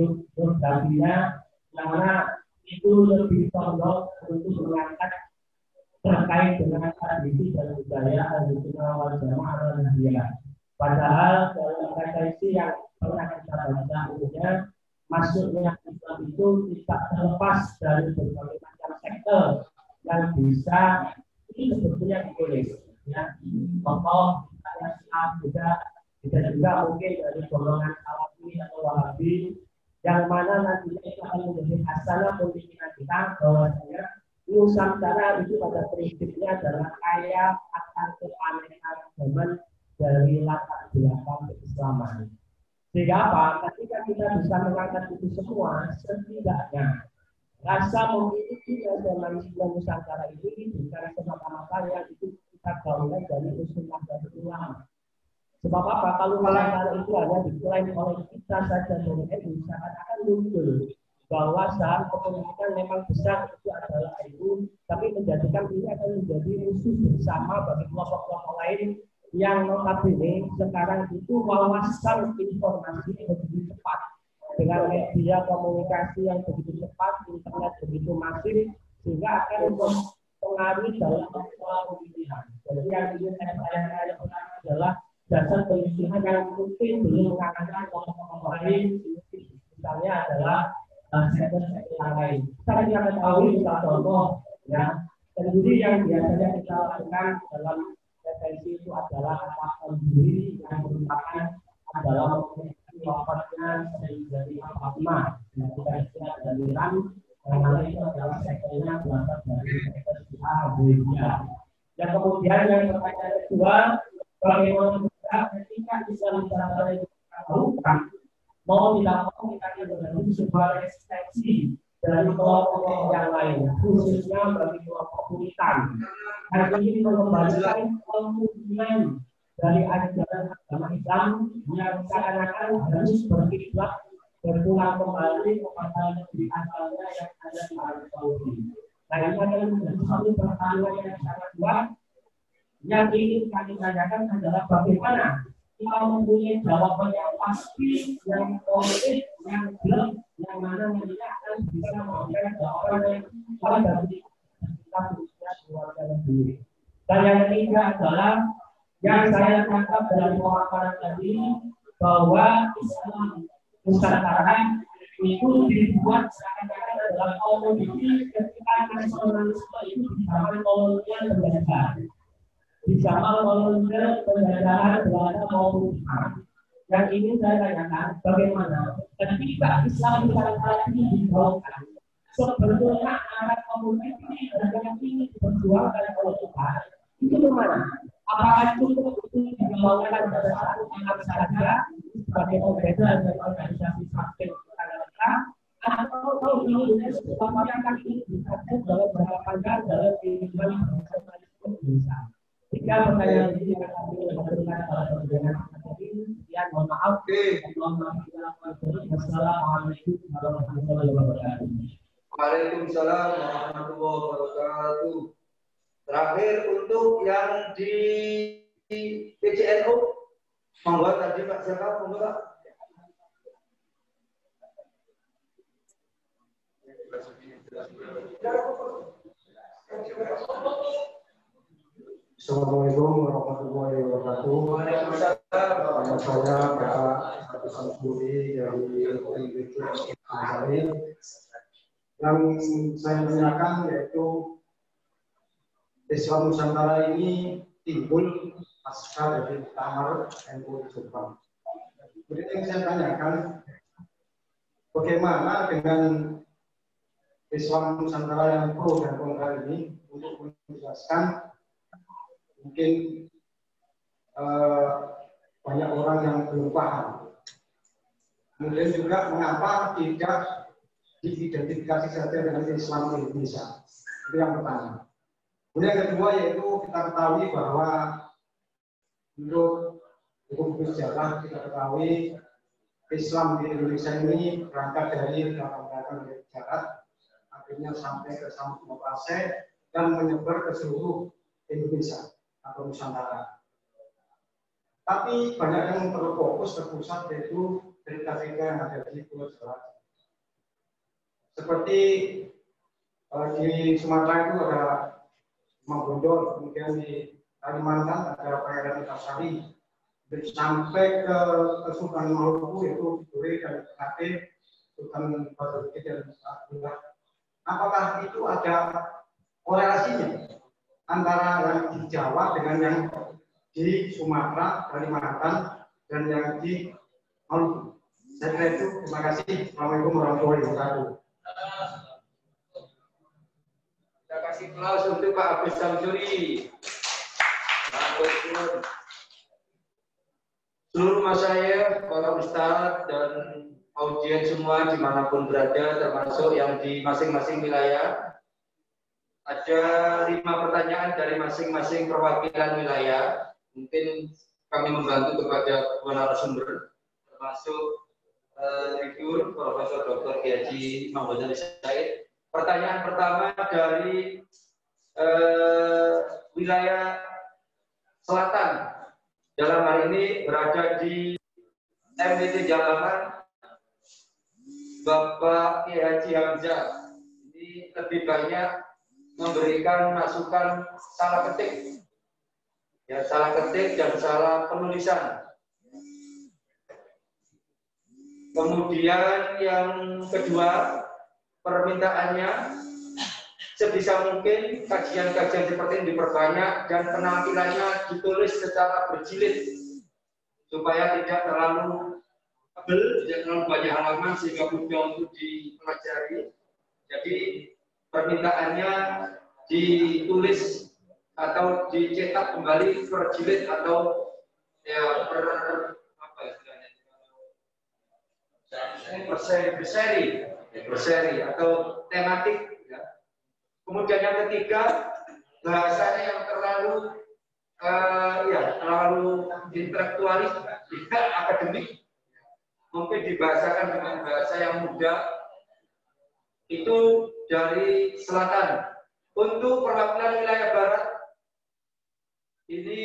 biografinya, karena itu lebih condong untuk mengangkat terkait dengan tradisi dan budaya Ahlussunnah wal Jamaah Ahmadiyah. Padahal dalam referensi yang pernah kita baca umumnya, masuknya Islam itu tidak terlepas dari berbagai macam sektor yang bisa ini sebetulnya ditulis. Ya, contoh Islam juga bisa juga mungkin dari golongan Salafi atau Wahabi, yang mana nantinya itu akan menjadi hasanah pemikiran kita bahwasanya Nusantara itu pada prinsipnya adalah kaya akan keanekaragaman dari latar belakang keislaman. Sehingga apa? Ketika kita bisa mengangkat itu semua, setidaknya rasa memiliki nasionalisme Nusantara ini bukan semata-mata yang itu kita gaungkan dari usulan dari ulama. Sebab apa? Kalau Nusantara itu hanya diklaim oleh kita saja dari N U, akan muncul bahwa saham kepemilikan memang besar itu adalah itu, tapi menjadikan ini akan menjadi musuh bersama bagi kelompok-kelompok lain yang notabene sekarang itu wawasan informasi begitu cepat dengan media komunikasi yang begitu cepat, internet begitu masif, sehingga akan mempengaruhi dalam pola pemilihan. Jadi yang ingin saya sampaikan adalah dasar pemilihan yang mungkin belum mengatakan kelompok lain, misalnya adalah sektor-sektor yang lain. Kita tidak ketahui misal contoh, ya, kenduri yang biasanya kita lakukan dalam referensi itu adalah kata kenduri yang merupakan adalah wafatnya dari Fatimah, yang kita istilah dari Iran, karena itu adalah sektornya berasal dari sektor Arabia. Dan kemudian yang pertanyaan kedua, bagaimana kita ketika Islam Nusantara itu melakukan mau tidak mau kita menjadi sebuah resistensi dari kelompok yang lain, khususnya bagi kelompok Puritan. Dan ini mengembalikan kemudian dari ajaran agama Islam yang seakan-akan harus berkiblat berpulang kembali kepada negeri asalnya yang ada di Arab Saudi. Nah, ini adalah menjadi satu pertarungan yang sangat kuat. Yang ingin kami tanyakan adalah bagaimana kita mempunyai jawaban yang pasti, yang konkret, yang jelas, yang mana nantinya akan bisa memberikan jawaban yang paling bagi kita khususnya keluarga sendiri. Dan yang ketiga adalah yang saya tangkap dari pemaparan tadi, bahwa Islam Nusantara itu dibuat seakan-akan adalah komoditi ketika nasionalisme itu di zaman kolonial penjajahan. Di zaman kolonial penjajahan Belanda maupun Jepang. Yang ini saya tanyakan bagaimana ketika Islam Nusantara ini digaungkan, sebetulnya arah komoditi yang ini diperjuangkan oleh Jepang itu kemana? Apakah cukup itu digaungkan pada satu anak saja sebagai pembeda dan organisasi vaksin kita, atau ini sesuatu yang akan dilakukan dalam jangka panjang dalam kehidupan nasionalisme Indonesia? Tiga pertanyaan ini yang kami berikan pada pertanyaan ini. Sekian, mohon maaf. Wassalamualaikum warahmatullahi wabarakatuh. Waalaikumsalam warahmatullahi wabarakatuh. Terakhir untuk yang di P C N U, monggo tadi Pak siapa? Monggo Pak. Assalamualaikum warahmatullahi wabarakatuh. Nama saya Bapak Agus Samsuri dari N B Q Ansari. Yang saya tanyakan yaitu Islam Nusantara ini timbul pasca dari Muktamar N U Jepang. Kemudian yang saya tanyakan, bagaimana dengan Islam Nusantara yang pro dan kontra ini untuk menjelaskan mungkin eh, banyak orang yang belum paham. Kemudian juga mengapa tidak diidentifikasi saja dengan Islam Indonesia. Itu yang pertama. Kemudian yang kedua yaitu kita ketahui bahwa menurut hukum sejarah kita ketahui Islam di Indonesia ini berangkat dari belakang-belakang dari Jarat, akhirnya sampai ke Samudra Pasai dan menyebar ke seluruh Indonesia atau Nusantara. tapi banyak yang terfokus terpusat yaitu dari K P K yang ada di Pulau Jawa. Seperti uh, di Sumatera itu ada Mabundor, kemudian di Kalimantan ada Pangeran Antasari, sampai ke Sultan Maluku yaitu Duri dan Ternate, Sultan Batu dan Abdullah. Apakah itu ada korelasinya antara yang di Jawa dengan yang di Sumatera, Kalimantan, dan yang di Maluku? Saya kira itu. Terima kasih. Assalamualaikum warahmatullahi wabarakatuh. Kita kasih aplaus untuk Pak Agus Samsuri. Seluruh masyayikh, para ustadz dan audiens semua dimanapun berada, termasuk yang di masing-masing wilayah. Ada lima pertanyaan dari masing-masing perwakilan wilayah. Mungkin kami membantu kepada dua narasumber, termasuk uh, Rektor Profesor Doktor Kiai Haji Imam Ghazali Said. Pertanyaan pertama dari uh, wilayah selatan, dalam hal ini berada di M D T Jambangan, Bapak Kiai Haji Hamzah. Ini lebih banyak memberikan masukan salah ketik, ya salah ketik dan salah penulisan. Kemudian yang kedua, permintaannya sebisa mungkin kajian-kajian seperti ini diperbanyak dan penampilannya ditulis secara berjilid supaya tidak terlalu tebal, tidak terlalu banyak halaman sehingga mudah untuk dipelajari. Jadi permintaannya ditulis atau dicetak kembali berjilid atau ya per apa istilahnya berseri berseri berseri atau tematik. Kemudian yang ketiga, bahasanya yang terlalu uh, ya terlalu intelektualis, tidak akademik, mungkin dibahasakan dengan bahasa yang mudah. Itu dari selatan. Untuk perwakilan wilayah barat, ini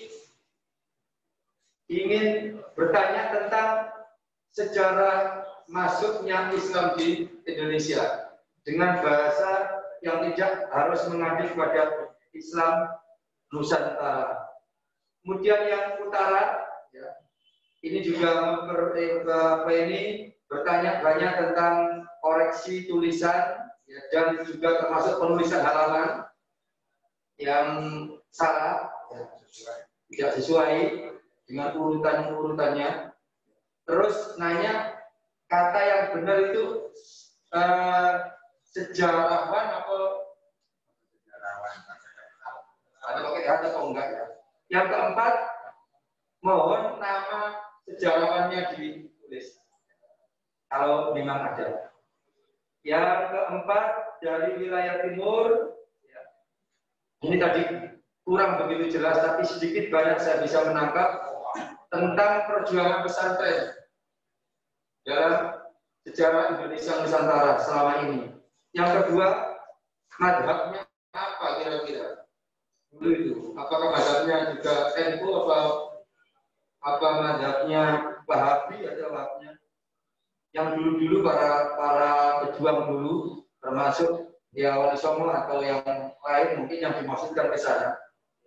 ingin bertanya tentang sejarah masuknya Islam di Indonesia dengan bahasa yang tidak harus mengacu pada Islam Nusantara. Kemudian yang utara, ya, ini juga memper, apa ini bertanya banyak tentang koreksi tulisan, ya, dan juga termasuk penulisan halaman yang salah, ya, tidak sesuai dengan urutan-urutannya. Terus nanya kata yang benar itu uh, sejarawan atau sejarawan ada pakai kata atau enggak ya. Yang keempat, mohon nama sejarawannya ditulis kalau memang ada. Yang keempat dari wilayah timur, ya, ini tadi kurang begitu jelas tapi sedikit banyak saya bisa menangkap tentang perjuangan pesantren dalam sejarah Indonesia Nusantara selama ini. Yang kedua, madhabnya apa kira-kira? Dulu itu, apakah madhabnya juga N U atau apa madhabnya Wahabi atau Wahabnya? Yang dulu-dulu para para pejuang dulu, termasuk ya Wali Songo atau yang lain mungkin yang dimaksudkan ke sana.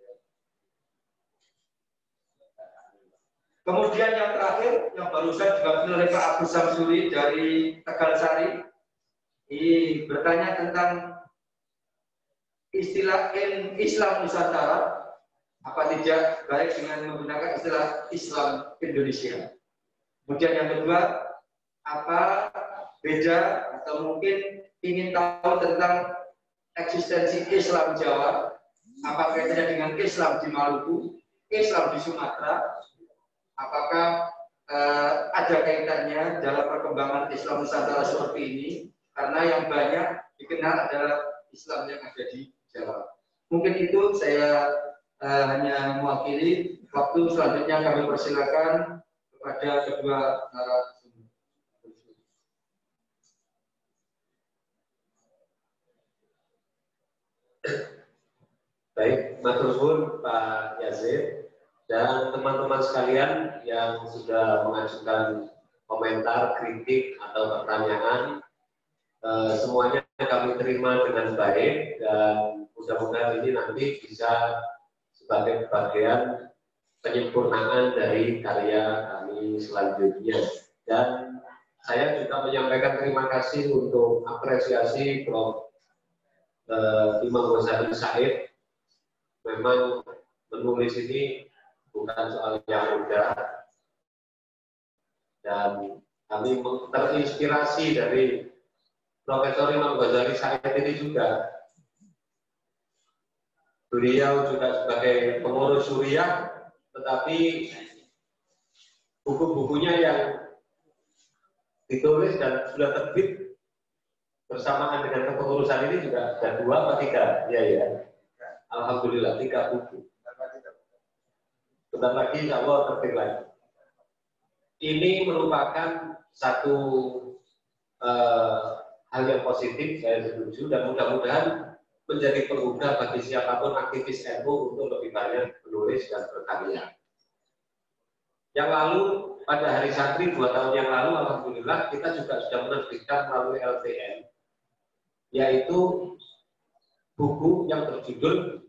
Kemudian yang terakhir, yang barusan juga oleh Pak Agus Samsuri dari Tegalsari, ini bertanya tentang istilah Islam Nusantara, apa tidak baik dengan menggunakan istilah Islam Indonesia. Kemudian yang kedua, apa beda atau mungkin ingin tahu tentang eksistensi Islam Jawa, apa kaitannya dengan Islam di Maluku, Islam di Sumatera, apakah eh, ada kaitannya dalam perkembangan Islam Nusantara seperti ini? Karena yang banyak dikenal adalah Islam yang ada di Jawa. Mungkin itu saya uh, hanya mewakili. Waktu selanjutnya kami persilakan kepada kedua narasumber. Baik, matur suwun Pak Yazid. Dan teman-teman sekalian yang sudah mengajukan komentar, kritik, atau pertanyaan, eh, semuanya kami terima dengan baik dan mudah-mudahan ini nanti bisa sebagai bagian penyempurnaan dari karya kami selanjutnya. Dan saya juga menyampaikan terima kasih untuk apresiasi Prof eh, Imam Ghazali Said. Memang menulis ini bukan soal yang mudah, dan kami terinspirasi dari Profesor Imam Ghazali Said ini juga. Beliau juga sebagai pengurus Suriah, tetapi buku-bukunya yang ditulis dan sudah terbit bersamaan dengan kepengurusan ini juga ada dua atau tiga, ya ya. Alhamdulillah tiga buku. Bentar lagi insya Allah terbit lagi. Ini merupakan satu uh, hal yang positif, saya setuju, dan mudah-mudahan menjadi pengguna bagi siapapun aktivis N U untuk lebih banyak menulis dan berkarya. Yang lalu pada hari santri dua tahun yang lalu, alhamdulillah kita juga sudah menerbitkan melalui L T N, yaitu buku yang berjudul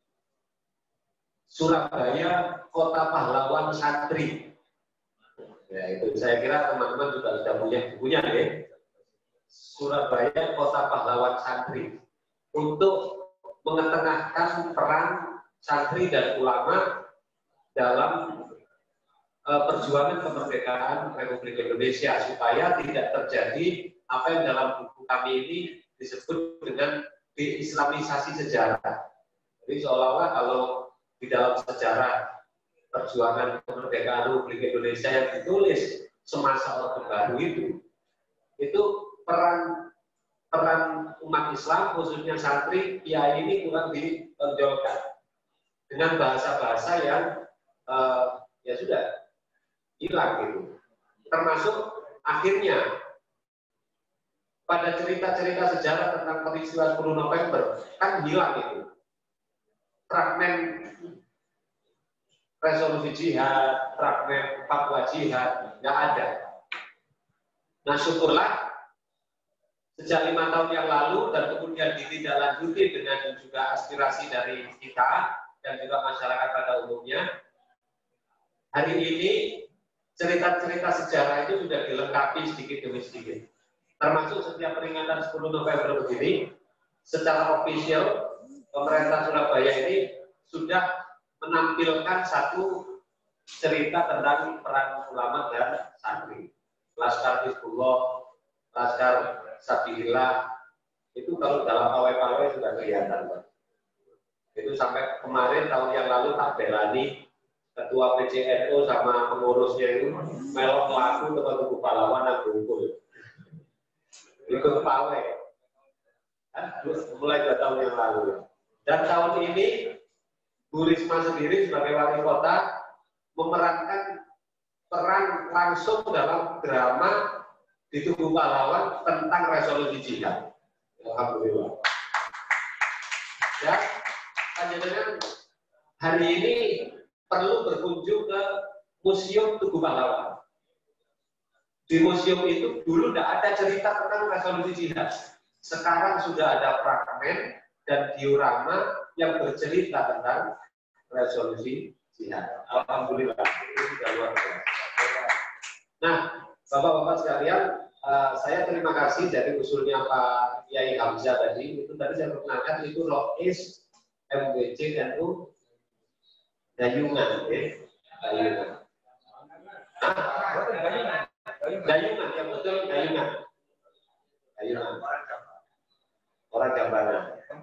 Surabaya Kota Pahlawan Santri. Ya, itu saya kira teman-teman juga sudah punya bukunya, ya. Surabaya Kota Pahlawan Santri, untuk mengetengahkan peran santri dan ulama dalam uh, perjuangan kemerdekaan Republik Indonesia, supaya tidak terjadi apa yang dalam buku kami ini disebut dengan deislamisasi sejarah. Jadi seolah-olah kalau di dalam sejarah perjuangan kemerdekaan Republik Indonesia yang ditulis semasa Orde Baru itu, itu peran peran umat Islam khususnya santri kiai ini kurang ditonjolkan dengan bahasa-bahasa yang uh, ya sudah hilang gitu. Termasuk akhirnya pada cerita-cerita sejarah tentang peristiwa sepuluh November kan hilang itu. Fragmen resolusi jihad, fragmen fatwa jihad, nggak ada. Nah syukurlah sejak lima tahun yang lalu dan kemudian ditindaklanjuti dengan juga aspirasi dari kita dan juga masyarakat pada umumnya, hari ini cerita-cerita sejarah itu sudah dilengkapi sedikit demi sedikit. Termasuk setiap peringatan sepuluh November begini, secara ofisial pemerintah Surabaya ini sudah menampilkan satu cerita tentang peran ulama dan santri. Laskar Hizbullah, Laskar Sabilillah, itu kalau dalam pawai-pawai sudah kelihatan, Pak. Itu sampai kemarin tahun yang lalu tak belani ketua P C N U sama pengurusnya itu melok laku ke tubuh pahlawan dan bungkul. Ikut pawai. Mulai dua tahun yang lalu. Dan tahun ini Bu Risma sendiri sebagai wali kota memerankan peran langsung dalam drama di tubuh pahlawan tentang resolusi jihad. Alhamdulillah. Ya, panjenengan hari ini perlu berkunjung ke Museum Tugu Pahlawan. Di museum itu dulu tidak ada cerita tentang resolusi jihad. Sekarang sudah ada fragmen dan diorama yang bercerita tentang resolusi jihad. Alhamdulillah, itu sudah luar biasa. Nah, Bapak-bapak sekalian, uh, saya terima kasih dari usulnya Pak Yai Hamzah tadi. Itu tadi saya perkenalkan itu Rois M W C N U Dayungan, ya. Dayungan. Nah, Dayungan, yang betul Dayungan. Dayungan. Orang Jambangan.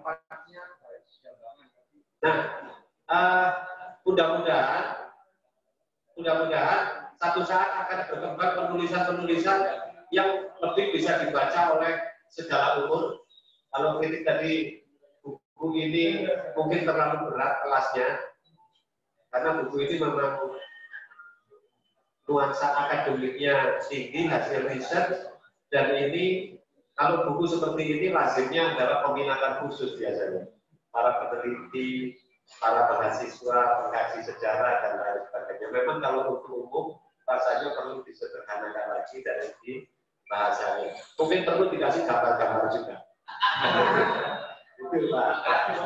Nah, uh, mudah-mudahan, mudah-mudahan satu saat akan berkembang penulisan-penulisan yang lebih bisa dibaca oleh segala umur. Kalau kritik tadi buku ini mungkin terlalu berat kelasnya, karena buku ini memang nuansa akademiknya tinggi, hasil riset, dan ini kalau buku seperti ini lazimnya adalah peminatan khusus biasanya. Para peneliti, para mahasiswa mengkaji sejarah dan lain sebagainya. Memang kalau untuk umum rasanya perlu disederhanakan lagi dari segi bahasanya. Mungkin perlu dikasih gambar-gambar juga. Itu Pak.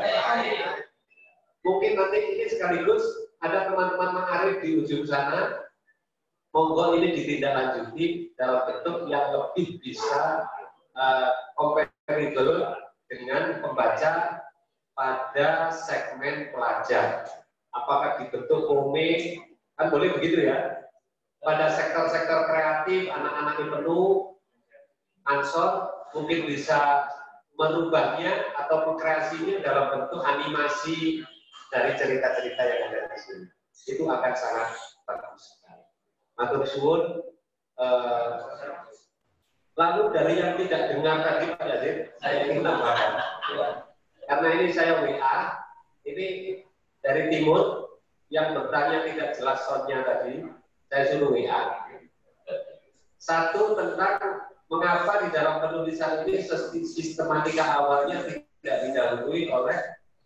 Mungkin nanti ini sekaligus ada teman-teman ma'arif di ujung sana. Monggo ini ditindaklanjuti dalam bentuk yang lebih bisa uh, kompatibel dengan pembaca pada segmen pelajar. Apakah dibentuk kome, kan boleh begitu ya? Pada sektor-sektor kreatif, anak-anak penuh, ansor, mungkin bisa merubahnya atau mengkreasinya dalam bentuk animasi dari cerita-cerita yang ada di sini. Itu akan sangat bagus. Matur suwun. Uh, lalu dari yang tidak dengar tadi Pak Yazid, saya ingin tambahkan. Karena ini saya W A, ini dari timur yang bertanya tidak jelas soundnya tadi, saya suruh W A. Satu tentang mengapa di dalam penulisan ini sistematika awalnya tidak didahului oleh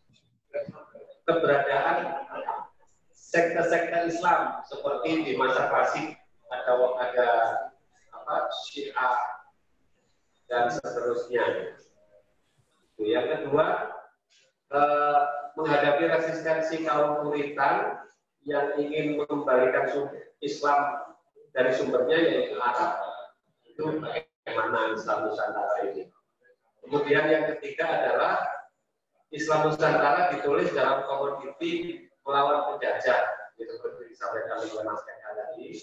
keberadaan sekte-sekte Islam seperti di masa klasik ada ada apa Syiah dan seterusnya. Yang kedua, eh, menghadapi resistensi kaum Puritan yang ingin mengembalikan Islam dari sumbernya yaitu Arab. Itu bagaimana Islam Nusantara ini. Kemudian yang ketiga adalah Islam Nusantara ditulis dalam komoditi melawan penjajah, gitu seperti disampaikan oleh Mas Keka tadi.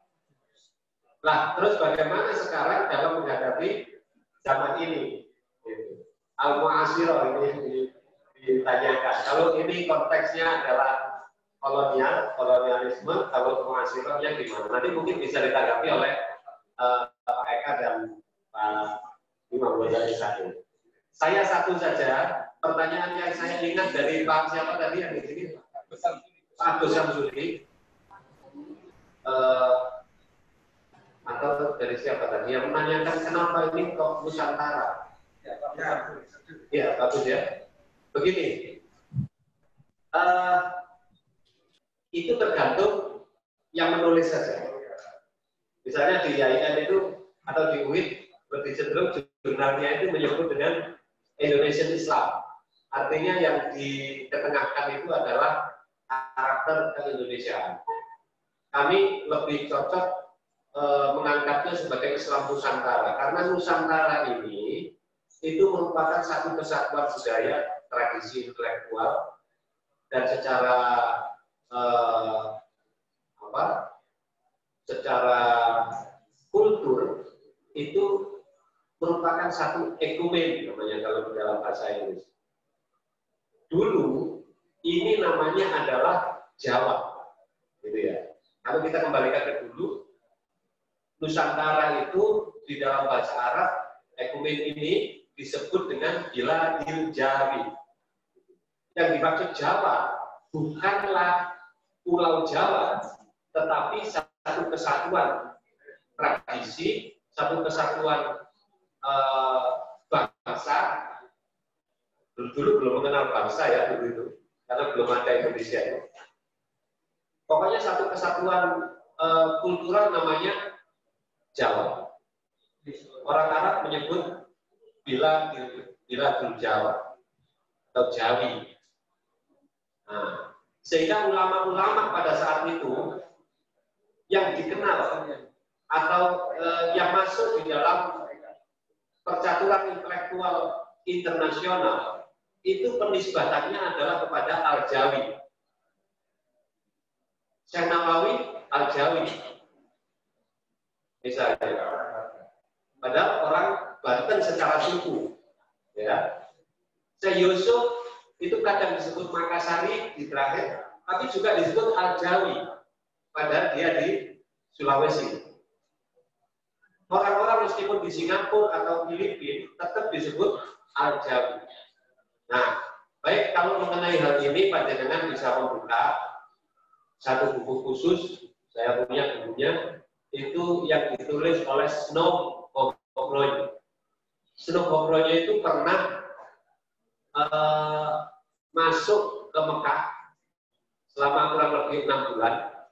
Nah, terus bagaimana sekarang dalam menghadapi zaman ini? Gitu. Al-Mu'asyirah ini ditanyakan. Kalau ini konteksnya adalah kolonial, kolonialisme, kalau Mu'asyirahnya gimana? Nanti mungkin bisa ditanggapi oleh uh, Pak Eka dan Pak Imam Ghazali Sa'id. Saya satu saja, pertanyaan yang saya ingat dari Pak siapa tadi yang di sini? Pak Agus Samsudi, uh, atau dari siapa tadi yang menanyakan kenapa ini kok Nusantara? Ya, bagus ya. Begini, uh, itu tergantung yang menulis saja. Misalnya di I A I N itu atau di U I T lebih cenderung jurnalnya itu menyebut dengan Indonesian Islam. Artinya yang diketengahkan itu adalah karakter keindonesiaan. Kami lebih cocok e, mengangkatnya sebagai Islam Nusantara karena Nusantara ini itu merupakan satu kesatuan budaya, tradisi intelektual dan secara e, apa? Secara kultur itu merupakan satu ekumen namanya kalau di dalam bahasa Inggris. Dulu ini namanya adalah Jawa, gitu ya. Kalau kita kembalikan ke dulu, Nusantara itu di dalam bahasa Arab, ekumen ini disebut dengan Biladil Jawi. Yang dimaksud Jawa bukanlah Pulau Jawa, tetapi satu kesatuan tradisi, satu kesatuan uh, bangsa. Dulu, dulu belum mengenal bangsa ya dulu itu, karena belum ada Indonesia itu. Pokoknya satu kesatuan uh, kultural namanya Jawa. Orang Arab menyebut bila bila Jawa atau Jawi. Nah, sehingga ulama-ulama pada saat itu yang dikenal atau uh, yang masuk di dalam percaturan intelektual internasional itu penisbatannya adalah kepada Al-Jawi. Syekh Nawawi Al-Jawi. Misalnya. Padahal orang Banten secara suku. Ya. Syekh Yusuf itu kadang disebut Makassari di terakhir, tapi juga disebut Al-Jawi. Padahal dia di Sulawesi. Orang-orang meskipun di Singapura atau Filipina tetap disebut Al-Jawi. Nah, baik kalau mengenai hal ini panjenengan bisa membuka satu buku khusus, saya punya bukunya, itu yang ditulis oleh Snow Hokroy. Snow Hokroy itu pernah uh, masuk ke ke Mekah selama kurang lebih enam bulan,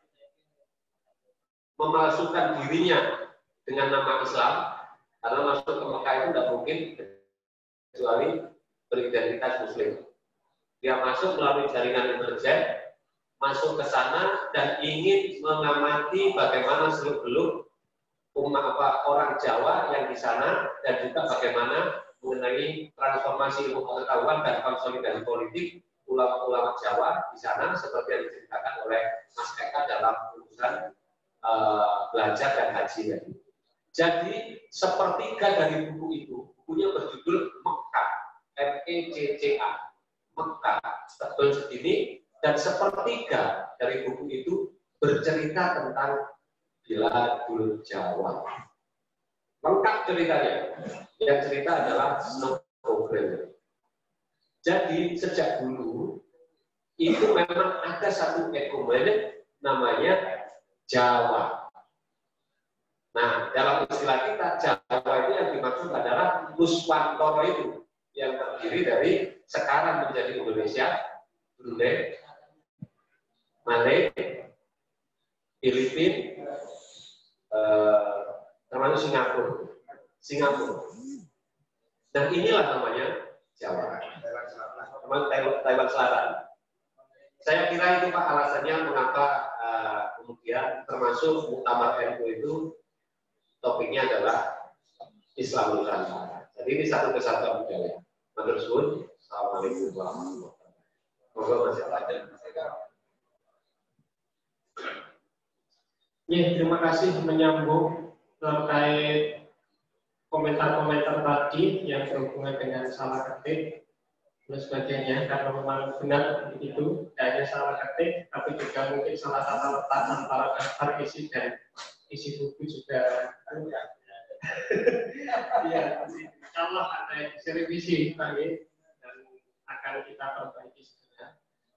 memalsukan dirinya dengan nama Islam, karena masuk ke Mekah itu tidak mungkin kecuali beridentitas Muslim. Dia masuk melalui jaringan intelijen, masuk ke sana dan ingin mengamati bagaimana seluk-beluk umat apa orang Jawa yang di sana dan juga bagaimana mengenai transformasi ilmu pengetahuan dan konsolidasi politik ulama-ulama Jawa di sana seperti yang diceritakan oleh Mas Eka dalam urusan uh, belajar dan haji tadi. Jadi sepertiga dari buku itu, bukunya berjudul Mekah, M E C C A, Mekah, tebal segini, dan sepertiga dari buku itu bercerita tentang Biladul Jawa. Lengkap ceritanya. Yang cerita adalah Snow Program. Jadi sejak dulu itu memang ada satu ekumenik namanya Jawa. Nah, dalam istilah kita Jawa itu yang dimaksud adalah Nuswantara itu yang terdiri dari sekarang menjadi Indonesia, Brunei, Malai, Filipina, eh, termasuk Singapura. Singapura. Nah inilah namanya Jawa. Teman Taiwan, Taiwan Selatan. Saya kira itu Pak alasannya mengapa uh, kemudian termasuk Muktamar N U itu topiknya adalah Islam Nusantara. Jadi ini satu kesatuan budaya. Matur suwun. Assalamualaikum warahmatullahi wabarakatuh. Moga masih ada. Ya, terima kasih menyambung terkait komentar-komentar tadi yang berhubungan dengan salah ketik dan sebagainya, karena memang benar itu tidak hanya salah ketik, tapi juga mungkin salah tata letak antara daftar isi dan isi buku juga. Ya, insya Allah ada isi revisi lagi dan akan kita perbaiki segera.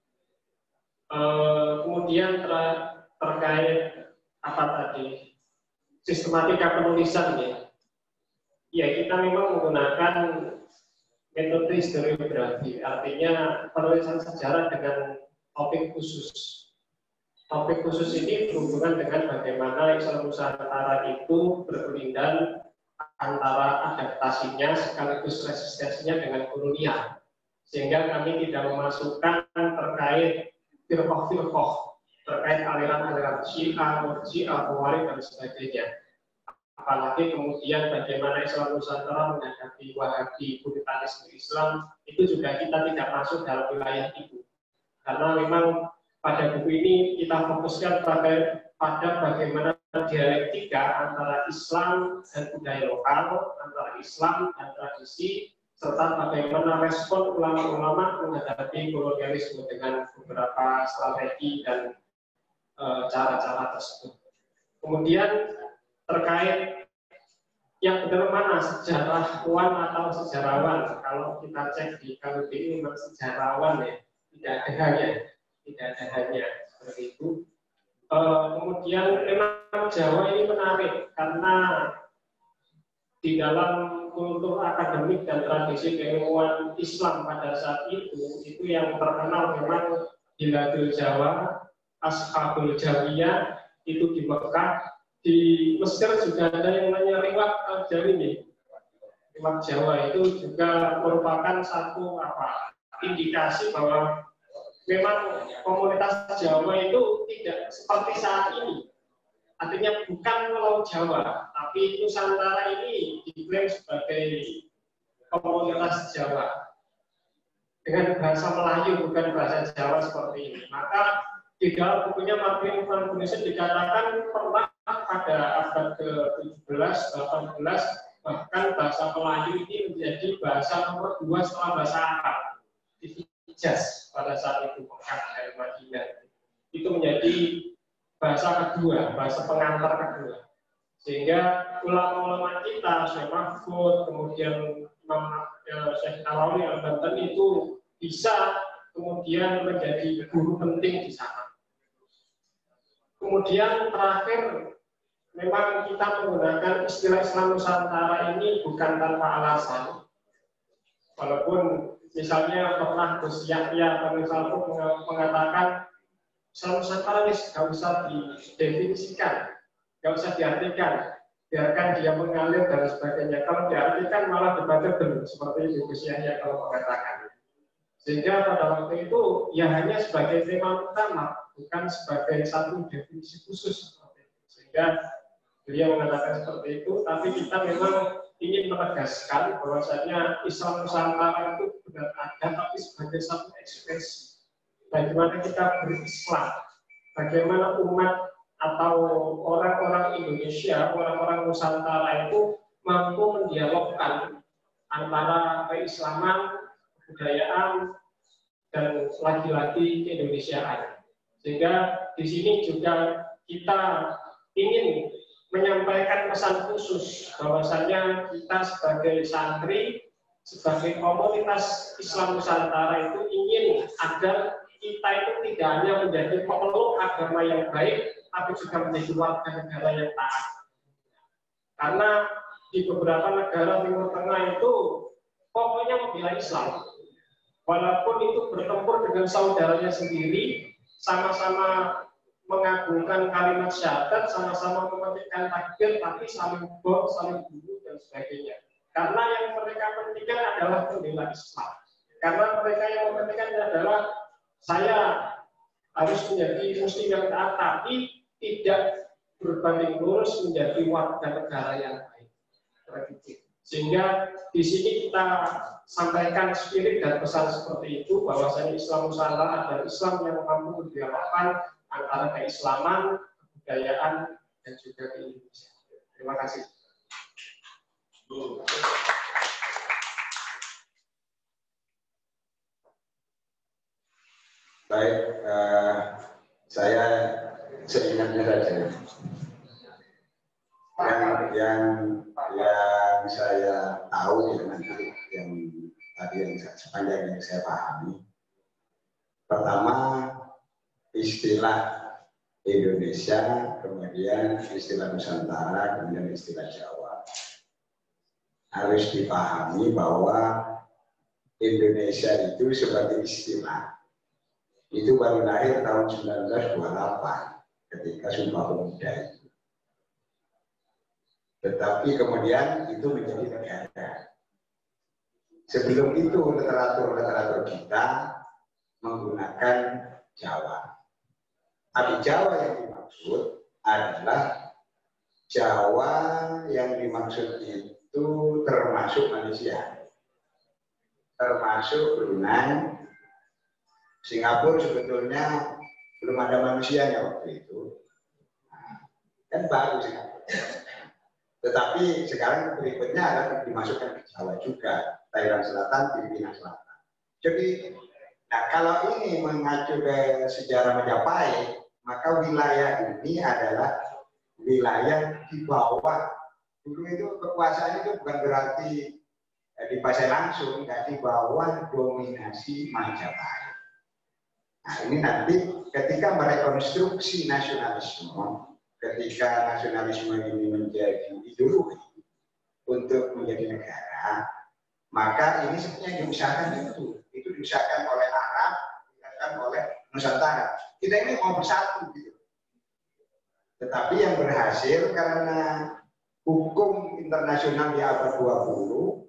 Uh, kemudian ter terkait apa tadi sistematika penulisan ya. Ya, kita memang menggunakan metode historiografi, artinya penulisan sejarah dengan topik khusus. Topik khusus ini berhubungan dengan bagaimana Islam Nusantara itu berkelindan antara adaptasinya sekaligus resistensinya dengan kolonial, sehingga kami tidak memasukkan terkait firqah-firqah, terkait aliran-aliran Syiah, Murji'ah, Khawarij dan sebagainya. Apalagi kemudian bagaimana Islam Nusantara menghadapi Wahabi, puritanisme Islam, itu juga kita tidak masuk dalam wilayah itu. Karena memang pada buku ini kita fokuskan pada, pada bagaimana dialektika antara Islam dan budaya lokal, antara Islam dan tradisi, serta bagaimana respon ulama-ulama menghadapi kolonialisme dengan beberapa strategi dan cara-cara tersebut. Kemudian terkait yang benar mana sejarawan atau sejarawan, kalau kita cek di K U B I memang sejarawan ya, tidak ada hanya, tidak ada hanya seperti itu. E, kemudian memang Jawa ini menarik karena di dalam kultur akademik dan tradisi keilmuan Islam pada saat itu, itu yang terkenal memang Biladul Jawa, Ashabul Jawiyah itu di Mekah. Di Mesir juga ada yang namanya riwayat Al-Jarimi. Riwayat Jawa itu juga merupakan satu apa indikasi bahwa memang komunitas Jawa itu tidak seperti saat ini. Artinya bukan Pulau Jawa, tapi Nusantara ini diklaim sebagai komunitas Jawa dengan bahasa Melayu, bukan bahasa Jawa seperti ini. Maka di dalam bukunya Martin Van Bunisem dikatakan pernah pada abad ke tujuh belas, delapan belas, bahkan bahasa Melayu ini menjadi bahasa nomor dua setelah bahasa Arab di Hijaz pada saat itu, Mekah dan Madinah. Itu menjadi bahasa kedua, bahasa pengantar kedua. Sehingga ulama-ulama kita, Syekh Mahfud, kemudian Imam Syekh Nawawi Al-Bantani itu bisa kemudian menjadi guru penting di sana. Kemudian terakhir, memang kita menggunakan istilah Islam Nusantara ini bukan tanpa alasan. Walaupun misalnya pernah Gus Yahya atau misal pun mengatakan Islam Nusantara ini nggak usah didefinisikan, nggak usah diartikan, biarkan dia mengalir dan sebagainya. Kalau diartikan malah debatable seperti itu Gus Yahya kalau mengatakan. Sehingga pada waktu itu ya hanya sebagai tema utama, bukan sebagai satu definisi khusus seperti itu. Sehingga beliau mengatakan seperti itu, tapi kita memang ingin menegaskan bahwasanya Islam Nusantara itu benar ada, tapi sebagai satu ekspresi. Bagaimana kita berislam, bagaimana umat atau orang-orang Indonesia, orang-orang Nusantara itu mampu mendialogkan antara keislaman, kebudayaan, dan lagi-lagi keindonesiaan. Sehingga di sini juga kita ingin menyampaikan pesan khusus bahwasanya kita sebagai santri, sebagai komunitas Islam Nusantara itu ingin agar kita itu tidak hanya menjadi pemeluk agama yang baik, tapi juga menjadi warga negara yang taat. Karena di beberapa negara Timur Tengah itu pokoknya membela Islam. Walaupun itu bertempur dengan saudaranya sendiri, sama-sama mengagungkan kalimat syahadat, sama-sama mematikan takbir, tapi saling bom, saling bunuh, dan sebagainya. Karena yang mereka pentingkan adalah membela Islam. Karena mereka yang mementingkan adalah saya harus menjadi muslim yang taat, tapi tidak berbanding lurus menjadi warga negara yang baik. Sehingga di sini kita sampaikan spirit dan pesan seperti itu, bahwasanya Islam Nusantara adalah Islam yang mampu mendialogkan antara keislaman, kebudayaan, dan juga keindonesiaan. Terima kasih. Baik, uh, saya seingatnya saja. Yang yang yang saya tahu ya nanti yang tadi yang sepanjang yang saya pahami. Pertama, istilah Indonesia, kemudian istilah Nusantara, kemudian istilah Jawa. Harus dipahami bahwa Indonesia itu sebagai istilah itu baru lahir tahun seribu sembilan ratus dua puluh delapan ketika Sumpah Pemuda itu. Tetapi kemudian itu menjadi negara. Sebelum itu literatur-literatur kita menggunakan Jawa. Tapi Jawa yang dimaksud adalah Jawa yang dimaksud itu termasuk Malaysia, termasuk Brunei, Singapura sebetulnya belum ada manusianya waktu itu, nah, kan baru Singapura. Tetapi sekarang berikutnya adalah dimasukkan ke Jawa juga, Thailand Selatan, Filipina Selatan. Jadi, nah kalau ini mengacu ke sejarah Majapahit, maka wilayah ini adalah wilayah di bawah. Dulu itu kekuasaan itu bukan berarti eh, dikuasai langsung, nggak di bawah dominasi Majapahit. Nah ini nanti ketika merekonstruksi nasionalisme, ketika nasionalisme ini menjadi ideologi untuk menjadi negara, maka ini sebenarnya diusahakan itu, itu diusahakan oleh Arab, diusahakan oleh Nusantara. Kita ini mau bersatu gitu. Tetapi yang berhasil karena hukum internasional di abad dua puluh,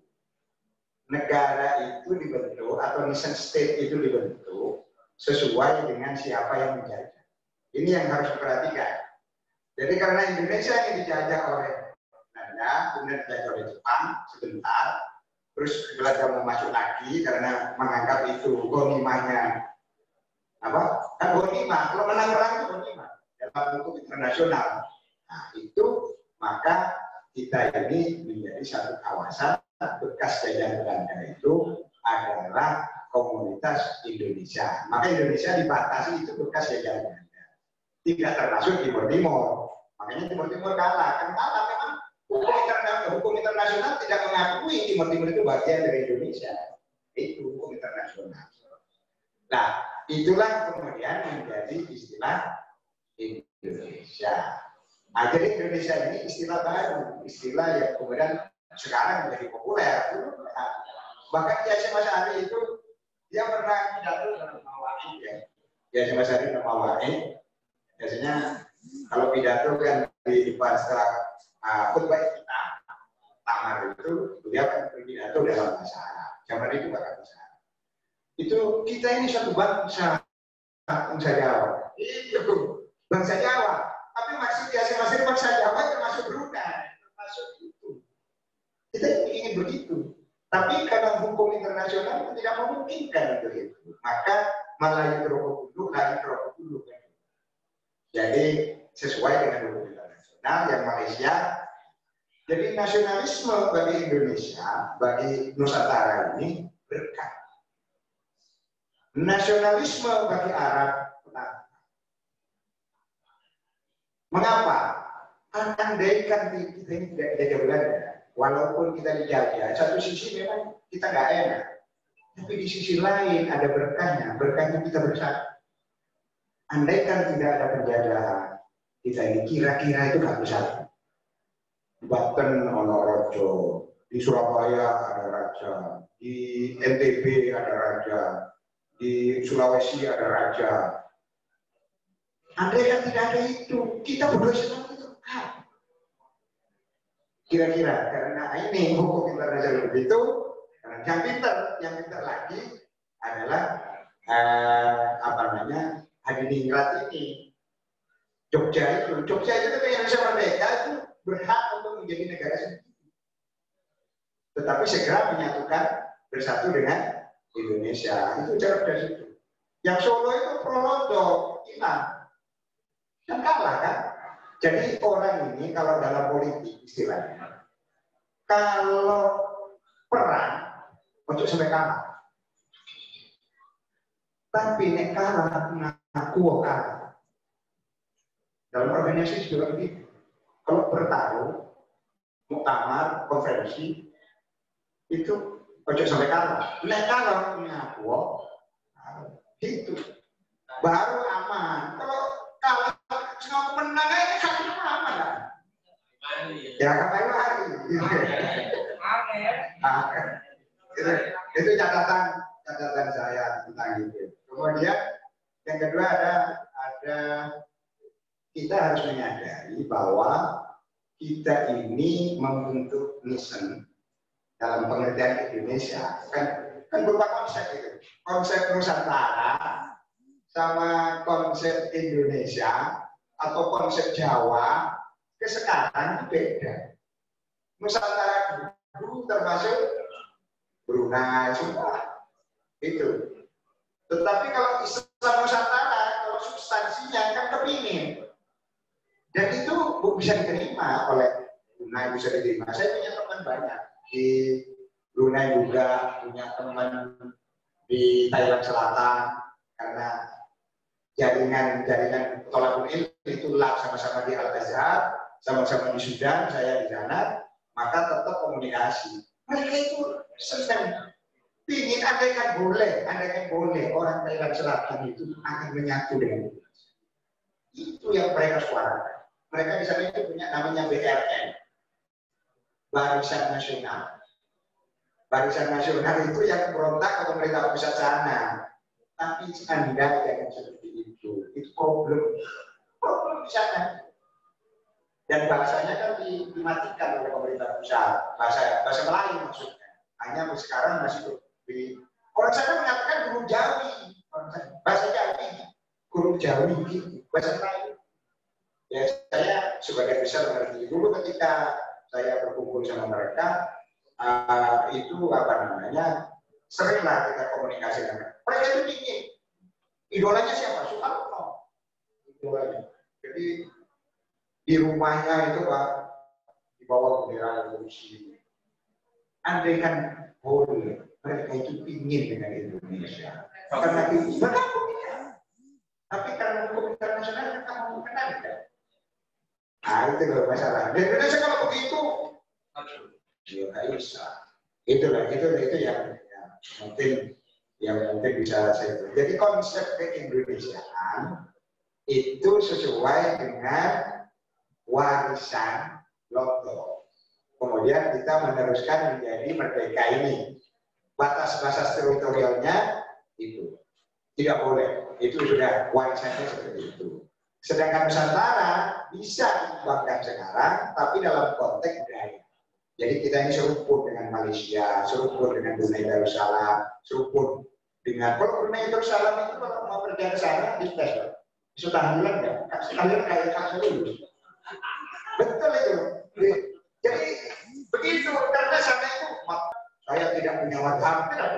negara itu dibentuk atau nation state itu dibentuk sesuai dengan siapa yang menjajah. Ini yang harus diperhatikan. Jadi karena Indonesia ini dijajah oleh Belanda, kemudian dijajah oleh Jepang sebentar, terus Belanda mau masuk lagi karena menganggap itu ghanimahnya apa? Kan ghanimah, kalau menang perang itu ghanimah dalam hukum internasional. Nah itu maka kita ini menjadi satu kawasan bekas jajahan Belanda itu adalah komunitas Indonesia. Maka Indonesia dibatasi itu bekas jajahan Belanda. Tidak termasuk Timur Timur. Makanya Timur Timur kalah. Kan kalah memang hukum internasional, hukum internasional tidak mengakui Timur Timur itu bagian dari Indonesia. Itu hukum internasional. Nah, itulah kemudian menjadi istilah Indonesia. Nah, jadi Indonesia ini istilah baru, istilah yang kemudian sekarang menjadi populer. Bahkan Kiai Hasyim Asy'ari itu dia pernah pidato dalam Mawaid ya. Kiai Hasyim Asy'ari dalam Mawaid biasanya kalau pidato kan di pasca uh, khutbah kita tamar itu dia akan berpidato dalam bahasa Arab. Zaman itu nggak bahasa Arab. Itu kita ini satu bangsa bangsa Jawa. Itu bangsa Jawa. Tapi masih biasa masih bangsa Jawa termasuk Brunei, termasuk itu. Kita ingin begitu. Tapi karena hukum internasional itu tidak memungkinkan untuk itu. Maka malah itu rokok dulu, lagi rokok dulu. Jadi sesuai dengan hukum internasional yang Malaysia. Jadi nasionalisme bagi Indonesia, bagi Nusantara ini berkah. Nasionalisme bagi Arab petaka. Mengapa? Andaikan kita ini tidak dijajah Belanda, walaupun kita dijajah, satu sisi memang kita nggak enak, tapi di sisi lain ada berkahnya, berkahnya kita bersatu. Andaikan tidak ada penjajahan, kita ini kira-kira itu nggak bersatu. Banten ono raja, di Surabaya ada raja, di N T B ada raja, di Sulawesi ada raja. Andai kan tidak ada itu, kita berdua senang itu. Kira-kira karena ini hukum internasional itu, karena yang pintar, yang pintar lagi adalah eh, apa namanya Hadiningrat ini, Jogja itu, Jogja itu yang bisa merdeka itu berhak untuk menjadi negara sendiri. Tetapi segera menyatukan bersatu dengan Indonesia, itu cerdas itu. Yang Solo itu Prolondo, hilang. Kan kalah kan? Jadi orang ini kalau dalam politik istilahnya, kalau perang untuk sampai kalah, tapi nek kalah ngaku kalah. Dalam organisasi juga begitu. Kalau bertarung, muktamar, konferensi, itu ojo sampai kalah. Nek kalah ngaku, itu baru aman. Kalau kalah cuma menang aja satu aman lah. Ya kemarin hari. Itu, itu catatan catatan saya tentang itu. Kemudian yang kedua ada ada kita harus menyadari bahwa kita ini membentuk nation dalam pengertian Indonesia kan kan berupa konsep itu. Konsep Nusantara sama konsep Indonesia atau konsep Jawa ke sekarang beda. Nusantara dulu termasuk Brunei semua itu. Tetapi kalau Islam Nusantara, kalau substansinya kan kepingin, dan itu bisa diterima oleh Brunei, bisa diterima. Saya punya teman banyak di Brunei juga, punya teman di Thailand Selatan karena jaringan-jaringan tolakul ilmi itu lah sama-sama di Al-Azhar, sama-sama di Sudan, saya di sana, maka tetap komunikasi. Mereka itu senang, ingin andaikan boleh, andaikan boleh orang Thailand Selatan itu akan menyatu dengan Indonesia. Itu yang mereka suarakan. Mereka di sana itu punya namanya B R N, Barisan Nasional. Barisan Nasional itu yang berontak ke pemerintah pusat sana. Tapi Anda jangan seperti itu. Itu problem. Problem di sana. Dan bahasanya kan dimatikan oleh pemerintah pusat. Bahasa bahasa Melayu maksudnya. Hanya sekarang masih di orang sana mengatakan guru Jawi. Bahasa Jawi. Guru Jawi gitu. Bahasa Melayu. Ya saya sebagai besar mengerti. Dulu ketika saya berkumpul sama mereka, uh, itu apa namanya, seringlah kita komunikasi dengan mereka. Mereka itu ingin. Idolanya siapa? Soekarno. Idolanya. Jadi di rumahnya itu Pak, di bawah bendera revolusi. Andaikan boleh, mereka itu ingin dengan Indonesia. Karena itu, mereka punya. Tapi karena hukum internasional mereka mau kenal kan? Nah itu loh masalah. Di Indonesia kalau begitu, ya nggak bisa. Itulah, itu itu yang, yang mungkin yang mungkin bisa saya. Jadi konsep keindonesiaan itu sesuai dengan warisan Londo. Kemudian kita meneruskan menjadi merdeka ini. batas-batas teritorialnya itu tidak boleh. Itu sudah warisannya seperti itu. Sedangkan Nusantara bisa dikembangkan sekarang, tapi dalam konteks budaya. Jadi kita ini seruput dengan Malaysia, seruput dengan Brunei Darussalam, seruput dengan kalau Brunei Darussalam itu kalau mau pergi ke sana di tes, sudah tahlilan ya, sekalian kayak kak lulus. Betul itu. Jadi begitu karena sana itu saya tidak punya madhab.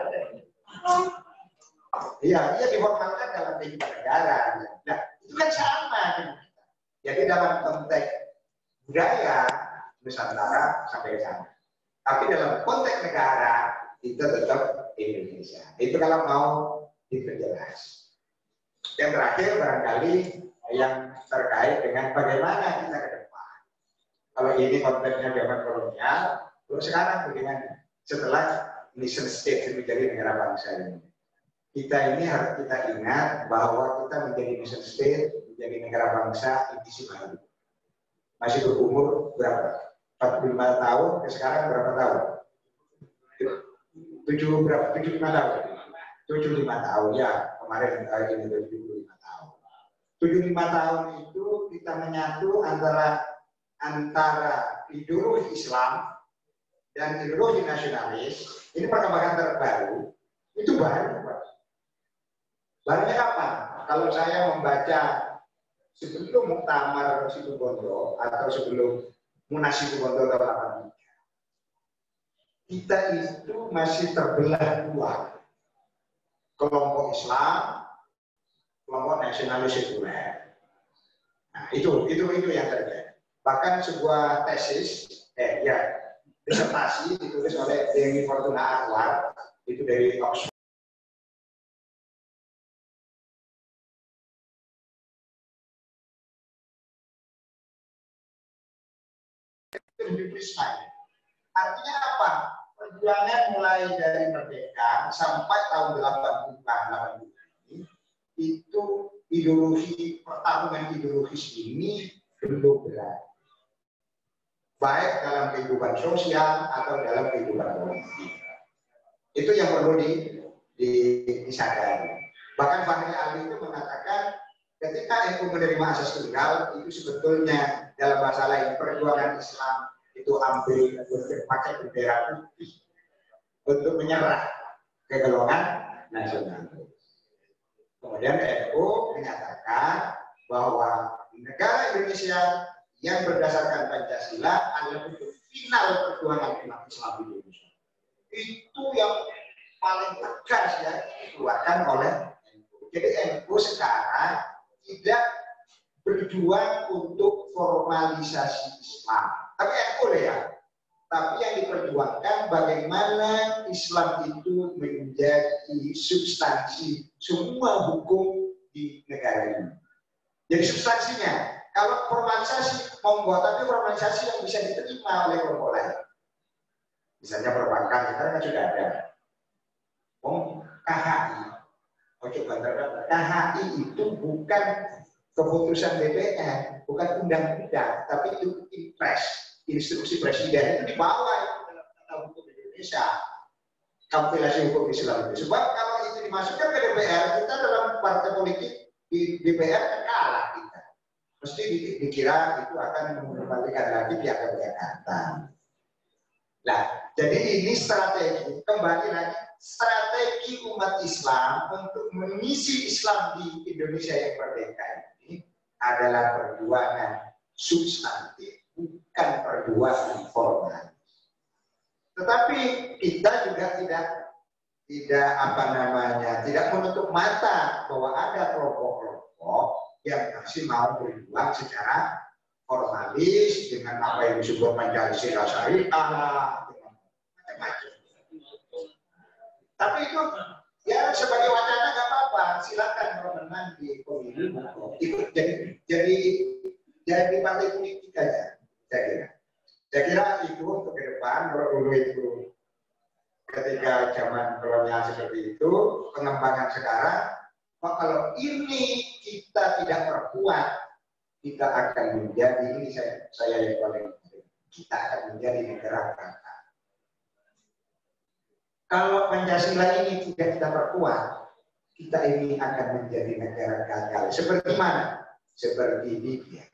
Iya, dia dihormatkan dalam kehidupan negara. Nah, itu kan sama. Jadi dalam konteks budaya Nusantara sampai ke sana. Tapi dalam konteks negara itu tetap Indonesia. Itu kalau mau diperjelas. Yang terakhir barangkali yang terkait dengan bagaimana kita ke depan. Kalau ini konteksnya zaman kolonial, terus sekarang bagaimana? Setelah nation state menjadi negara bangsa ini. Kita ini harus kita ingat bahwa kita menjadi nation state, menjadi negara bangsa edisi baru. Masih berumur berapa? empat puluh lima tahun, ke sekarang berapa tahun? tujuh berapa? tujuh puluh lima tahun. tujuh puluh lima tahun ya, kemarin ini tujuh puluh lima tahun. tujuh puluh lima tahun itu kita menyatu antara antara ideologi Islam dan ideologi nasionalis. Ini perkembangan terbaru. Itu baru, Pak. Barunya kapan? Kalau saya membaca sebelum Muktamar Situbondo atau sebelum Munas Situbondo tahun delapan puluh tiga, kita itu masih terbelah dua. Kelompok Islam, kelompok nasionalis sekuler. Nah, itu itu itu yang terjadi. Bahkan sebuah tesis, eh ya, disertasi ditulis oleh Dewi Fortuna Anwar, itu dari Oxford. Artinya apa? Perjuangan mulai dari merdeka sampai tahun delapan puluh ini itu ideologi pertarungan ideologis ini belum berakhir. Baik dalam kehidupan sosial atau dalam kehidupan politik. Itu yang perlu di, di, disadari. Bahkan Fahri Ali itu mengatakan ketika N U menerima asas tunggal itu sebetulnya dalam bahasa lain perjuangan Islam itu ambil pakai bendera putih untuk menyerah ke golongan nasional. Kemudian N U menyatakan bahwa negara Indonesia yang berdasarkan Pancasila adalah bentuk final perjuangan umat Islam di Indonesia. Itu yang paling tegas ya dikeluarkan oleh N U. Jadi N U sekarang tidak berjuang untuk formalisasi Islam. Tapi N U ya. Tapi yang diperjuangkan bagaimana Islam itu menjadi substansi semua hukum di negara ini. Jadi substansinya, kalau formalisasi monggo, tapi formalisasi yang bisa diterima oleh kelompok lain. Misalnya perbankan kita kan sudah ada. Oh, K H I. Oh, coba terdapat. K H I itu bukan keputusan D P R, bukan undang-undang, tapi itu impres. Instruksi presiden itu dibawa dalam tata hukum Indonesia, kompilasi hukum Islam itu. Sebab kalau itu dimasukkan ke D P R, kita dalam partai politik di D P R kan kalah kita. Mesti dikira itu akan mengembalikan lagi piagam Jakarta. Nah, jadi ini strategi, kembali lagi strategi umat Islam untuk mengisi Islam di Indonesia yang merdeka ini adalah perjuangan substantif, bukan perjuangan formal. Tetapi kita juga tidak tidak apa namanya tidak menutup mata bahwa ada kelompok-kelompok yang masih mau berjuang secara formalis dengan apa yang disebut Pancasila Syariah, macam-macam. Tapi itu ya sebagai wacana nggak apa-apa, silakan kalau menang di pemilu ikut jadi jadi jadi partai politik aja. Saya kira. Saya kira itu untuk ke depan, kalau dulu itu ketika zaman kolonial seperti itu, pengembangan sekarang, maka kalau ini kita tidak perkuat, kita akan menjadi, ini saya, saya yang paling penting, kita akan menjadi negara bangsa. Kalau Pancasila ini tidak kita perkuat, kita ini akan menjadi negara gagal. Seperti mana? Seperti Libya,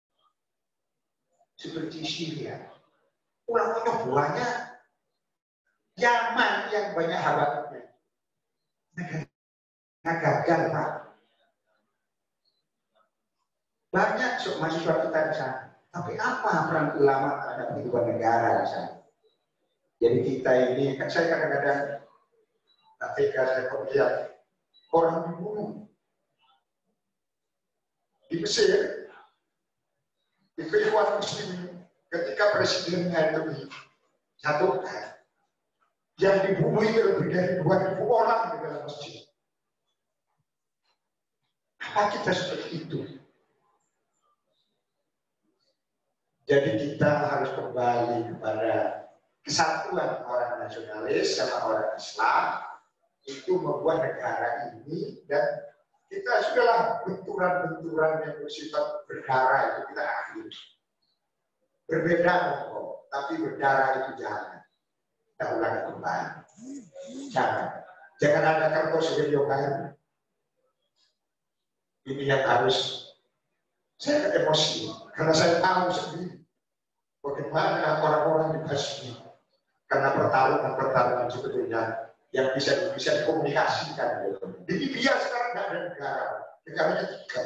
seperti Syria. Ulama buahnya Yaman yang banyak habatnya. Negara gagal, Pak. Banyak mahasiswa kita di sana. Tapi apa peran ulama terhadap kehidupan negara di sana? Jadi kita ini, kan saya kadang-kadang ketika saya kerja, orang dibunuh di Mesir, di kehidupan muslim, ketika presidennya itu dijatuhkan, yang dibunuh itu lebih dari dua ribu orang di dalam masjid. Apa kita seperti itu? Jadi kita harus kembali kepada kesatuan orang nasionalis sama orang Islam, itu membuat negara ini, dan kita sudahlah benturan-benturan yang bersifat berdarah itu kita akhiri. Berbeda kok, tapi berdarah itu jangan. Kita ulangi kembali. Jangan. Jangan ada kertas video kan. Ini yang harus saya emosi karena saya tahu sendiri bagaimana orang-orang di Basmi karena pertarungan-pertarungan sebetulnya yang bisa bisa dikomunikasikan. Di Libya sekarang tidak ada negara, negaranya tiga.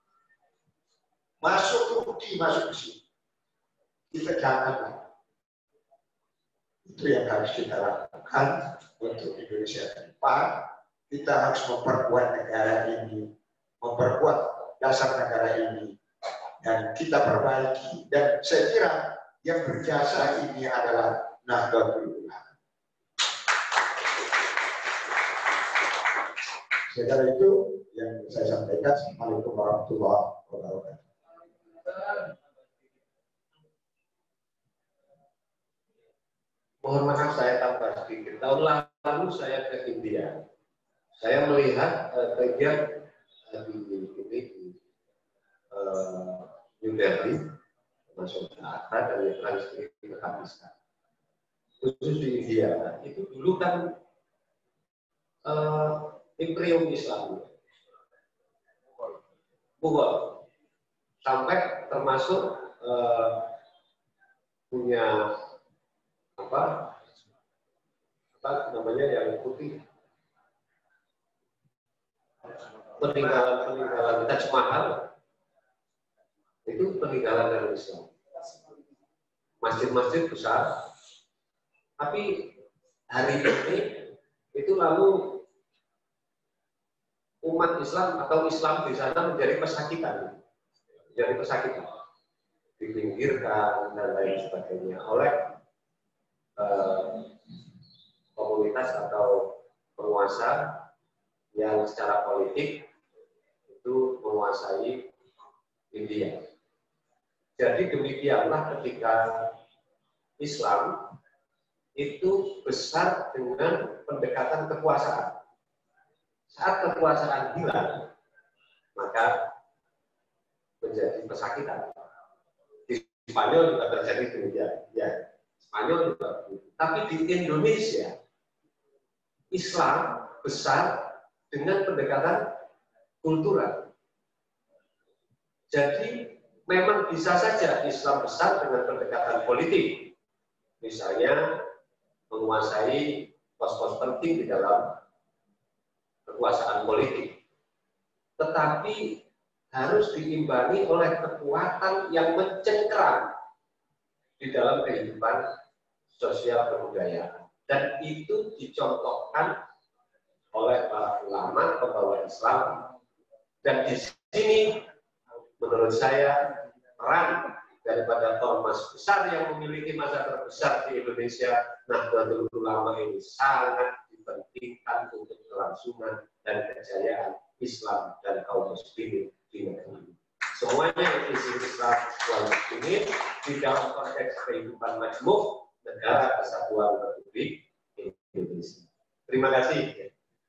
Masuk Turki, masuk ke sini. Kita jangan. Itu yang harus kita lakukan untuk Indonesia ke depan. Kita harus memperkuat negara ini, memperkuat dasar negara ini, dan kita perbaiki. Dan saya kira yang berjasa ini adalah Nahdlatul Ulama. Segala itu yang saya sampaikan. Assalamualaikum warahmatullahi wabarakatuh. Mohon maaf saya tambah sedikit. Tahun lalu saya ke India. Saya melihat uh, kegiatan uh, di, di, di uh, New Delhi, termasuk Agra dan yang transkrip ke Pakistan. Khusus di India, itu dulu kan uh, Imperium Islam, Mughal, sampai termasuk uh, punya apa apa namanya yang putih, peninggalan peninggalan Taj Mahal itu peninggalan dari Islam, masjid-masjid besar, tapi hari ini itu lalu umat Islam atau Islam di sana menjadi pesakitan, menjadi pesakitan, dipinggirkan dan lain sebagainya oleh eh, komunitas atau penguasa yang secara politik itu menguasai India. Jadi demikianlah ketika Islam itu besar dengan pendekatan kekuasaan. Saat kekuasaan hilang, maka menjadi pesakitan. Di Spanyol juga terjadi demikian, ya. Spanyol juga. Tapi di Indonesia, Islam besar dengan pendekatan kultural. Jadi memang bisa saja Islam besar dengan pendekatan politik, misalnya menguasai pos-pos penting di dalam kekuasaan politik, tetapi harus diimbangi oleh kekuatan yang mencengkeram di dalam kehidupan sosial kebudayaan, dan itu dicontohkan oleh para ulama pembawa Islam. Dan di sini menurut saya peran daripada ormas besar yang memiliki masa terbesar di Indonesia, Nahdlatul Ulama ini sangat dipentingkan untuk kelangsungan dan kejayaan Islam dan kaum muslimin di negeri ini. Semuanya isi Islam wal muslimin di dalam konteks kehidupan majmuk negara kesatuan Republik Indonesia. Terima kasih.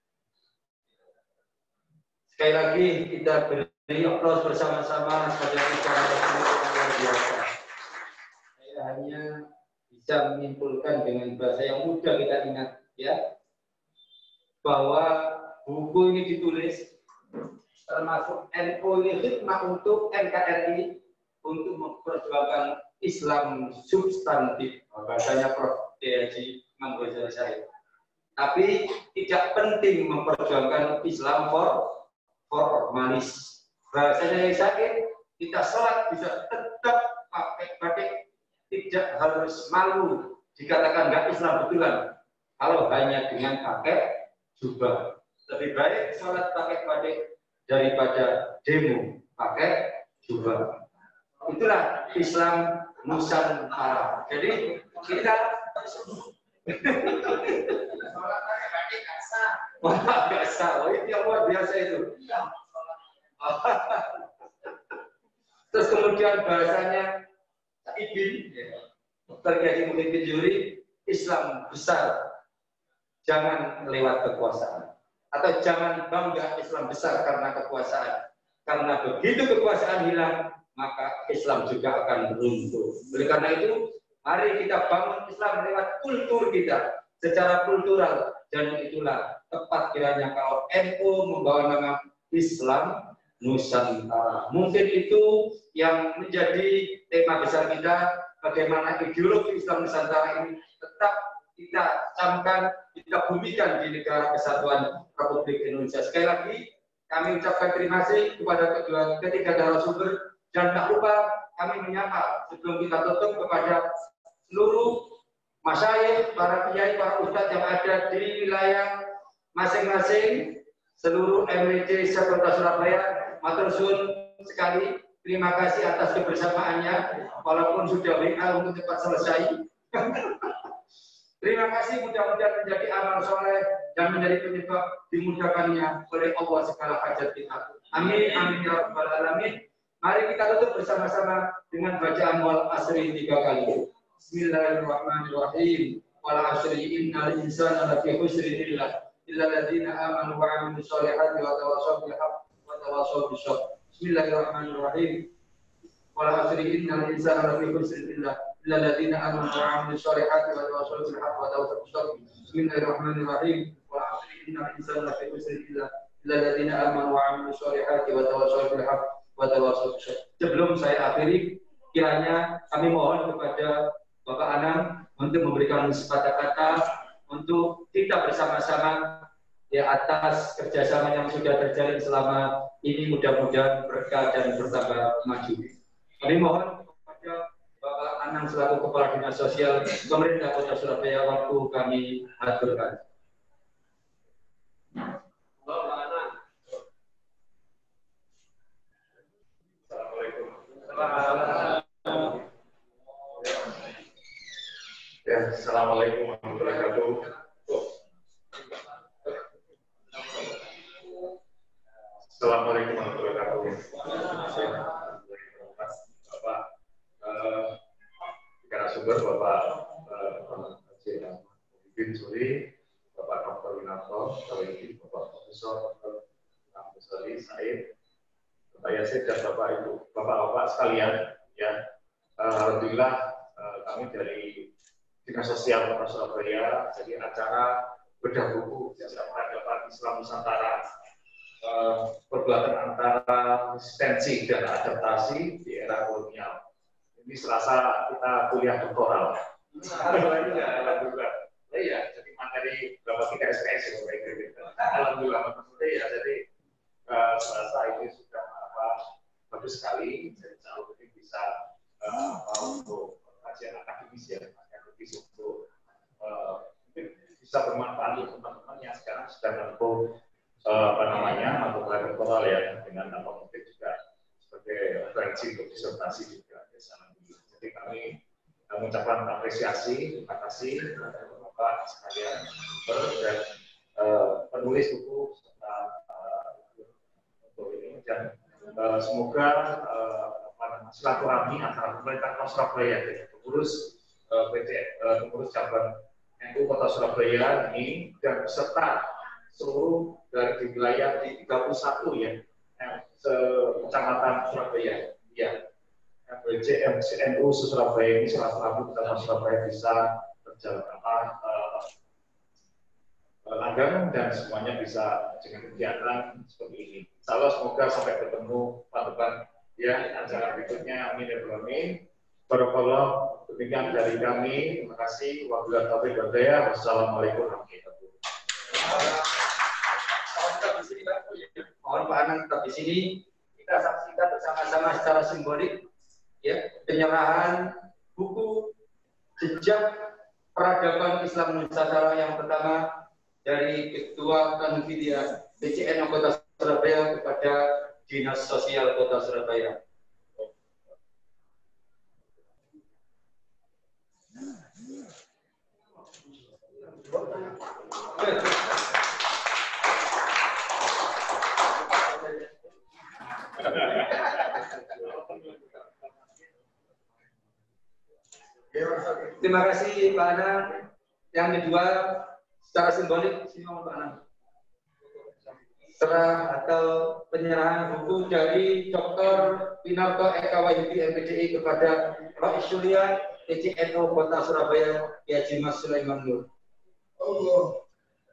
Sekali lagi kita beri aplaus bersama-sama pada bicara yang biasa. Saya hanya bisa menyimpulkan dengan bahasa yang mudah kita ingat, ya. bahwa buku ini ditulis termasuk N U ini hikmah untuk N K R I untuk memperjuangkan Islam substantif, bahasanya Prof Haji Imam Ghazali Syahid. Tapi tidak penting memperjuangkan Islam for formalis. Bahasanya yang sakit, kita sholat bisa tetap pakai batik, tidak harus malu dikatakan nggak Islam betulan. Kalau hanya dengan pakai jubah, lebih baik sholat pakai batik daripada demo pakai jubah. Itulah Islam Nusantara. Jadi kita sholat pakai batik nggak sah. Wah, nggak sah. Oh, itu yang luar biasa itu. Terus kemudian bahasanya Ibn terjadi mungkin juri Islam besar, jangan lewat kekuasaan, atau jangan bangga Islam besar karena kekuasaan, karena begitu kekuasaan hilang maka Islam juga akan runtuh. Oleh karena itu mari kita bangun Islam lewat kultur kita secara kultural, dan itulah tepat kiranya kalau N U membawa nama Islam Nusantara. Mungkin itu yang menjadi tema besar kita, bagaimana ideologi Islam Nusantara ini tetap kita camkan, kita bumikan di negara kesatuan Republik Indonesia. Sekali lagi, kami ucapkan terima kasih kepada kedua ketiga narasumber, dan tak lupa kami menyapa sebelum kita tutup kepada seluruh masyayikh, para kiai, para ustadz yang ada di wilayah masing-masing, seluruh M W C Kota Surabaya. Matur suwun sekali, terima kasih atas kebersamaannya, walaupun sudah W A untuk cepat selesai. Terima kasih, mudah-mudahan menjadi amal soleh dan menjadi penyebab dimudahkannya oleh Allah segala hajat kita. Amin, amin ya rabbal alamin. Mari kita tutup bersama-sama dengan bacaan wal asri tiga kali. Bismillahirrahmanirrahim. Wal asri innal insana lafi khusrin illa illa alladziina aamanu wa 'amilus shalihati wa tawassaw bil haqq wa tawassaw bis sabr. Bismillahirrahmanirrahim. Wal asri innal insana lafi khusrin illa illa alladziina aamanu wa 'amilus shalihati wa tawassaw bil haqq wa tawassaw bis sabr. Bismillahirrahmanirrahim. Wal asri innal insana lafi khusrin illa illa alladziina aamanu wa 'amilus shalihati wa tawassaw bil haqq wa tawassaw bis sabr. Sebelum saya akhiri, kiranya kami mohon kepada Bapak Anam untuk memberikan kata-kata untuk kita bersama-sama ya atas kerjasama yang sudah terjalin selama ini, mudah-mudahan berkah dan bertambah maju. Kami mohon kepada Bapak Anam selaku Kepala Dinas Sosial Pemerintah Kota Surabaya waktu kami aturkan. Ya, assalamualaikum warahmatullahi wabarakatuh. Assalamualaikum warahmatullahi wabarakatuh. Bapak narasumber, Bapak Haji Muhyiddin Suri, Bapak Doktor Winarto, Bapak Profesor Imam Ghazali Syahid, Bapak Yasin dan Bapak Ibu, Bapak-bapak sekalian, ya, alhamdulillah kami dari Dinas Sosial Kota Surabaya, jadi acara bedah buku jasa peradaban Islam Nusantara, eh, perbuatan antara resistensi dan adaptasi di era kolonial. Ini selasa kita kuliah doktoral. Alhamdulillah. Iya, jadi materi berapa tiga S P S ya, alhamdulillah. Ya, jadi eh, selasa ini sudah apa bagus sekali. Jadi insya Allah bisa eh, untuk kajian akademis ya. Untuk uh, bisa bermanfaat untuk teman-teman yang sekarang sedang menempuh uh, apa namanya atau doktoral ya, dengan apa mungkin juga sebagai referensi untuk disertasi juga di sana. Jadi kami uh, mengucapkan apresiasi, terima kasih kepada Bapak sekalian dan uh, penulis buku serta uh, untuk ini, dan uh, semoga uh, silaturahmi antara pemerintah Kota Surabaya dan pengurus P T pengurus cabang N U Kota Surabaya ini dan beserta seluruh dari wilayah di tiga puluh satu ya, kecamatan Surabaya, ya, M W C M C N U Surabaya ini salah satu kecamatan Surabaya bisa berjalan apa uh, langgeng dan semuanya bisa dengan kegiatan seperti ini. Insya Allah semoga sampai bertemu tahun depan ya acara berikutnya. Amin ya rabbal alamin. Barakallah, demikian dari kami. Terima kasih. Wabillahi taufiq wal hidayah. Wassalamualaikum warahmatullahi wabarakatuh. Mohon Pak Anang tetap di sini. Kita saksikan bersama-sama secara simbolik ya penyerahan buku jejak peradaban Islam Nusantara yang pertama dari Ketua Kanfidia B C N Kota Surabaya kepada Dinas Sosial Kota Surabaya. Terima kasih Pak Anang. Yang kedua, secara simbolik, sini mohon Pak Anang. Serah atau penyerahan buku dari Doktor Pinarto Eka Wahyudi M P D I kepada Rais Syuria P C N O Kota Surabaya Haji Mas Sulaiman Nur. Allah.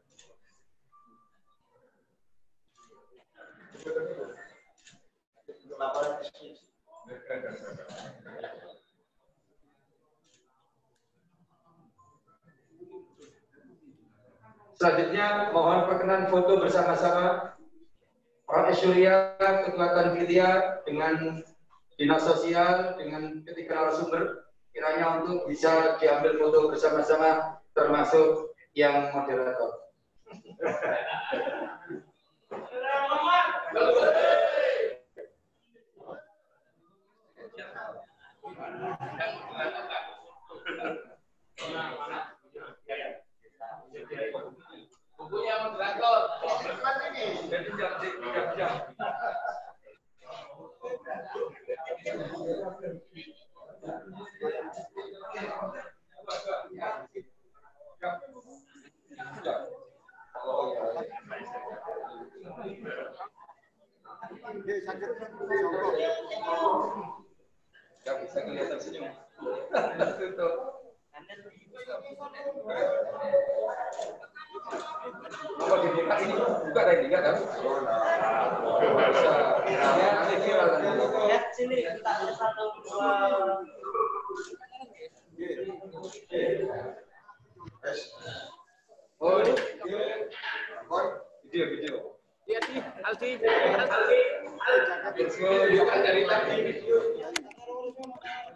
Selanjutnya mohon perkenan foto bersama-sama Rais Syuria, Ketua Kanfidia dengan Dinas Sosial dengan ketiga narasumber kiranya untuk bisa diambil foto bersama-sama termasuk yang moderator. Bukunya moderator. Gak bisa kelihatan senyum. Kalau dibuka ini buka dari tiga kan? Ya, nanti viral nanti. Ya, sini kita satu dua. Oh, video video. Iya sih, Aldi, Aldi, Aldi. Dari tadi video.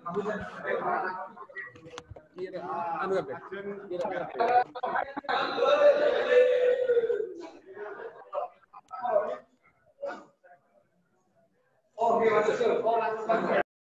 Anu apa?